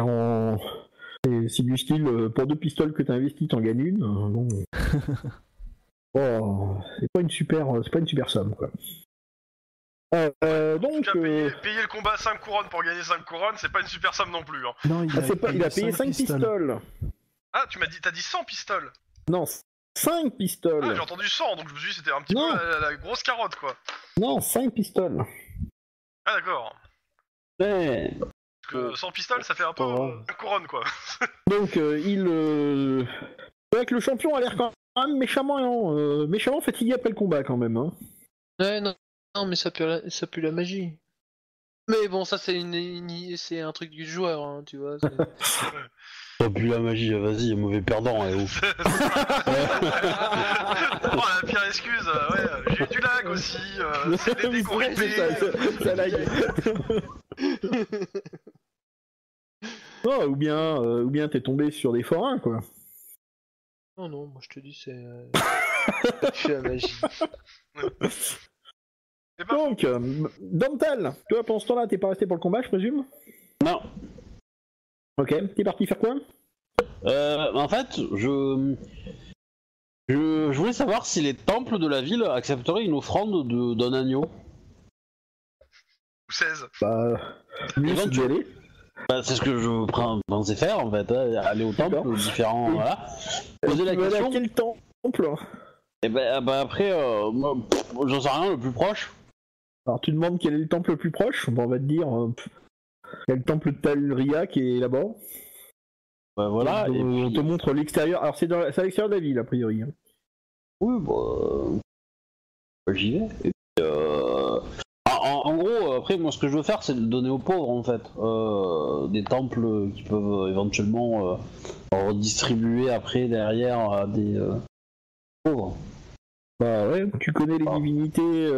du style, pour 2 pistoles que t'as investi, t'en gagnes une. Bon. Oh, c'est pas une super somme, quoi. Donc, payer le combat à 5 couronnes pour gagner 5 couronnes, c'est pas une super somme non plus. Hein. Non, il a payé 5 pistoles. Ah, t'as dit 100 pistoles. Non, 5 pistoles. Ah, j'ai entendu 100, donc je me suis dit c'était un petit peu la grosse carotte, quoi. Non, 5 pistoles. Ah, d'accord. Ouais. Parce que 100 pistoles, ça fait un peu une couronne, quoi. Donc, c'est vrai que le champion a l'air quand même méchamment fatigué après le combat, quand même. Hein. Ouais, non, mais ça pue la magie. Mais bon, ça c'est c'est un truc du joueur, hein, tu vois. Ça pue la magie, vas-y, mauvais perdant, Oh, la aucune excuse. Ouais, j'ai eu du lag aussi. C'est des décorrupés. Ça lag. Non, ou bien t'es tombé sur des forains, quoi. Non, moi je te dis, c'est. C'est la magie. C'est pas Donc, Dental, toi pendant ce temps-là, t'es pas resté pour le combat, je présume? Non. Ok, t'es parti faire quoi? En fait, je voulais savoir si les temples de la ville accepteraient une offrande d'un agneau. Ou 16. Bah, mieux c'est d'y aller. Bah, c'est ce que je pensais faire en fait, hein, aller au temple, D'accord. différents, voilà. Poser la Tu vas aller question. à quel temple? Et bah après, moi, j'en sais rien, le plus proche. Alors tu demandes quel est le temple le plus proche, bon, on va te dire il y a le temple de Talria qui est là-bas. Bah voilà. Et On puis... te montre l'extérieur. Alors c'est à l'extérieur de la ville a priori. Hein. Oui, bah j'y vais. Et puis, en gros, après, moi, ce que je veux faire, c'est de donner aux pauvres, en fait, des temples qui peuvent éventuellement redistribuer après derrière à des pauvres. Bah ouais, tu connais les divinités.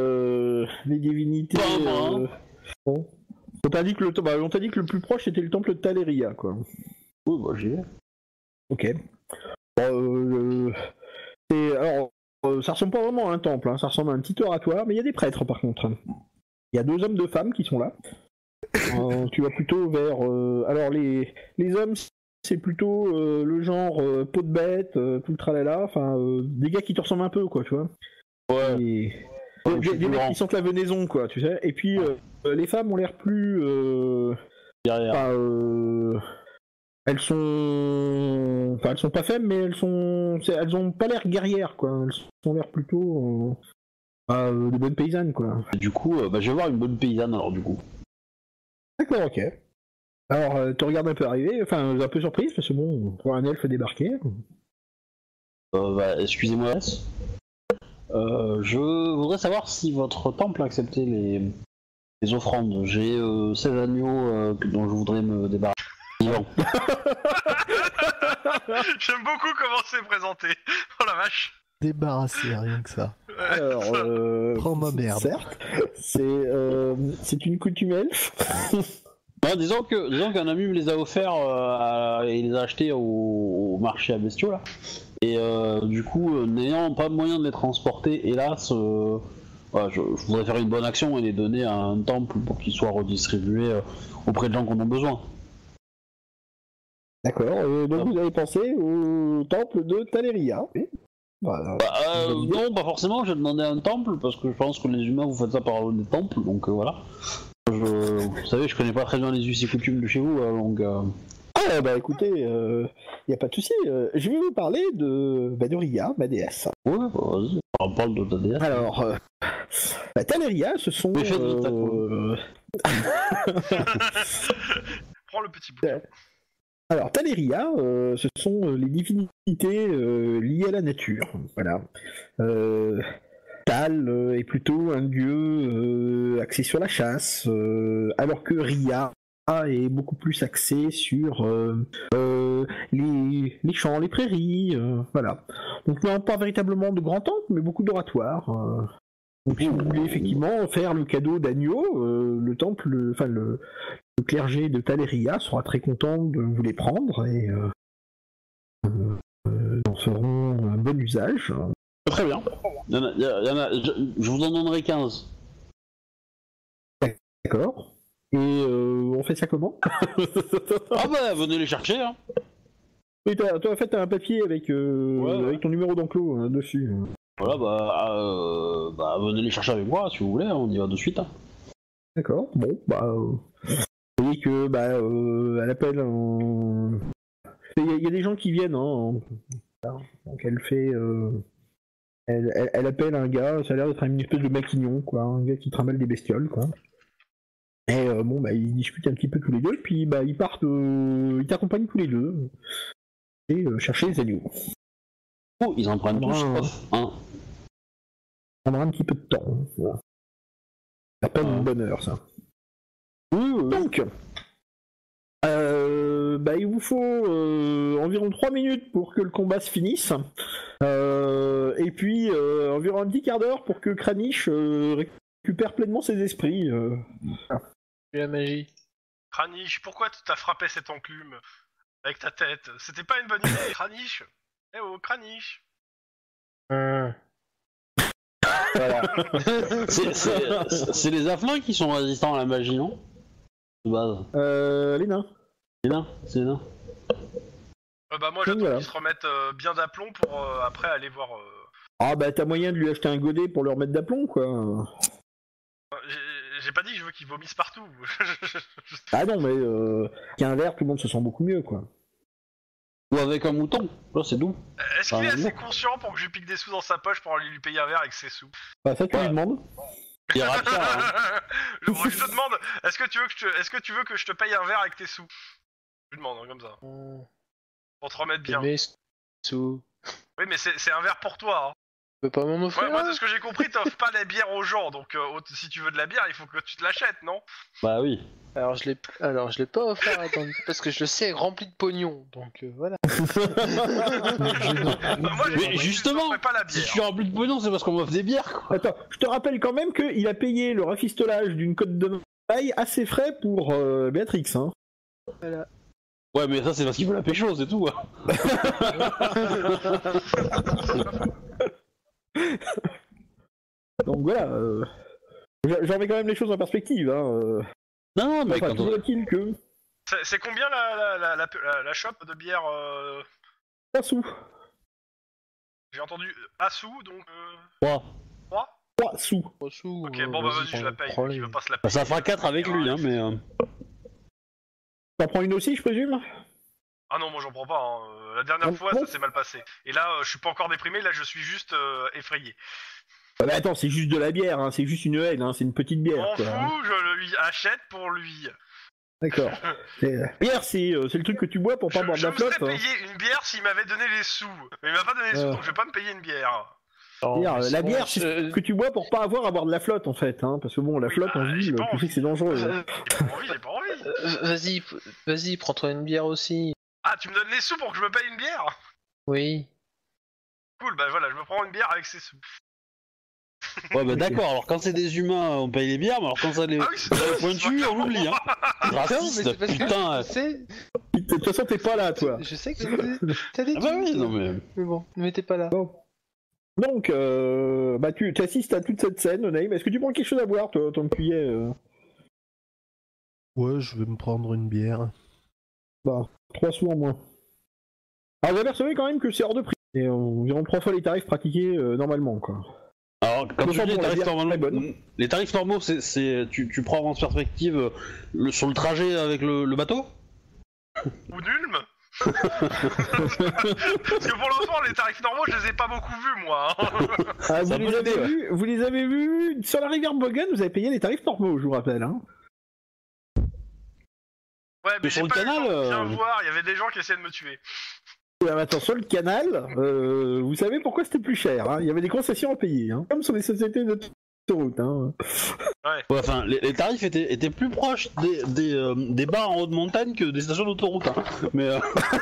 Bon. On t'a dit que le plus proche c'était le temple de Taleria, quoi. Oui, bah j'y vais. Ok. Bon, alors, ça ressemble pas vraiment à un temple, hein, ça ressemble à un petit oratoire, mais il y a des prêtres par contre. Il y a 2 hommes, 2 femmes qui sont là. Tu vas plutôt vers. Alors les hommes, c'est plutôt le genre peau de bête, tout le tralala, enfin des gars qui te ressemblent un peu, quoi, tu vois. Ouais. Des mecs qui sentent la venaison, quoi, tu sais. Et puis les femmes ont l'air plus. Derrière. Elles sont. Enfin, elles sont pas faibles, mais elles ont pas l'air guerrières, quoi. Elles ont l'air plutôt. Des bonnes paysannes, quoi. Et du coup, je vais voir une bonne paysanne alors, du coup. D'accord, ok. Alors, tu regardes un peu arriver, enfin, un peu surprise, parce que bon, pour un elfe débarquer. Excusez-moi. Je voudrais savoir si votre temple acceptait les offrandes. J'ai 16 agneaux dont je voudrais me débarrasser. Vivant. J'aime beaucoup comment c'est présenté. Oh la vache. Débarrassé, rien que ça. Alors, Prends ma merde. certes, c'est une coutume elfe. Ouais, disons qu'un ami me les a offerts et il les a achetés au marché à bestiaux là. Et du coup, n'ayant pas moyen de les transporter, hélas, je voudrais faire une bonne action et les donner à un temple pour qu'ils soient redistribués auprès de gens qui en ont besoin. D'accord, donc vous avez pensé au temple de Taleria. Oui. Voilà. Non, pas forcément, j'ai demandé un temple parce que je pense que les humains vous faites ça par des temples, donc voilà. Vous savez, je connais pas très bien les us et coutumes de chez vous, donc. Ah bah écoutez, y a pas de souci. Je vais vous parler de Ria, ma déesse. Ouais, bah vas-y, on parle de ta déesse. Alors, Taleria, ce sont. Mais faites de ta Prends le petit bout. Alors, Taleria, ce sont les divinités liées à la nature. Voilà. Tal est plutôt un dieu axé sur la chasse, alors que Ria est beaucoup plus axé sur les champs, les prairies, voilà. Donc non, pas véritablement de grands temples, mais beaucoup d'oratoires. Donc si vous voulez effectivement faire le cadeau d'agneau, le temple, enfin le clergé de Taleria sera très content de vous les prendre et en feront un bon usage. Très bien. Je vous en donnerai 15. D'accord. Et on fait ça comment? Ah bah venez les chercher hein. Oui, toi en fait t'as un papier avec, avec ton numéro d'enclos dessus. Voilà bah venez les chercher avec moi si vous voulez, on y va de suite. Hein. D'accord, bon vous voyez que elle appelle il y a des gens qui viennent donc elle fait elle appelle un gars, ça a l'air d'être une espèce de maquignon quoi, un gars qui trimballe des bestioles quoi. Et ils discutent un petit peu tous les deux, puis ils partent, ils t'accompagnent tous les deux et chercher les agneaux. Oh, ils en prennent tous, sauf un. Ça prendra un petit peu de temps. Voilà. Ça pas une bonne heure ça. Oui. Donc, il vous faut environ 3 minutes pour que le combat se finisse. Et puis environ un petit quart d'heure pour que Kranich récupère pleinement ses esprits. La magie. Kranich, pourquoi tu t'as frappé cette enclume avec ta tête? C'était pas une bonne idée, Kranich. Eh oh, Kranich. Voilà. C'est les afflins qui sont résistants à la magie, non? De base. Les nains. C'est les nains. Moi j'attends voilà. qu'ils se remettent bien d'aplomb pour après aller voir... Ah bah t'as moyen de lui acheter un godet pour le remettre d'aplomb, quoi. J'ai pas dit que je veux qu'ils vomissent partout. Ah non, mais qu'un verre, tout le monde se sent beaucoup mieux, quoi. Ou avec un mouton, là c'est doux. Est-ce qu'il est assez conscient pour que je lui pique des sous dans sa poche pour aller lui payer un verre avec ses sous? Bah ça tu lui demandes. Il ira pire, hein. Je te demande, est-ce que tu veux que je te paye un verre avec tes sous? Je lui demande, hein, comme ça. Pour te remettre bien. Mais sous. Oui, mais c'est un verre pour toi. Hein. Tu peux pas m'en offrir? Ouais, moi, de ce que j'ai compris, t'offres pas la bière aux gens, donc si tu veux de la bière, il faut que tu te l'achètes, non? Bah oui. Alors je l'ai pas offert parce que je le sais rempli de pognon, donc voilà. Moi, Mais justement, pas la si bière. je suis rempli de pognon, c'est parce qu'on m'offre des bières, quoi. Attends, je te rappelle quand même qu'il a payé le rafistolage d'une côte de maille assez frais pour Béatrix, hein. Voilà. Ouais, mais ça c'est parce qu'il veut la pécho, c'est tout. Hein. Donc voilà, j'en mets quand même les choses en perspective, hein. Non, mais Enfin, quand toujours est-il que... C'est combien la shop de bière 3 sous. J'ai entendu à sous, donc... 3. 3 sous. Ok, bon bah vas-y, je la paye, il veut pas se la payer. Ça fera 4 avec lui, hein, mais... T'en prends une aussi, je présume? Ah non, moi j'en prends pas, hein. La dernière fois, ça s'est mal passé. Et là, je suis pas encore déprimé, là je suis juste effrayé. Ah bah attends, c'est juste de la bière, hein. C'est juste une haine, hein. C'est une petite bière, M'en quoi. fous, je lui achète pour lui. D'accord. La bière, c'est le truc que tu bois pour pas boire de Je la me flotte. serais payé une bière s'il m'avait donné les sous. Mais il m'a pas donné les sous, donc je vais pas me payer une bière. La bière, c'est ce que tu bois pour pas avoir à boire de la flotte, en fait, hein. Parce que bon, la Oui, flotte, bah, en j'ai ville, pas tu sais envie. que c'est dangereux. Hein. J'ai pas envie. Vas-y, prends-toi une bière aussi. Ah, tu me donnes les sous pour que je me paye une bière? Oui. Cool, bah voilà, je me prends une bière avec ces sous. Ouais, bah d'accord, alors quand c'est des humains, on paye les bières, mais alors quand ça les... Ah oui, c'est les pointus, on oublie, hein. Raciste, putain. De toute façon, t'es pas là, toi. Je sais que t'as des Ah bah oui, non mais... Mais bon, mais t'es pas là. Donc, bah tu assistes à toute cette scène, Naïm. Est-ce que tu prends quelque chose à boire, toi, ton cuillet Ouais, je vais me prendre une bière. Bah, 3 sous en moins. Alors, vous apercevez quand même que c'est hors de prix. Et environ 3 fois les tarifs pratiqués normalement, quoi. Alors, quand tu dis les tarifs très bonne. normaux, les tarifs normaux, tu prends en perspective sur le trajet avec le bateau? Ou nulme. Parce que pour l'instant, les tarifs normaux, je les ai pas beaucoup vus, moi. Hein. Ah, Ça peut vous les avez vus sur la rivière Bogan, vous avez payé les tarifs normaux, je vous rappelle. Hein. Ouais, mais sur j'ai le pas eu canal, le temps de bien voir, il y avait des gens qui essayaient de me tuer. Attends, sur le canal, vous savez pourquoi c'était plus cher. Hein. Il y avait des concessions à payer, hein. Comme sur les sociétés d'autoroute. Hein. Ouais, enfin, les tarifs étaient plus proches des bars en haute montagne que des stations d'autoroute. Hein. Mais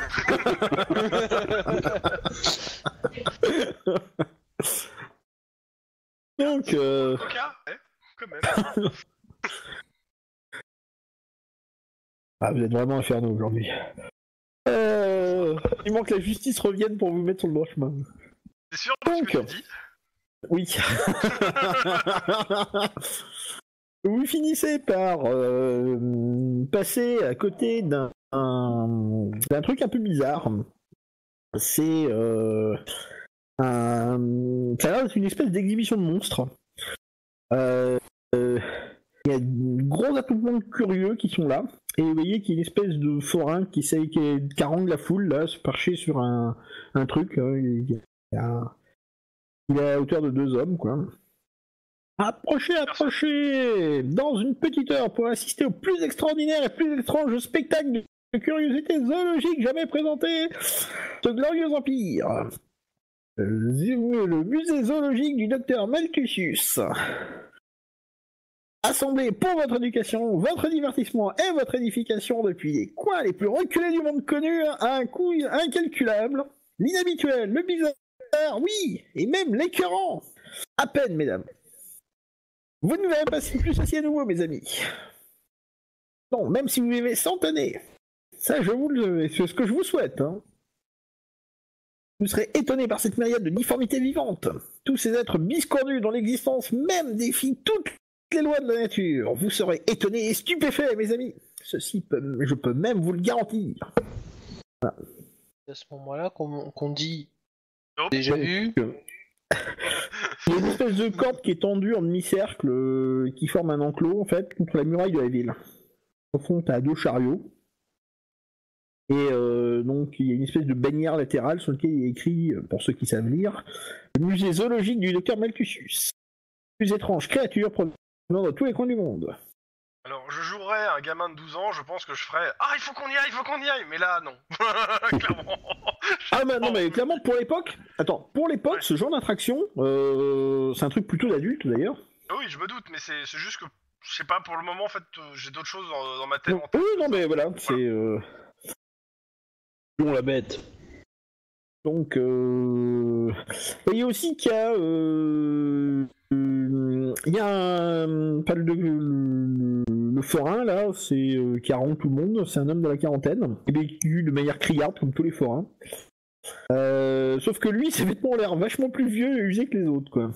Donc, Coca, quand même. ah, vous êtes vraiment infernaux aujourd'hui. Il manque que la justice revienne pour vous mettre sur le droit chemin. C'est sûr de ce que tu dis? Oui. Vous finissez par passer à côté d'un truc un peu bizarre. C'est ça a l'air d'être une espèce d'exhibition de monstres. Il y a de gros attroupements de curieux qui sont là. Et vous voyez qu'il y a une espèce de forain qui harangue la foule, là, se percher sur un truc. Il est à hauteur de 2 hommes, quoi. Approchez dans une petite heure pour assister au plus extraordinaire et plus étrange spectacle de curiosité zoologique jamais présenté ce glorieux empire. Le musée zoologique du docteur Malthusius. assemblés pour votre éducation, votre divertissement et votre édification depuis les coins les plus reculés du monde connu à un coût incalculable, l'inhabituel, le bizarre, oui, et même l'écœurant. À peine, mesdames. Vous ne verrez pas plus aussi à nouveau, mes amis. Non, même si vous vivez 100 années. Ça, c'est ce que je vous souhaite. Hein. Vous serez étonnés par cette myriade de difformités vivantes. Tous ces êtres biscornus dont l'existence même défie toutes les lois de la nature. Vous serez étonnés et stupéfaits, mes amis. Je peux même vous le garantir. Voilà. C'est à ce moment-là qu'on dit Nope. déjà vu. Il y a une espèce de corde qui est tendue en demi-cercle, qui forme un enclos, en fait, contre la muraille de la ville. Au fond, t'as 2 chariots. Et donc, il y a une espèce de bannière latérale sur laquelle il est écrit, pour ceux qui savent lire, le musée zoologique du docteur Malthusius. Plus étrange créature provenant de tous les coins du monde. Alors, je jouerais un gamin de 12 ans, je pense que je ferais « Ah, il faut qu'on y aille !» Mais là, non. Clairement. Ah bah non, mais clairement, pour l'époque, ce genre d'attraction, c'est un truc plutôt d'adulte d'ailleurs. Oui, je me doute, mais c'est juste que, je sais pas, pour le moment, en fait, j'ai d'autres choses dans ma tête. Oui, non, mais voilà, c'est... On la bête. Donc, vous voyez aussi qu'il y a... il y a le forain, là, c'est qui arrange tout le monde, c'est un homme de la quarantaine, il est vécu de manière criarde, comme tous les forains. Sauf que lui, ses vêtements ont l'air vachement plus vieux et usés que les autres, quoi.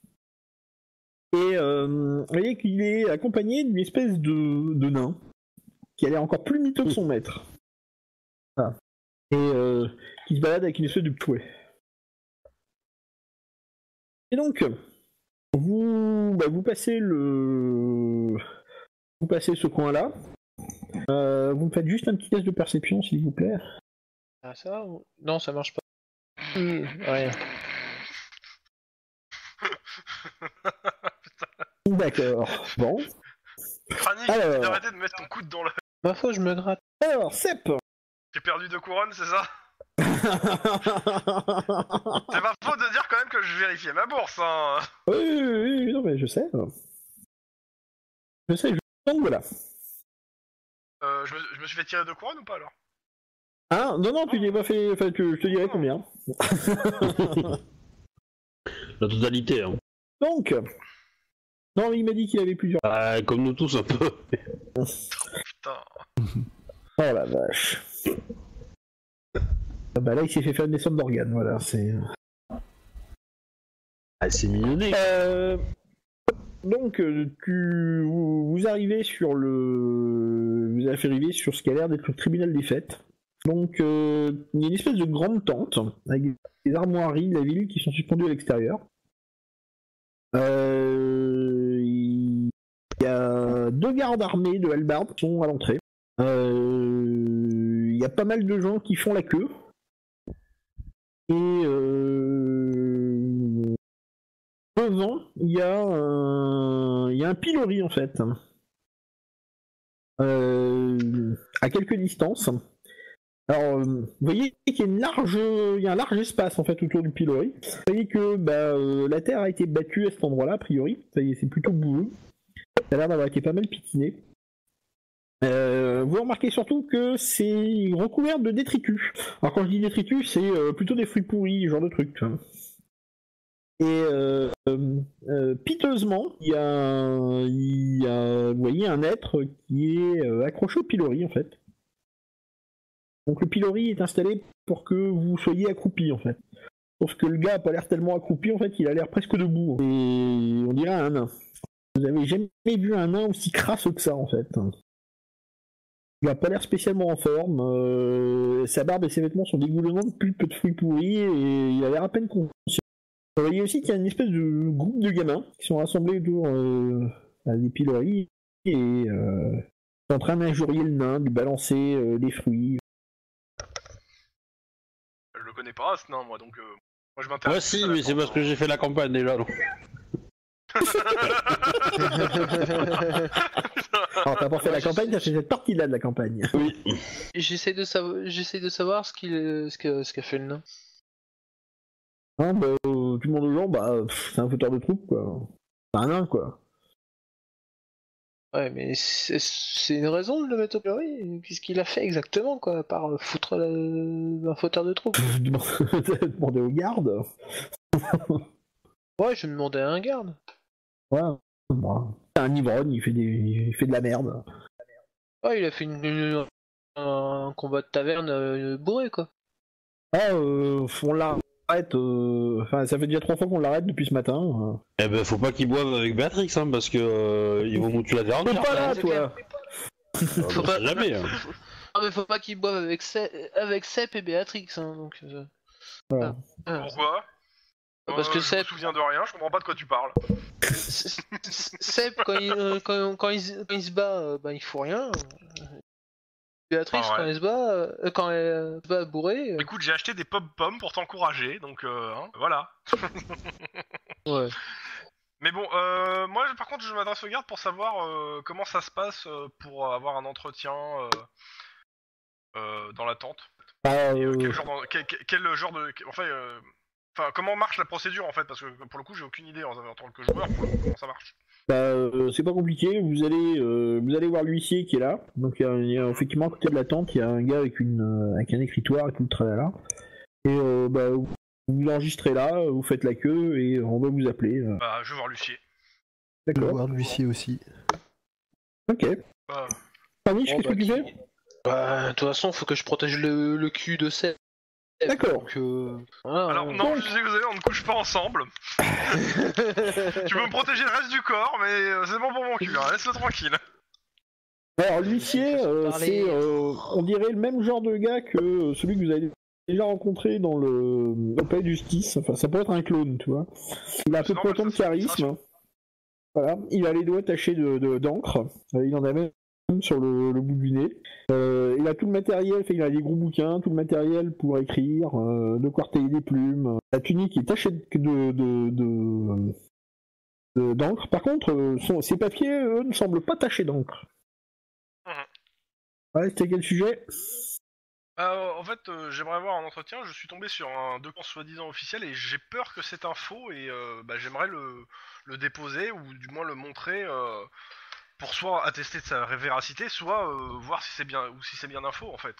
Et vous voyez qu'il est accompagné d'une espèce de nain, qui a l'air encore plus miteux que son maître. Voilà. Et qui se balade avec une espèce de ptouet. Et donc, vous passez ce coin-là. Vous me faites juste un petit test de perception, s'il vous plaît. Ah ça non, ça marche pas. Ouais. D'accord. Bon. Franny, Alors... arrêtez de mettre ton coude dans le... Ma foi, je me gratte. Alors, Sep. J'ai perdu 2 couronnes, c'est ça? C'est ma faute de dire quand même que je vérifiais ma bourse, hein. Oui, non mais je sais. Donc voilà. Je me suis fait tirer 2 couronnes ou pas, alors? Ah, non, tu n'y as pas fait... Enfin, je te dirai combien. La totalité, hein. Donc... Non, il m'a dit qu'il avait plusieurs... Comme nous tous, un peu. Putain. Oh la vache. Ah bah là, il s'est fait faire une descente d'organes, voilà, c'est... Ah, c'est mignonné. Donc, vous arrivez sur ce qui a l'air d'être le tribunal des fêtes. Donc, il y a une espèce de grande tente, avec des armoiries de la ville qui sont suspendues à l'extérieur. Il y a 2 gardes armés de hallebardes qui sont à l'entrée. Il y a pas mal de gens qui font la queue. Et devant, il y a un pilori en fait. À quelques distances. Alors, vous voyez qu'il y a un large espace en fait autour du pilori. Vous voyez que la terre a été battue à cet endroit-là, a priori. Ça y est, c'est plutôt boueux. Ça a l'air d'avoir été pas mal pitiné. Vous remarquez surtout que c'est recouvert de détritus. Alors quand je dis détritus, c'est plutôt des fruits pourris, ce genre de trucs. Et piteusement, il y a, vous voyez, un être qui est accroché au pilori en fait. Donc le pilori est installé pour que vous soyez accroupi en fait. Sauf que le gars a pas l'air tellement accroupi en fait, il a l'air presque debout. Et on dirait un nain. Vous avez jamais vu un nain aussi crasse que ça en fait. Il a pas l'air spécialement en forme, sa barbe et ses vêtements sont dégoulonnants de pulpe de fruits pourris et il a l'air à peine conscient. Vous voyez aussi qu'il y a une espèce de groupe de gamins qui sont rassemblés autour des piloris et sont en train d'injurier le nain, de lui balancer des fruits. Je le connais pas, ce nain, moi, donc moi je m'intéresse. Ouais, si, mais c'est parce que j'ai fait la campagne déjà, donc. Alors t'as pas fait la campagne, t'as fait cette partie-là de la campagne. Oui. J'essaie de savoir ce qu'a fait le nain. Hein, tout le monde aux gens, c'est un fauteur de troupe quoi. C'est un nain quoi. Ouais, mais c'est une raison de le mettre au pilori. Qu'est-ce qu'il a fait exactement, quoi, à part foutre un fauteur de troupe? Demander aux gardes. Ouais, je vais demander à un garde. Ouais, bon. C'est un ivrogne, il fait de la merde. Ouais, il a fait un combat de taverne bourré, quoi. Ah, on l'arrête, enfin, ça fait déjà 3 fois qu'on l'arrête depuis ce matin. Eh ben, faut pas qu'ils boivent avec Béatrix, hein, parce que ils vont nous tuer la T'es dernière. pas là, c'est toi. Faut pas- Jamais. Hein. Ah, mais faut pas qu'ils boivent avec Sep et Béatrix, hein, donc... Voilà. Pourquoi Parce que je me Sep, souviens de rien, je comprends pas de quoi tu parles. Sep, quand il se bat, bah, il fout rien. Béatrix, Ah ouais. quand elle se bat bourrée... Écoute, j'ai acheté des pop-pommes pour t'encourager, donc hein, voilà. Ouais. Mais bon, moi par contre, je m'adresse aux gardes pour savoir comment ça se passe pour avoir un entretien dans la tente. Bah, Quel genre de... Enfin, comment marche la procédure en fait, parce que pour le coup, j'ai aucune idée en tant que joueur pour le coup, comment ça marche. c'est pas compliqué, vous allez voir l'huissier qui est là. Donc il y a effectivement à côté de la tente, il y a un gars avec un écritoire et tout le tralala. Et bah, vous enregistrez là, vous faites la queue et on va vous appeler. Bah, je vais voir l'huissier. Je vais D'accord. voir l'huissier aussi. Ok. Bah, Paniche, qu'est-ce que tu fais? Bah, de toute façon, faut que je protège le cul de Sep. D'accord. Donc, voilà, alors non, je suis désolé, on ne couche pas ensemble. Tu peux me protéger le reste du corps, mais c'est bon pour mon cul, hein, laisse-le tranquille. Alors l'huissier, c'est on dirait le même genre de gars que celui que vous avez déjà rencontré dans au palais de justice. Enfin, ça peut être un clone, tu vois. Il a à peu près autant de charisme. Voilà, il a les doigts tachés d'encre. Il en a même sur le bout du nez. Il a tout le matériel, il a des gros bouquins, tout le matériel pour écrire, de quoi retailler des plumes. La tunique est tachée d'encre. Par contre, ses papiers, eux, ne semblent pas tachés d'encre. Ouais, c'était quel sujet? En fait, j'aimerais avoir un entretien, je suis tombé sur un document soi-disant officiel et j'ai peur que c'est un faux et bah, j'aimerais le déposer ou du moins le montrer pour soit attester de sa véracité, soit voir si c'est bien ou si c'est bien un faux en fait.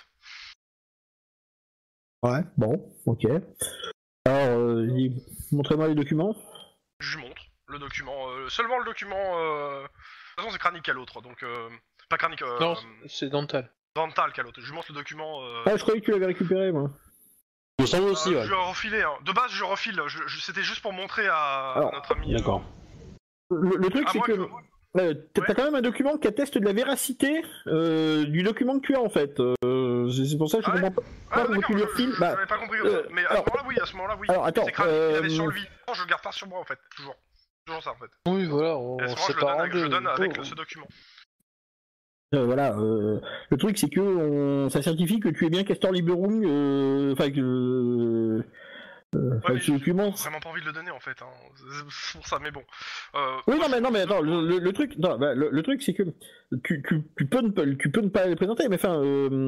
Ouais, bon, ok. Alors, montrez-moi les documents. Je lui montre le document, seulement le document. De toute façon, c'est Kranik à l'autre, donc pas Kranik. non, c'est Dental. Dental qu'à l'autre. Je lui montre le document. Ah, je croyais que tu l'avais récupéré, moi. Il me semble aussi, ouais. Je lui ai refilé. Hein. De base, je refile. C'était juste pour montrer à notre ami. D'accord. Le truc, c'est moi, que t'as quand même un document qui atteste de la véracité du document que tu as, en fait. C'est pour ça que je comprends pas pourquoi tu lui refiles. J'avais pas compris. Mais à ce moment-là, oui. Alors, attends. C'est Kranik qu'il avait sur lui. Non, je le garde pas sur moi, en fait. Toujours ça, en fait. Oui, voilà, on Et à ce moment, s'est pas rendu. je le donne avec ce document. Voilà, le truc c'est que ça certifie que tu es bien Castor Liberung, enfin que ce document. J'ai vraiment pas envie de le donner en fait, hein. C'est pour ça, mais bon. Oui, non mais attends, le truc, non, bah, le truc c'est que tu peux ne pas les présenter, mais enfin,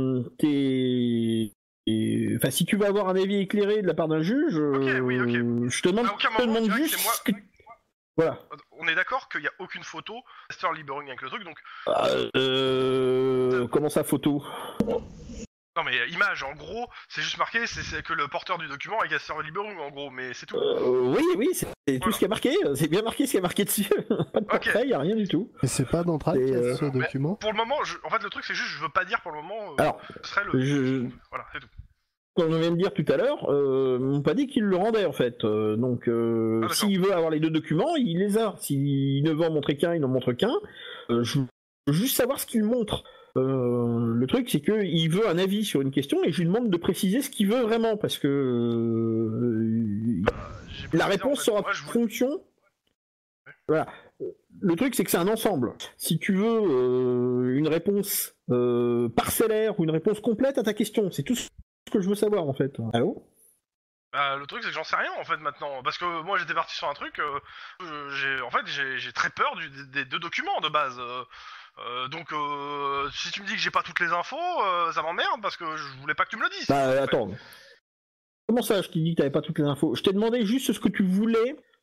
enfin, si tu veux avoir un avis éclairé de la part d'un juge, oui, je te demande, à aucun moment, je dirais que c'est moi. Voilà. On est d'accord qu'il n'y a aucune photo Castor Liberung avec le truc, donc. Comment ça, photo? Non mais image, en gros, c'est juste marqué, c'est que le porteur du document est Castor Liberung en gros, mais c'est tout. Oui, c'est tout ce qui est marqué, c'est bien marqué ce qui est marqué dessus. Pas de portrait, y a rien du tout. Et c'est pas d'entrée ce document? Pour le moment, en fait le truc c'est juste, je veux pas dire pour le moment. Alors, ce serait le. Voilà, c'est tout. Comme on vient de dire tout à l'heure, m'ont pas dit qu'il le rendait en fait. Donc, s'il veut avoir les deux documents, il les a. S'il ne veut en montrer qu'un, il n'en montre qu'un. Je veux juste savoir ce qu'il montre. Le truc, c'est que il veut un avis sur une question et je lui demande de préciser ce qu'il veut vraiment parce que la réponse sera fonction. Voilà. Le truc, c'est que c'est un ensemble. Si tu veux une réponse parcellaire ou une réponse complète à ta question, c'est tout ce que je veux savoir en fait. Allô? Le truc c'est que j'en sais rien en fait maintenant, parce que moi j'étais parti sur un truc, j'ai très peur des deux documents de base. Donc si tu me dis que j'ai pas toutes les infos, ça m'emmerde parce que je voulais pas que tu me le dises. Bah attends. Comment ça, je t'ai dit que t'avais pas toutes les infos? Je t'ai demandé juste ce que tu voulais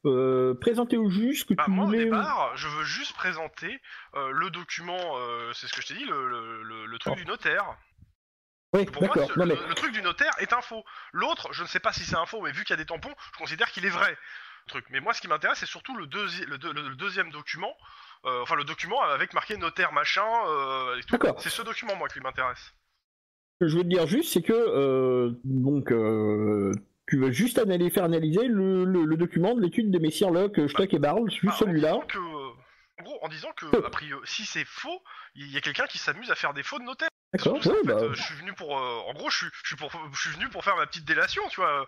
présenter au juge ce que tu Moi, au voulais... départ, je veux juste présenter le document, c'est ce que je t'ai dit, le truc du notaire. Oui, Pour moi, d'accord. Non, mais... le truc du notaire est un faux. L'autre, je ne sais pas si c'est un faux, mais vu qu'il y a des tampons, je considère qu'il est vrai. Truc. Mais moi, ce qui m'intéresse, c'est surtout le deuxième document, enfin le document avec marqué notaire machin et tout. D'accord. C'est ce document, moi, qui m'intéresse. Ce que je veux te dire juste, c'est que tu veux juste faire analyser le document de l'étude des messieurs Locke, Stock et Barl, juste celui-là. En disant que, a priori, si c'est faux, il y a quelqu'un qui s'amuse à faire des faux de notaire. D'accord. Ça, Ouais, en fait, je suis venu pour, en gros, je suis venu pour faire ma petite délation, tu vois.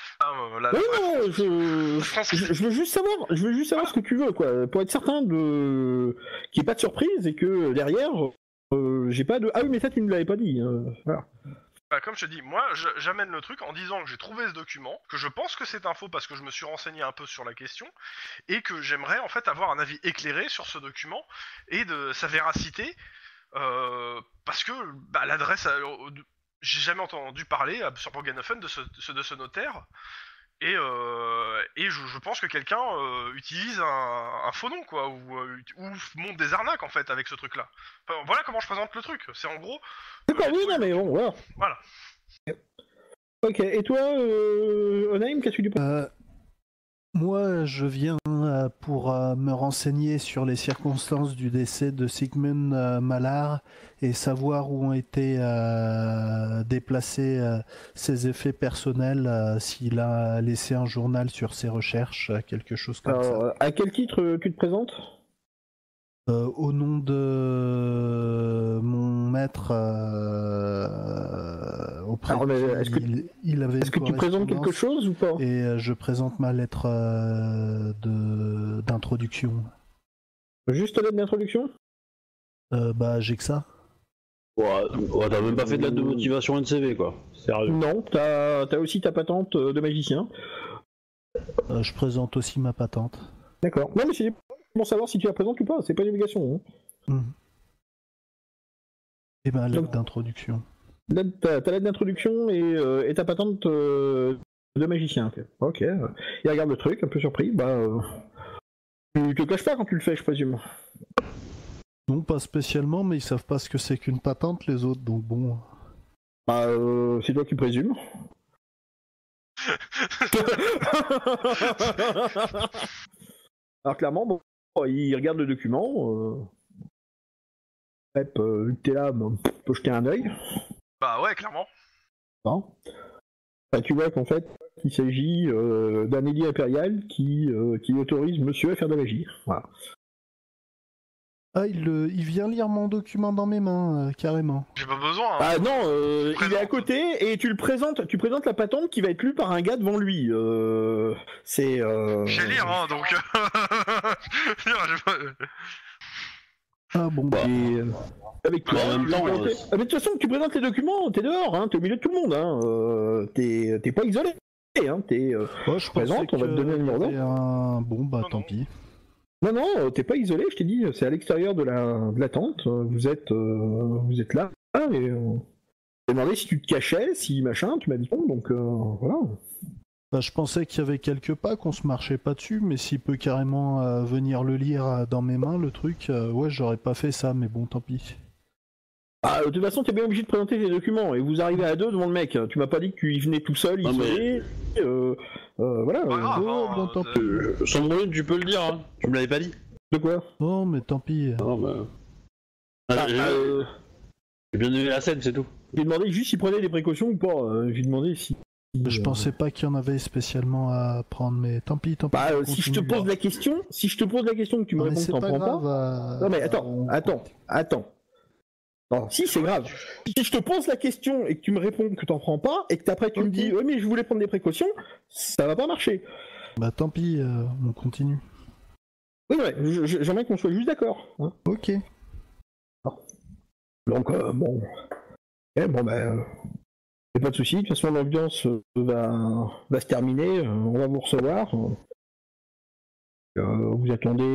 Je veux juste savoir ce que tu veux, quoi, pour être certain qu'il n'y ait pas de surprise et que derrière, j'ai pas de. Ah oui, mais ça tu ne l'avais pas dit. Voilà. Comme je te dis, moi j'amène le truc en disant que j'ai trouvé ce document, que je pense que c'est un faux parce que je me suis renseigné un peu sur la question, et que j'aimerais en fait avoir un avis éclairé sur ce document et de sa véracité, parce que l'adresse, j'ai jamais entendu parler sur Morganofen de ce notaire, et je pense que quelqu'un utilise un faux nom, quoi, ou monte des arnaques en fait avec ce truc-là. Enfin, voilà comment je présente le truc. C'est en gros. D'accord, oui, non, mais bon, voilà. Voilà. Ok, et toi, Onaim, qu'est-ce que tu penses? Moi, je viens pour me renseigner sur les circonstances du décès de Sigmund Mallard et savoir où ont été déplacés ses effets personnels, s'il a laissé un journal sur ses recherches, quelque chose comme ça. À quel titre tu te présentes? Au nom de mon maître auprès de qui il avait. Est-ce que tu présentes quelque chose ou pas? Et je présente ma lettre d'introduction. Juste la lettre d'introduction? J'ai que ça. Ouais, t'as même pas fait de lettre de motivation et de CV, quoi. Sérieux. Non, t'as aussi ta patente de magicien. Je présente aussi ma patente. D'accord. Non, mais c'est pour savoir si tu la présentes ou pas, c'est pas une obligation. Hein. Et ma lettre d'introduction. Ta lettre d'introduction et ta patente de magicien. Ok. Il regarde le truc, un peu surpris. Tu te caches pas quand tu le fais, je présume. Non, pas spécialement, mais ils savent pas ce que c'est qu'une patente, les autres, donc bon. C'est toi qui présumes. Alors clairement, bon, il regarde le document. Pep, vu que t'es là, peut jeter un œil. Bah ouais, clairement. Non. Tu vois qu'en fait, il s'agit d'un édit impérial qui autorise monsieur à faire de la magie. Voilà. Ah, il vient lire mon document dans mes mains, carrément. J'ai pas besoin. Hein. Ah non, il est à côté et tu présentes la patente qui va être lue par un gars devant lui. C'est. J'ai lire, hein, donc. Ah bon, avec toi. En même temps, mais de toute façon, tu présentes les documents, t'es dehors, hein, t'es au milieu de tout le monde, hein. T'es pas isolé, hein. je présente, on va te donner un numéro d'ordre. Bon, tant pis. Non, t'es pas isolé, je t'ai dit, c'est à l'extérieur de la tente, vous êtes là, et j'ai demandé si tu te cachais, si machin, tu m'as dit non, donc voilà. Je pensais qu'il y avait quelques pas, qu'on se marchait pas dessus, mais s'il peut carrément venir le lire dans mes mains, le truc, ouais, j'aurais pas fait ça, mais bon, tant pis. De toute façon, t'es bien obligé de présenter tes documents, et vous arrivez à deux devant le mec, tu m'as pas dit que tu y venais tout seul, isolé, voilà. Tant pis. Sans moyen, tu peux le dire, hein. Tu me l'avais pas dit. De quoi? Non, mais tant pis. Non, j'ai bien aimé la scène, c'est tout. J'ai demandé juste s'il prenait des précautions ou pas, j'ai demandé si... Je pensais pas qu'il y en avait spécialement à prendre, mais tant pis. Si je te pose la question, que tu me réponds que t'en prends pas... Non mais attends. Non, si c'est grave. Si je te pose la question et que tu me réponds que t'en prends pas, et que après tu me dis mais je voulais prendre des précautions, ça va pas marcher. Tant pis, on continue. Oui, ouais, j'aimerais qu'on soit juste d'accord. Hein. Ok. Donc bon. Y a pas de soucis, de toute façon l'ambiance va se terminer, on va vous recevoir. Vous attendez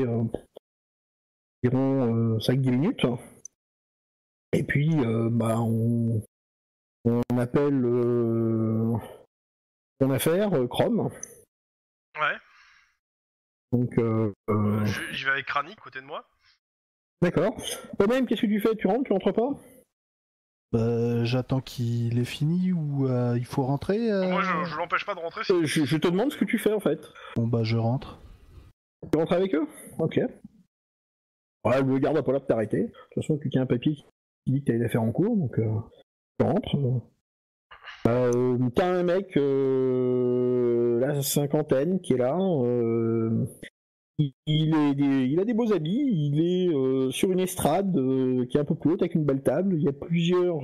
environ 5-10 minutes. Et puis on appelle mon affaire, Chrome. Ouais. Donc, J'y vais avec Rani, côté de moi. d'accord. Toi-même, qu'est-ce que tu fais? Tu rentres pas? J'attends qu'il ait fini ou il faut rentrer Moi, je l'empêche pas de rentrer. Je te demande ce que tu fais en fait. Bon bah je rentre. Tu rentres avec eux? Ok. Ouais, le garde a pas l'air de t'arrêter. De toute façon, tu tiens un papier qui dit que t'as des affaires en cours, donc tu rentres. T'as un mec, la cinquantaine, qui est là. Il a des beaux habits, il est sur une estrade qui est un peu plus haute avec une belle table. Il y a plusieurs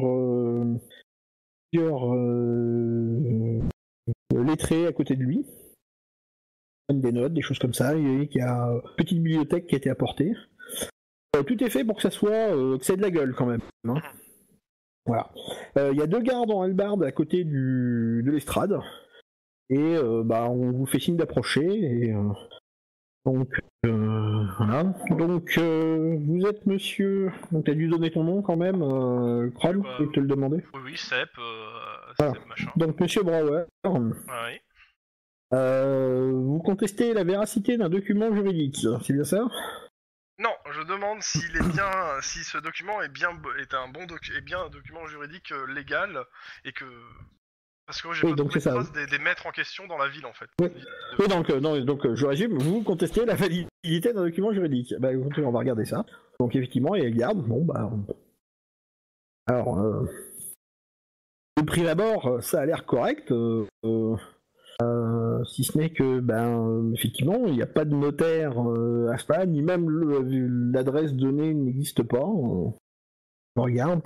lettrés à côté de lui. Des notes, des choses comme ça. Il y a une petite bibliothèque qui a été apportée. Tout est fait pour que ça soit que ça ait de la gueule quand même. Hein. Voilà. Il y a 2 gardes en hallebarde à côté de l'estrade. Et on vous fait signe d'approcher. Et donc voilà. Donc vous êtes monsieur. Donc t'as dû donner ton nom quand même, Kroll, je vais te le demander. Oui, Sep, Voilà. machin. Donc monsieur Brouwer. Oui. Vous contestez la véracité d'un document juridique, c'est bien ça? Non, je demande s'il est bien, si ce document est bien un document juridique légal et que parce que j'ai pas trouvé de traces des maîtres en question dans la ville en fait. Oui, donc je résume, vous contestez la validité d'un document juridique. Bah écoutez, on va regarder ça. Donc effectivement, il y a garde. Bon bah alors le prix d'abord, ça a l'air correct. Si ce n'est que, effectivement, il n'y a pas de notaire à Spa, ni même l'adresse donnée n'existe pas. On regarde.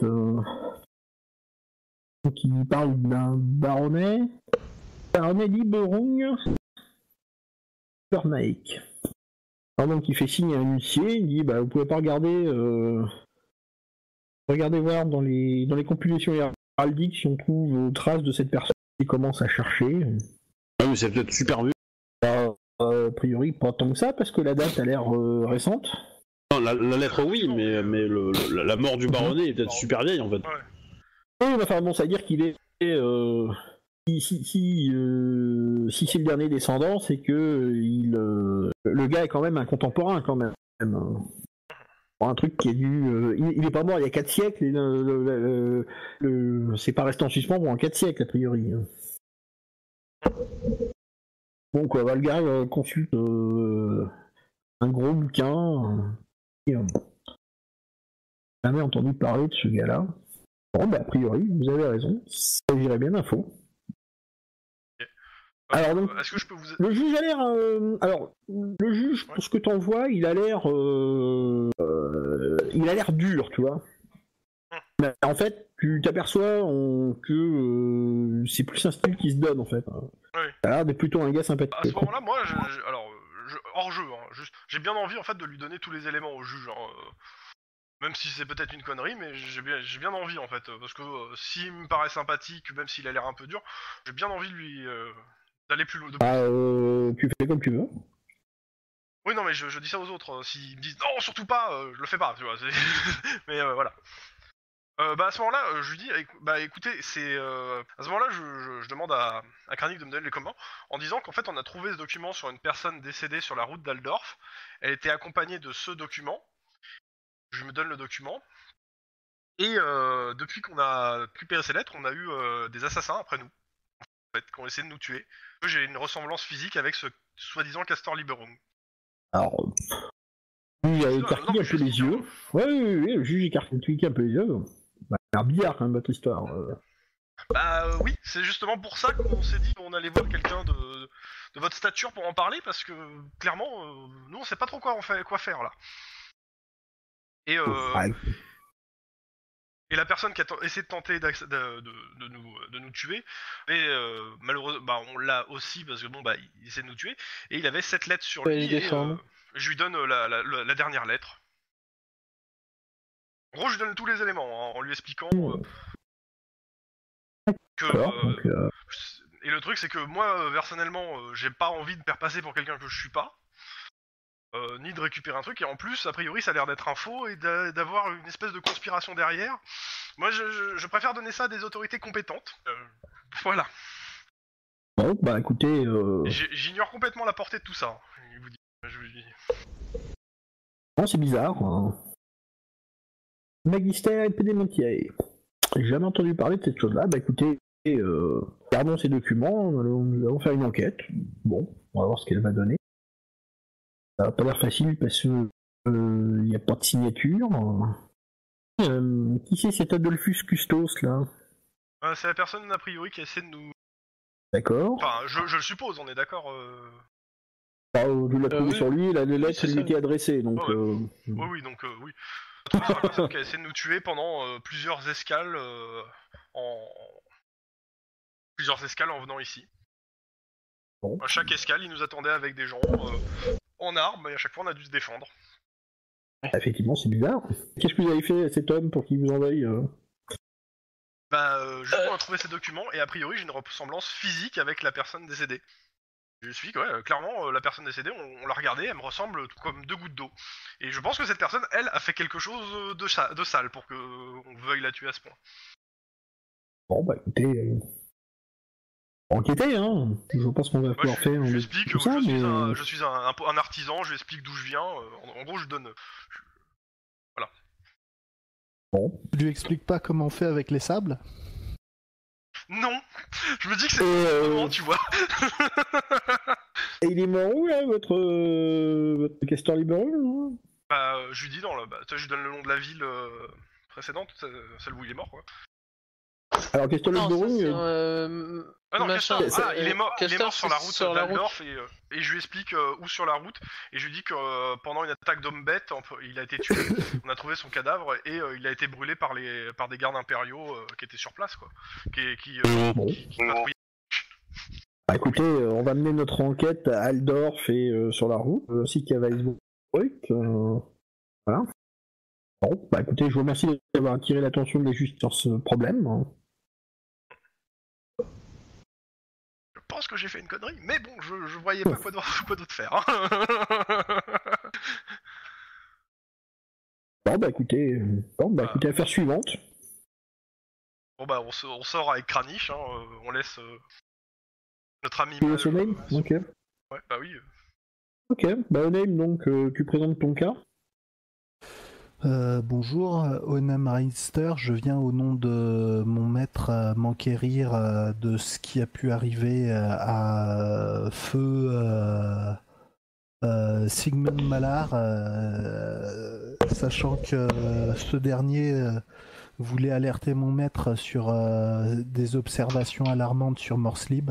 Donc il parle d'un baronnet Liberung Supernaik. Alors donc il fait signe à un huissier, il dit vous pouvez pas regarder regardez voir dans les compilations héraldiques si on trouve traces de cette personne qui commence à chercher. Ah mais c'est peut-être super vu. A priori pas tant que ça parce que la date a l'air récente. Non, la lettre oui, mais la mort du baronnet est peut-être super vieille en fait. Ouais. Oui, enfin bon, ça veut dire qu'il est si c'est le dernier descendant, c'est que le gars est quand même un contemporain quand même. Un truc qui est dû. Il est pas mort il y a 4 siècles et c'est pas resté en suspens pendant 4 siècles a priori. Donc le gars consulte un gros bouquin. Jamais entendu parler de ce gars-là. Bon, a priori, vous avez raison. Ça s'agirait bien d'infos. Okay. Alors donc, est-ce que je peux vous... Le juge a l'air... le juge, pour ce que t'en vois, il a l'air dur, tu vois. Mais en fait, tu t'aperçois que c'est plus un style qui se donne, en fait. Oui. Ça a l'air d'être plutôt un gars sympathique. À ce moment-là, moi, hors jeu, j'ai bien envie en fait de lui donner tous les éléments au juge. Même si c'est peut-être une connerie, mais j'ai bien envie en fait, parce que s'il me paraît sympathique, même s'il a l'air un peu dur, j'ai bien envie de lui d'aller plus loin. Tu fais comme tu veux. Oui, non, mais je dis ça aux autres. S'ils me disent non, surtout pas, je le fais pas, tu vois. Mais voilà. À ce moment-là, je lui dis, écoutez, c'est à ce moment-là, je demande à Kranik de me donner les commandements, en disant qu'en fait, on a trouvé ce document sur une personne décédée sur la route d'Aldorf. Elle était accompagnée de ce document. Je me donne le document. Et depuis qu'on a récupéré ces lettres, on a eu des assassins après nous, en fait, qui ont essayé de nous tuer. J'ai une ressemblance physique avec ce soi-disant Castor Liberung. Alors, il a écarquillé un peu les yeux. Oui, le juge écarquille un peu les yeux. C'est un billard quand même votre histoire. Oui, c'est justement pour ça qu'on s'est dit qu'on allait voir quelqu'un de votre stature pour en parler, parce que clairement, nous on sait pas trop quoi faire là. Et et la personne qui a essayé de tenter de nous tuer, et malheureusement, on l'a aussi parce que il essaie de nous tuer, et il avait cette lettre sur lui. Et, je lui donne la dernière lettre. En gros, je lui donne tous les éléments en lui expliquant que. Et le truc, c'est que moi, personnellement, j'ai pas envie de faire passer pour quelqu'un que je suis pas. Ni de récupérer un truc, et en plus, a priori, ça a l'air d'être un faux et d'avoir une espèce de conspiration derrière. Moi, je préfère donner ça à des autorités compétentes. Voilà. Bon, écoutez... J'ignore complètement la portée de tout ça. Je lui dis. Non, c'est bizarre. Hein. Magister épidémentiae. J'ai jamais entendu parler de cette chose-là. Bah écoutez, gardons ces documents, nous allons faire une enquête. Bon, on va voir ce qu'elle va donner. Ça va pas l'air facile parce que il n'y a pas de signature. Qui c'est cet Adolphus Custos là? C'est la personne a priori qui essaie de nous. D'accord. Enfin, je le suppose, on est d'accord. Je l'ai trouvé oui. sur lui, la lettre c'est lui ça. était adressée, donc... Oui, donc oui. C'est la personne qui a essayé de nous tuer pendant plusieurs escales plusieurs escales en venant ici. Bon. À chaque escale, il nous attendait avec des gens en armes et à chaque fois on a dû se défendre. Effectivement, c'est bizarre. Qu'est-ce que vous avez fait à cet homme pour qu'il vous envoie Juste on a trouvé ces documents et a priori j'ai une ressemblance physique avec la personne décédée. Je suis clairement la personne décédée, on l'a regardée, elle me ressemble tout comme 2 gouttes d'eau. Et je pense que cette personne, elle, a fait quelque chose de sale pour qu'on veuille la tuer à ce point. Bon, bah écoutez... enquêtez, hein. Je vois pas ce qu'on va pouvoir faire. Je lui explique que tout ça, je suis un artisan, je lui explique d'où je viens. En gros, je donne... Voilà. Bon. Tu lui expliques pas comment on fait avec les sables? Non. Je me dis que c'est vraiment, tu vois. Et il est mort où, là, votre castor libéreux hein Je lui dis je lui donne le nom de la ville précédente, celle où il est mort, quoi. Alors, castor Non, ça, libéreux... c'est, Ah non, machin, Castor, voilà, il est mort Castor, sur la c'est route sur la d'Aldorf et je lui explique où sur la route et je lui dis que pendant une attaque d'hommes bêtes, il a été tué, on a trouvé son cadavre et il a été brûlé par des gardes impériaux qui étaient sur place, quoi. Qui patrouillaient. Bah écoutez, on va mener notre enquête à Aldorf et sur la route, ainsi qu'à Weisburg. Voilà. Bon, bah écoutez, je vous remercie d'avoir attiré l'attention de la justice sur ce problème. Je pense que j'ai fait une connerie, mais bon, je voyais pas quoi d'autre faire. Hein. Bon, bah écoutez, affaire suivante. Bon bah on sort avec Kranich, hein, on laisse notre ami. Tu veux son name Ok. Ouais, bah oui. Ok, bah Onaim, donc tu présentes ton cas. Bonjour, Onam Reister, je viens au nom de mon maître m'enquérir de ce qui a pu arriver à Feu Sigmund Malar, sachant que ce dernier voulait alerter mon maître sur des observations alarmantes sur Morslib.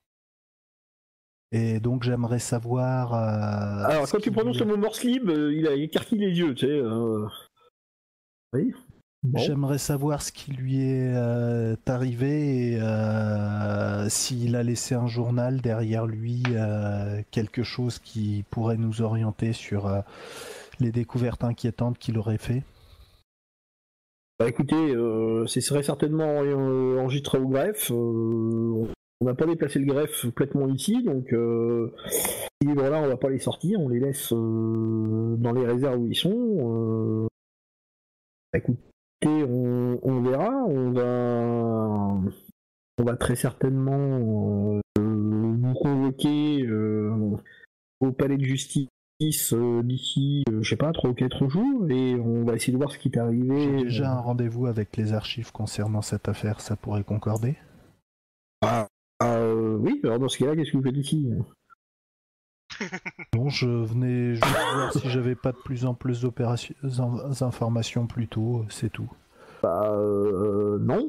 Et donc j'aimerais savoir... Alors, quand tu prononces le mot Morslib, il a écarquillé les yeux, tu sais. Oui. Bon. J'aimerais savoir ce qui lui est arrivé et s'il a laissé un journal derrière lui, quelque chose qui pourrait nous orienter sur les découvertes inquiétantes qu'il aurait fait. Bah écoutez, ce serait certainement enregistré au greffe. On n'a pas déplacé le greffe complètement ici, donc ces livres-là, on va pas les sortir, on les laisse dans les réserves où ils sont. Écoutez, on verra, on va très certainement vous convoquer au palais de justice d'ici, je sais pas, 3 ou 4 jours, et on va essayer de voir ce qui est arrivé. J'ai déjà un rendez-vous avec les archives concernant cette affaire, ça pourrait concorder? Oui, alors dans ce cas-là, qu'est-ce que vous faites ici? Non, je venais juste voir si j'avais pas de plus en plus d'informations plus tôt, c'est tout. Non,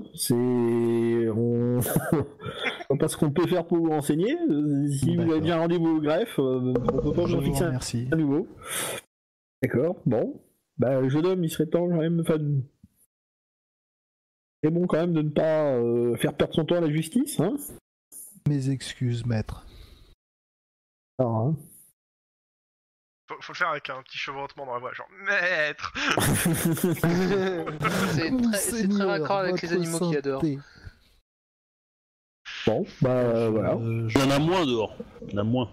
parce qu'on peut faire pour vous renseigner. Si vous avez déjà un rendez-vous au greffe, on peut pas vous en fixer merci. à nouveau. D'accord, bon. Bah, jeune homme, il serait temps quand même. C'est bon quand même de ne pas faire perdre son temps à la justice, hein. Mes excuses, maître. Alors, hein. Faut le faire avec un petit chevauchement dans la voix, genre maître. c'est très raccord avec les animaux qui adorent. Bon, bah voilà. Il y en a moins dehors. Il y en a moins.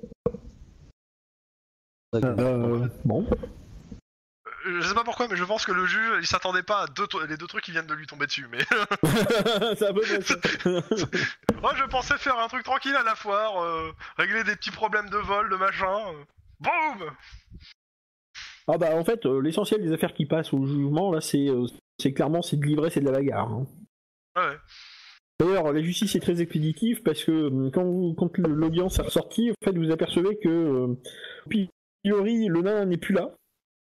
Bon. Je sais pas pourquoi, mais je pense que le juge, il s'attendait pas à les 2 trucs qui viennent de lui tomber dessus, mais... C'est un peu près ça. Moi, je pensais faire un truc tranquille à la foire, régler des petits problèmes de vol, de machin... Boum. Ah bah en fait, l'essentiel des affaires qui passent au jugement, là, c'est clairement c'est de l'ivresse et de la bagarre. Hein. Ouais. D'ailleurs, la justice est très expéditive parce que quand l'audience est ressortie, en fait, vous apercevez que, a priori, le nain n'est plus là.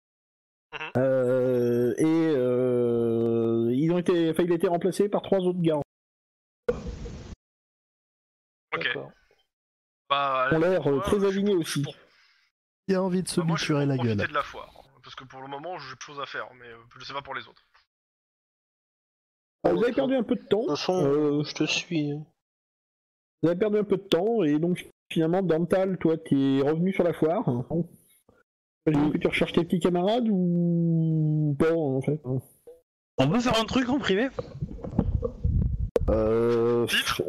Il a été remplacé par 3 autres gars. Ok. D'accord. Bah, Ils ont l'air moi, très je- alignés aussi. Il a envie de se moi, je suis biturer pour la profiter gueule. de la foire, parce que pour le moment, j'ai de choses à faire, mais je sais pas pour les autres. Vous avez perdu un peu de temps. De toute façon, je te suis. Vous avez perdu un peu de temps et donc finalement, Dantal, toi, t'es revenu sur la foire. J'imagine que tu recherches tes petits camarades ou pas en fait. On peut faire un truc en privé? Titre.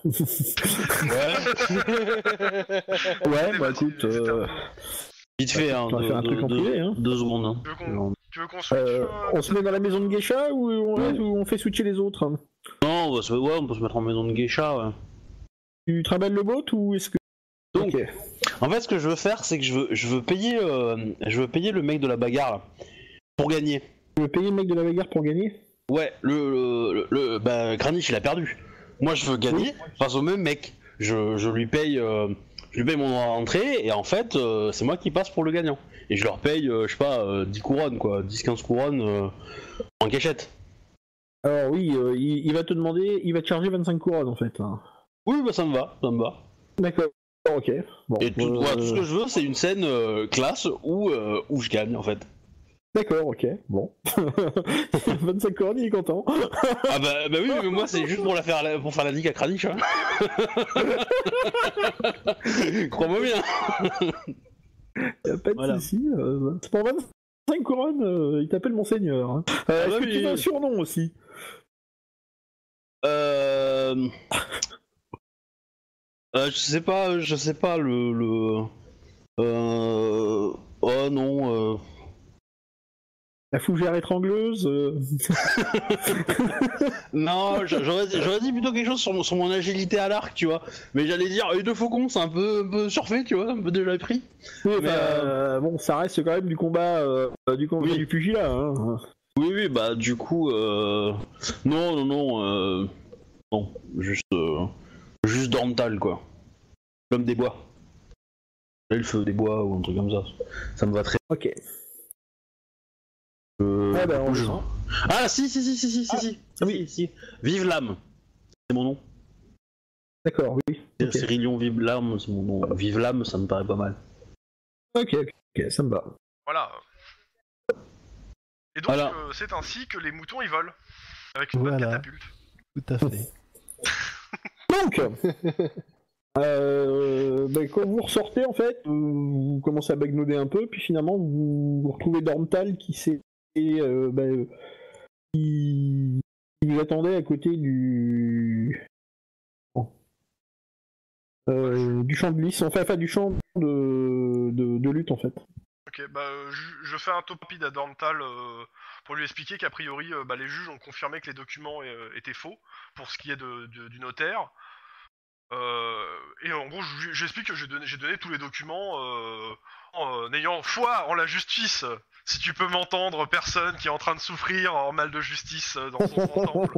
Ouais, bah écoute, Vite fait, hein, on va faire un truc en privé, hein. 2 secondes. Hein. Tu veux qu'on switch On se met dans la maison de Geisha ou on fait switcher les autres? Non, on peut se mettre en maison de geisha, ouais. Tu trimbales le bot ou est-ce que... Donc, Ok. en fait, ce que je veux faire, c'est que je veux payer le mec de la bagarre, là, pour gagner. Tu veux payer le mec de la bagarre pour gagner? Ouais, bah, Kranich, il a perdu. Moi, je veux gagner face au même mec. Je lui paye mon entrée, et en fait, c'est moi qui passe pour le gagnant. Et je leur paye, je sais pas, 10 couronnes, quoi, 10-15 couronnes en cachette. Alors oui, il va te demander, il va te charger 25 couronnes en fait. Hein. Oui, bah ça me va. D'accord, ok. Bon, Et tout ce que je veux, c'est une scène classe où je gagne, en fait. D'accord, ok, bon. 25 couronnes, il est content. Ah bah oui, mais moi, c'est juste pour faire la dick à Kranich, hein. Crois-moi bien. Y'a pas de Voilà. soucis. C'est pour 25 couronnes, il t'appelle Monseigneur. Hein. Est-ce que tu as un surnom aussi? Je sais pas oh non. La fougère étrangleuse Non, j'aurais dit plutôt quelque chose sur mon agilité à l'arc, tu vois. Mais j'allais dire œil de faucon, c'est un peu surfait, tu vois, un peu déjà pris. Oui, Mais, bon, ça reste quand même du combat, Oui. du pugilat. Hein. Oui, bah du coup, non, juste Dormtal, quoi. L'homme des bois. L'elfe des bois ou un truc comme ça. Ça me va très. Ok. Ah bah, on le sent. Ah si. Si. Vive l'âme. C'est mon nom. D'accord, oui. Ok. Cyrilion Vive l'âme, c'est mon nom. Vive l'âme, ça me paraît pas mal. Ok, ça me va. Voilà. Et donc, Voilà. c'est ainsi que les moutons ils volent. Avec une bonne Voilà. catapulte. Tout à fait. Donc, quand vous ressortez, en fait, vous commencez à bagnauder un peu, puis finalement, vous retrouvez Dormtal qui vous attendait à côté du champ de lice, enfin du champ de lutte, en fait. Ok, bah je fais un top rapide à Dorntal pour lui expliquer qu'a priori les juges ont confirmé que les documents étaient faux pour ce qui est du notaire. Et en gros, j'explique que j'ai donné tous les documents en ayant foi en la justice. Si tu peux m'entendre, personne qui est en train de souffrir en mal de justice dans son temple.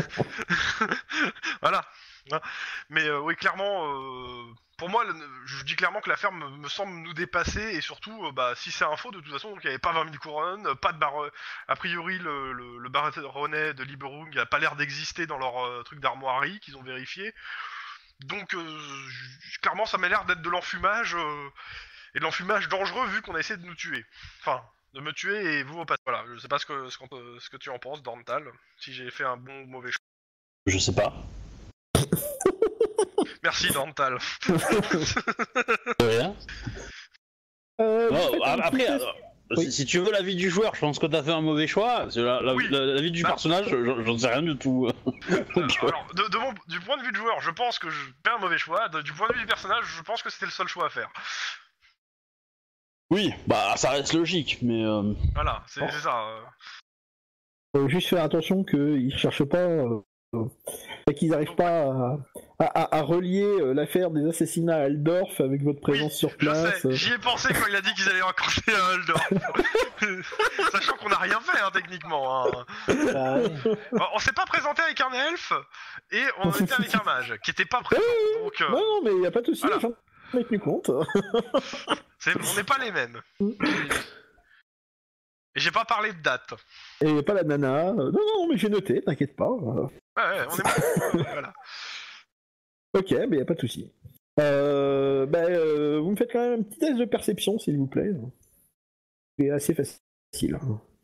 Voilà. Mais oui, clairement, pour moi, je dis clairement que l'affaire me semble nous dépasser et surtout, si c'est un faux, de toute façon, donc il n'y avait pas 20 000 couronnes, pas de a priori, le baronnet de Liberung n'a pas l'air d'exister dans leur truc d'armoirie qu'ils ont vérifié. Donc, clairement, ça m'a l'air d'être de l'enfumage et de l'enfumage dangereux vu qu'on a essayé de nous tuer. Enfin, de me tuer et vous au passage. Voilà, je sais pas ce que tu en penses, Dorntal, si j'ai fait un bon ou mauvais choix. Je sais pas. Merci, Dorntal. De rien. Après, Oui. si tu veux l'avis du joueur, je pense que t'as fait un mauvais choix. Parce que Oui. l'avis du personnage, j'en sais rien du tout. Alors, du point de vue de joueur, je pense que je fais un mauvais choix. Du point de vue du personnage, je pense que c'était le seul choix à faire. Oui, bah ça reste logique, mais. Voilà, c'est ça. Faut juste faire attention qu'ils cherchent pas, qu'ils n'arrivent pas à relier l'affaire des assassinats à Aldorf avec votre présence sur place. Je sais, j'y ai pensé quand il a dit qu'ils allaient raccrocher à Aldorf. Sachant qu'on n'a rien fait, hein, techniquement. Hein. On s'est pas présenté avec un elfe, et on était avec un mage, qui était pas présent. Donc, Non, mais y a pas de souci, voilà. j'en ai tenu compte. On n'est pas les mêmes. Et j'ai pas parlé de date. Et y a pas la nana. Non, mais j'ai noté, t'inquiète pas. Ouais, on est bon. Voilà. Ok, mais y a pas de souci. Vous me faites quand même un petit test de perception, s'il vous plaît. C'est assez facile.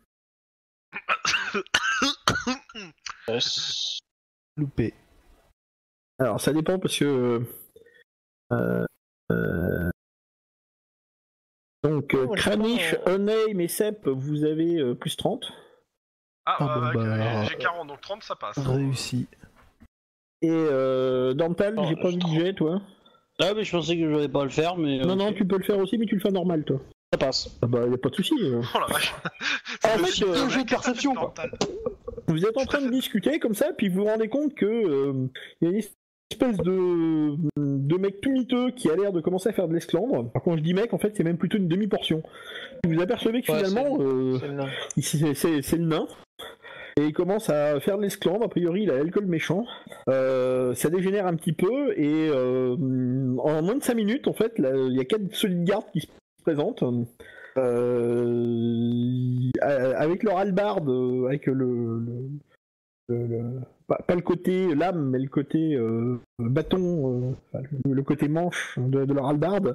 Loupé. Alors, ça dépend parce que... Donc, Kranich, Oneim et Sep, vous avez plus 30. J'ai 40, donc 30 ça passe. Réussi. Et Dantal, j'ai pas vu de jet, toi. Ah, mais je pensais que je n'allais pas le faire, mais. Non, tu peux le faire aussi, mais tu le fais normal, toi. Ça passe. Ah bah, y a pas de souci. Oh la vache. En fait, un jeu de perception, quoi. Vous êtes en train de discuter comme ça, puis vous vous rendez compte que y a une espèce de mec tout miteux qui a l'air de commencer à faire de l'esclandre. Alors, quand je dis mec, en fait, c'est même plutôt une demi-portion. Vous apercevez que finalement, c'est le nain. Et il commence à faire de l'esclandre, a priori il a l'alcool méchant. Ça dégénère un petit peu, et en moins de 5 minutes, en fait, il y a 4 solides gardes qui se présentent. Avec leur hallebarde, avec pas le côté lame, mais le côté bâton, le côté manche de leur hallebarde.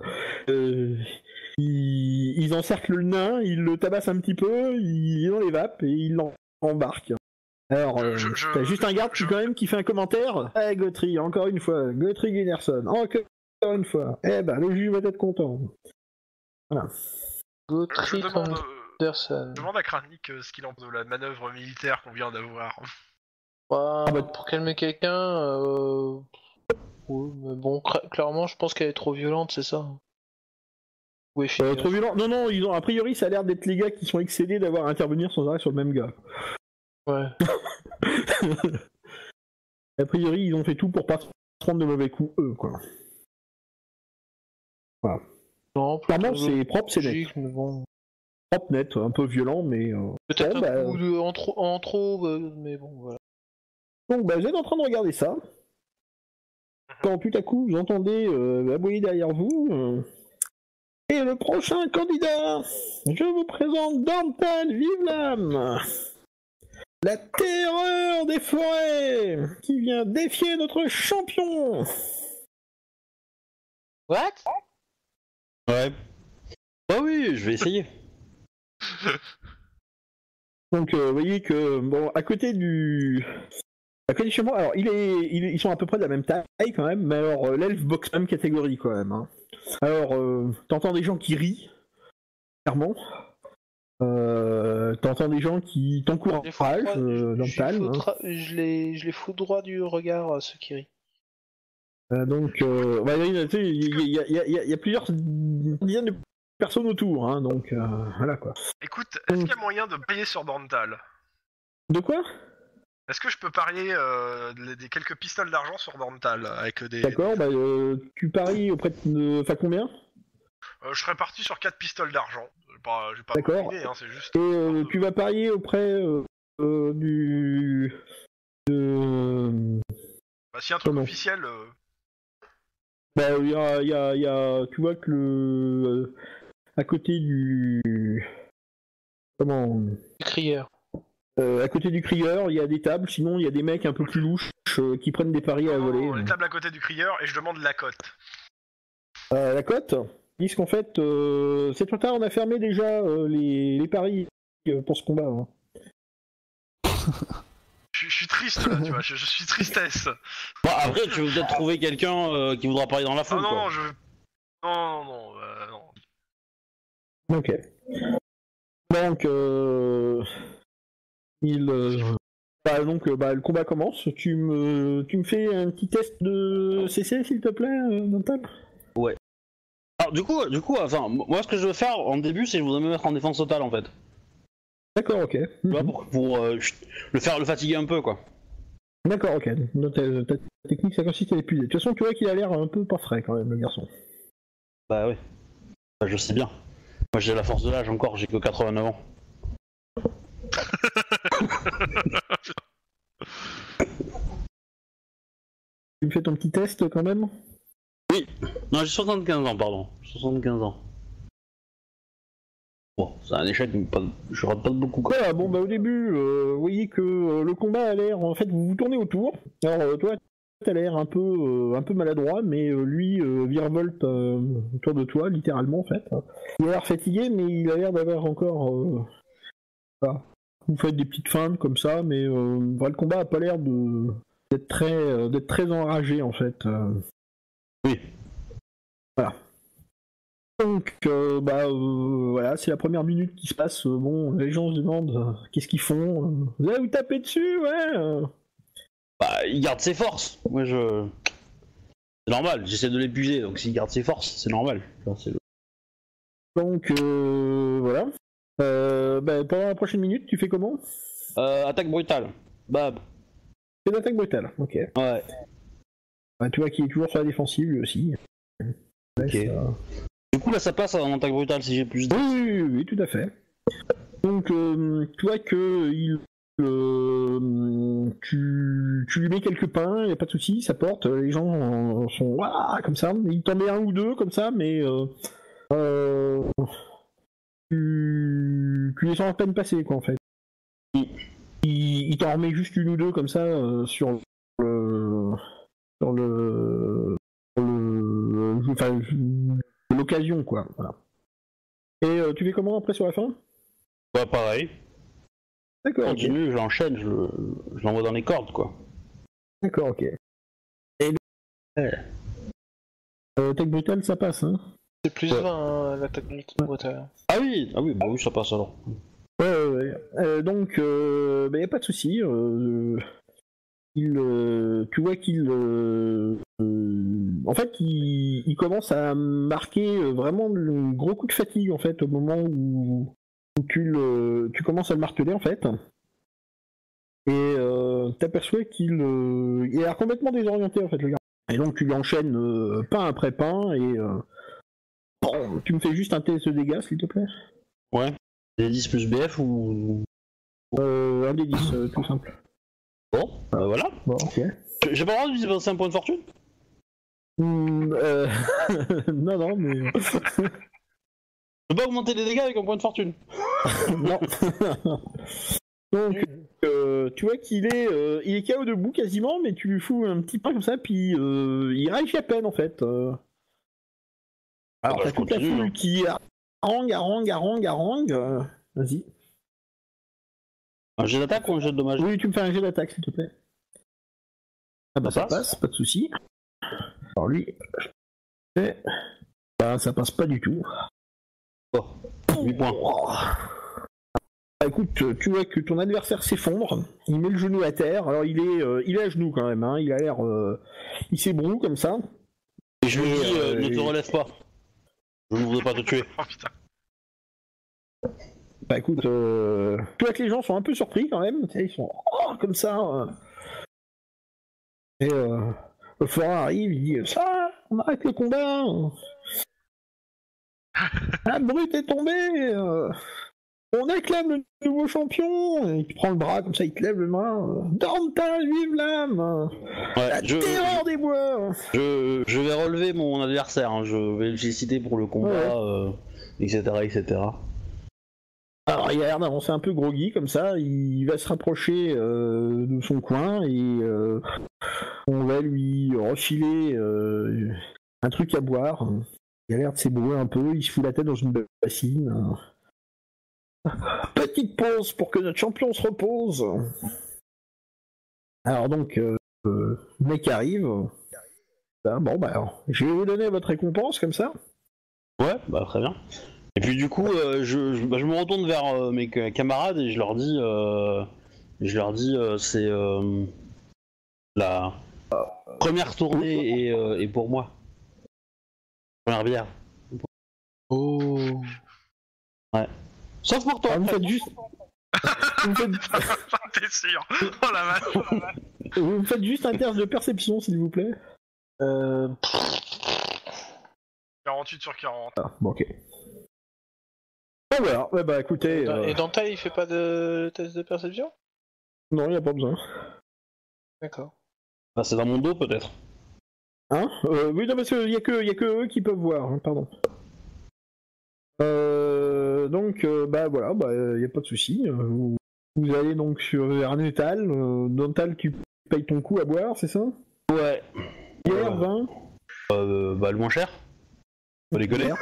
Ils encerclent le nain, ils le tabassent un petit peu, il est dans les vapes et ils l'embarquent. Alors, t'as juste un garde qui fait un commentaire. Eh, Guthrie, encore une fois, Guthrie Gunnarsson, encore une fois. Eh ben, le juge va être content. Voilà. Guthrie Je demande à Kranich ce qu'il en pense de la manœuvre militaire qu'on vient d'avoir. Pour calmer quelqu'un, oui, mais bon, clairement, je pense qu'elle est trop violente, c'est ça. Oui, trop violent. Non, ils ont a priori, ça a l'air d'être les gars qui sont excédés d'avoir à intervenir sans arrêt sur le même gars. Ouais. A priori, ils ont fait tout pour pas se prendre de mauvais coups, eux, quoi. Voilà. Non, clairement, c'est propre, c'est net. Mais bon. Propre, net, un peu violent, mais... Peut-être un coup en trop, mais bon, voilà. Donc, vous êtes en train de regarder ça. Quand tout à coup, vous entendez aboyer derrière vous... Et le prochain candidat, je vous présente Dantal Vivlam, la terreur des forêts, qui vient défier notre champion. What? Ouais. Bah oui, je vais essayer. Donc, vous voyez que, bon, à côté du chemin, alors, ils sont à peu près de la même taille quand même, mais alors, l'elfe boxe même catégorie quand même, hein. Alors, t'entends des gens qui rient, clairement. T'entends des gens qui t'encouragent dans le calme. Je les fous droit du regard, ceux qui rient. Donc, il y a plusieurs dizaines de personnes autour, hein, donc voilà quoi. Écoute, est-ce qu'il y a moyen de parier sur Dantal? De quoi? Est-ce que je peux parier des quelques pistoles d'argent sur Dantal avec des... D'accord, tu paries auprès de... Enfin, combien? Je serais parti sur 4 pistoles d'argent. J'ai pas d'accord. idée, hein, c'est juste... Et tu vas parier auprès du... Bah, s'il y a un truc officiel... il y a... Tu vois que à côté du... Comment... Crieur. À côté du crieur, il y a des tables, sinon il y a des mecs un peu plus louches qui prennent des paris à voler. Les tables à côté du crieur, et je demande la cote. La cote, ils disent qu'en fait, c'est trop tard, on a fermé déjà les paris pour ce combat. Hein. Je suis triste là, tu vois, je suis tristesse. Bon, après, tu veux peut-être trouver quelqu'un qui voudra parier dans la foule, quoi. Non, non. Ok. Donc, le combat commence. Tu me fais un petit test de CC, s'il te plaît, Dantal? Ouais. Alors, du coup, enfin, moi, ce que je veux faire en début, c'est que je voudrais me mettre en défense totale, en fait. D'accord, ok. Tu vois, pour le fatiguer un peu, quoi. D'accord, ok. Donc, ta technique, ça consiste à l'épuiser. De toute façon, tu vois qu'il a l'air un peu pas frais quand même, le garçon. Bah oui. Bah, je sais bien. Moi j'ai la force de l'âge encore, j'ai que 89 ans. Tu me fais ton petit test quand même? Non, j'ai 75 ans, pardon. 75 ans. Bon, c'est un échec, mais je rate pas de beaucoup. Quoi. Voilà, bon bah au début, vous voyez que le combat a l'air... En fait, vous vous tournez autour. Alors toi, t'as l'air un peu maladroit, mais lui virevolte autour de toi, littéralement en fait. Il a l'air fatigué, mais il a l'air d'avoir encore... Voilà. Vous faites des petites feintes comme ça, mais le combat a pas l'air d'être très enragé en fait. Oui. Voilà. Donc, voilà, c'est la première minute qui se passe. Bon, les gens se demandent qu'est-ce qu'ils font. Vous allez vous taper dessus, ouais. Bah, il garde ses forces. Moi, c'est normal, j'essaie de l'épuiser, donc s'il garde ses forces, c'est normal. Donc, voilà. Pendant la prochaine minute, tu fais comment? Attaque brutale. Bab. C'est une attaque brutale, ok. Ouais. Bah, tu vois qu'il est toujours sur la défensive, lui aussi. Ouais, Ok. Du coup, là, ça passe en attaque brutale si j'ai plus de... Oui, tout à fait. Donc, tu vois que tu lui mets quelques pains, y a pas de souci, ça porte. Les gens sont comme ça. Il t'en met un ou deux comme ça, mais tu les sens à peine passer quoi en fait. Il t'en remet juste une ou deux comme ça sur l'occasion quoi. Voilà. Et tu fais comment après sur la fin? Bah, pareil. D'accord. Continue, je l'enchaîne, je l'envoie dans les cordes, quoi. D'accord, ok. Et attaque brutale, ça passe, hein? C'est plus 20 l'attaque brutale. Ah oui, bah oui, ça passe alors. Ouais. Donc, y a pas de souci. Tu vois qu'il, en fait, il commence à marquer vraiment un gros coup de fatigue en fait au moment où tu commences à le marteler en fait. Et t'aperçois qu'il a l'air complètement désorienté en fait le gars. Et donc tu lui enchaînes pain après pain et tu me fais juste un test de dégâts s'il te plaît. Ouais. Des 10 plus BF ou... Un des 10, tout simple. Bon, voilà. Bon, ok. J'ai pas le droit de dépenser un point de fortune? Non, mais... Je peux pas augmenter les dégâts avec un point de fortune. Non. Donc, tu vois qu'il est KO debout quasiment, mais tu lui fous un petit pain comme ça, puis il réagit à peine en fait. Alors, t'as toute la foule qui harangue. Vas-y. Un jet d'attaque ou un jet de dommage? Oui, tu me fais un jet d'attaque s'il te plaît. Ah bah ça passe, pas de soucis. Alors lui, ça passe pas du tout. Oh, 8 points. Bah, écoute, tu vois que ton adversaire s'effondre, il met le genou à terre, alors il est à genoux quand même, hein. Il a l'air... il s'ébroue comme ça. Et je lui dis, ne te relève pas. Je ne voudrais pas te tuer. Oh putain. Bah écoute, tu vois que les gens sont un peu surpris quand même, tu sais, ils sont comme ça. Et le forain arrive, il dit ça, on arrête le combat. La brute est tombée. On acclame le nouveau champion. Et il te prend le bras comme ça, il te lève le bras. Dormta, vive l'âme. Ouais, la terreur des bois. Je vais relever mon adversaire, hein. Je vais le féliciter pour le combat, etc. Alors il a l'air d'avancer un peu groggy comme ça, il va se rapprocher de son coin et on va lui refiler un truc à boire. Il a l'air de s'ébrouer un peu, il se fout la tête dans une bassine. Petite pause pour que notre champion se repose. Alors donc, le mec arrive. Alors, je vais vous donner votre récompense comme ça. Ouais, bah très bien. Et puis du coup, je me retourne vers mes camarades et je leur dis, c'est la première tournée et pour moi. Première bière. Oh. Ouais. Sauf pour toi. Vous faites juste... T'es sûr? Oh la vache. Vous me faites juste un test de perception, s'il vous plaît. 48 sur 40. Ah, bon, ok. Bon, voilà, ouais, bah écoutez... Et Dantal, il fait pas de test de perception? Non, y a pas besoin. D'accord. Ah, c'est dans mon dos peut-être. Hein oui, non, parce qu'il y a que eux qui peuvent voir, hein, pardon. Donc, bah voilà, bah y a pas de souci. Vous allez donc sur Arnetal. Dantal, tu payes ton coup à boire, c'est ça? Ouais. Bière, vin? Bah le moins cher. Faut les connaître.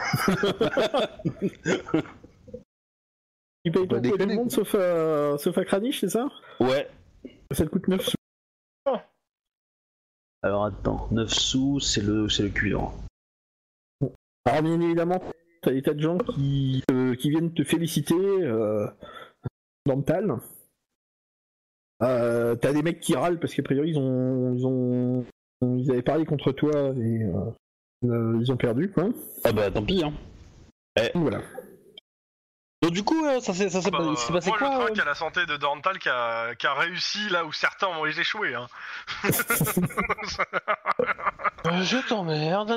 Tu payes ton Bah, coup à tout le déconner, monde sauf à Kranich, c'est ça? Ouais. Ça te coûte 9 sous. Alors attends, 9 sous, c'est le cuivre. Alors bien évidemment, t'as des tas de gens qui viennent te féliciter Dantal. T'as des mecs qui râlent parce qu'a priori ils avaient parlé contre toi et ils ont perdu, quoi. Ah bah tant pis hein. Voilà. Donc du coup, ça s'est passé moi, quoi je traque à la santé de Dorntal qui a réussi là où certains ont échoué. Hein. Je t'emmerde.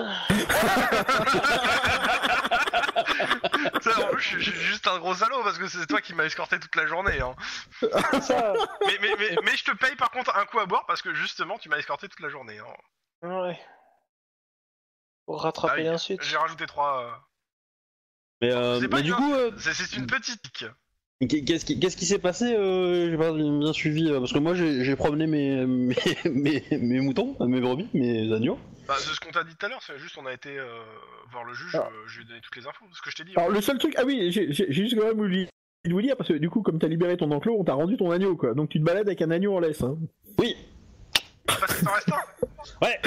En plus, je suis juste un gros salaud parce que c'est toi qui m'as escorté toute la journée. Hein. Ça. mais je te paye par contre un coup à boire parce que justement tu m'as escorté toute la journée. Hein. Ouais. Pour rattraper ensuite. J'ai rajouté 3. Mais pas du une- coup, C'est une petite tic. qu'est-ce qui s'est passé J'ai pas bien suivi parce que moi j'ai promené mes moutons, mes brebis, mes agneaux. Bah, c'est ce qu'on t'a dit tout à l'heure, c'est juste on a été voir le juge, je lui ai donné toutes les infos, ce que je t'ai dit. Alors le seul truc, ah oui, j'ai juste quand même oublié de vous dire parce que du coup comme t'as libéré ton enclos, on t'a rendu ton agneau, quoi. Donc tu te balades avec un agneau en laisse. Hein. Oui. Parce que t'en restes un. Ouais.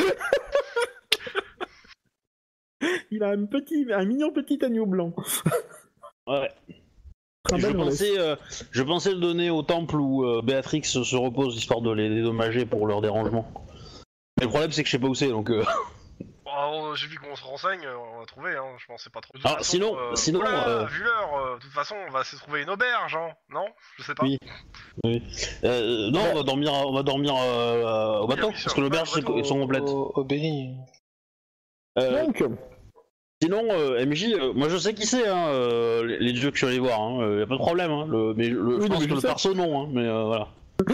Il a un mignon petit agneau blanc. Ouais. Un bel en laisse. Je pensais le donner au temple où Béatrix se repose histoire de les dédommager pour leur dérangement. Mais le problème c'est que je sais pas où c'est donc. Bon, j'ai vu qu'on se renseigne, on va trouver, hein, je pensais pas trop. De toute Alors, façon, sinon, voilà, vu l'heure, de toute façon on va se trouver une auberge, hein, non? Je sais pas. Oui. Oui. Non, on va dormir au bateau bien sûr. parce que l'auberge Ouais, au bateau, sont complètes. Au Béni. Donc, Sinon, MJ, moi je sais qui c'est, hein, les dieux que je suis allé voir, hein, y a pas de problème, hein, mais je pense que le perso non, hein, mais voilà.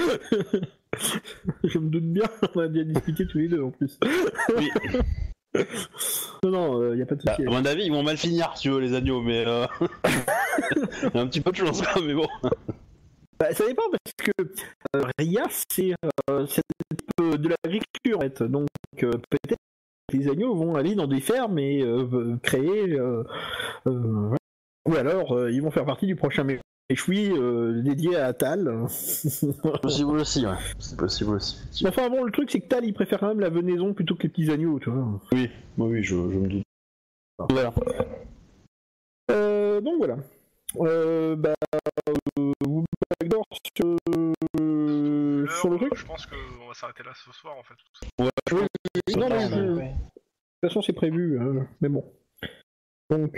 je me doute bien, on a bien discuté tous les deux en plus. Oui. Non, y a pas de souci. À mon avis, ils vont mal finir, si tu veux, les agneaux, mais y a un petit peu de chance, mais bon. Bah, ça dépend parce que Ria c'est de l'agriculture en fait, donc peut-être que les agneaux vont aller dans des fermes et créer, ou alors ils vont faire partie du prochain méchoui dédié à Tal. C'est possible aussi, ouais. C'est possible aussi. Enfin bon, le truc c'est que Tal il préfère quand même la venaison plutôt que les petits agneaux, tu vois. Oui, je me doute. Voilà. Donc voilà. Vous backdoor sur le truc. Je pense qu'on va s'arrêter là ce soir en fait. Non, mais de Ouais. toute façon c'est prévu, mais bon. Donc,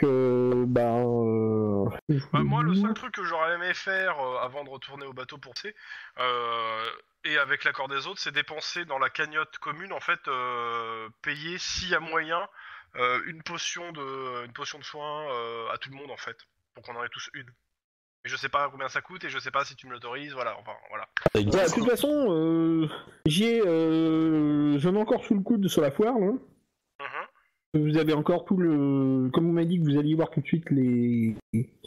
Moi, le seul truc que j'aurais aimé faire avant de retourner au bateau pour C, et avec l'accord des autres, c'est dépenser dans la cagnotte commune, en fait, payer s'il y a moyen une potion de soin à tout le monde, en fait, pour qu'on en ait tous une. Et je sais pas combien ça coûte et je sais pas si tu me l'autorises, voilà, enfin, voilà. de toute façon, j'en ai encore sous le coude sur la foire, là. Vous avez encore tout le... Comme vous m'avez dit que vous alliez voir tout de suite le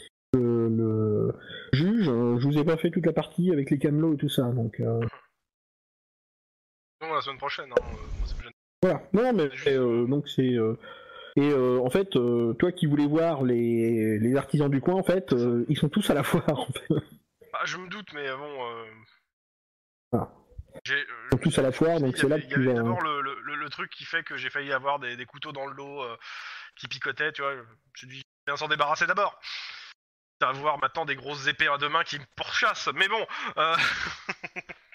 juge, je vous ai pas fait toute la partie avec les camelots et tout ça, donc... Non, la semaine prochaine, hein, moi ça me gêne. Voilà, non mais donc c'est... Et en fait, toi qui voulais voir les artisans du coin, en fait, ils sont tous à la foire, en fait. Ah, je me doute, mais bon... Ah. Ils sont tous à la foire, donc c'est là que Il y tu avait vas... d'abord le truc qui fait que j'ai failli avoir des couteaux dans le dos qui picotaient, tu vois. Je me suis dit, bien s'en débarrasser d'abord. Avoir maintenant des grosses épées à deux mains qui me pourchassent, mais bon...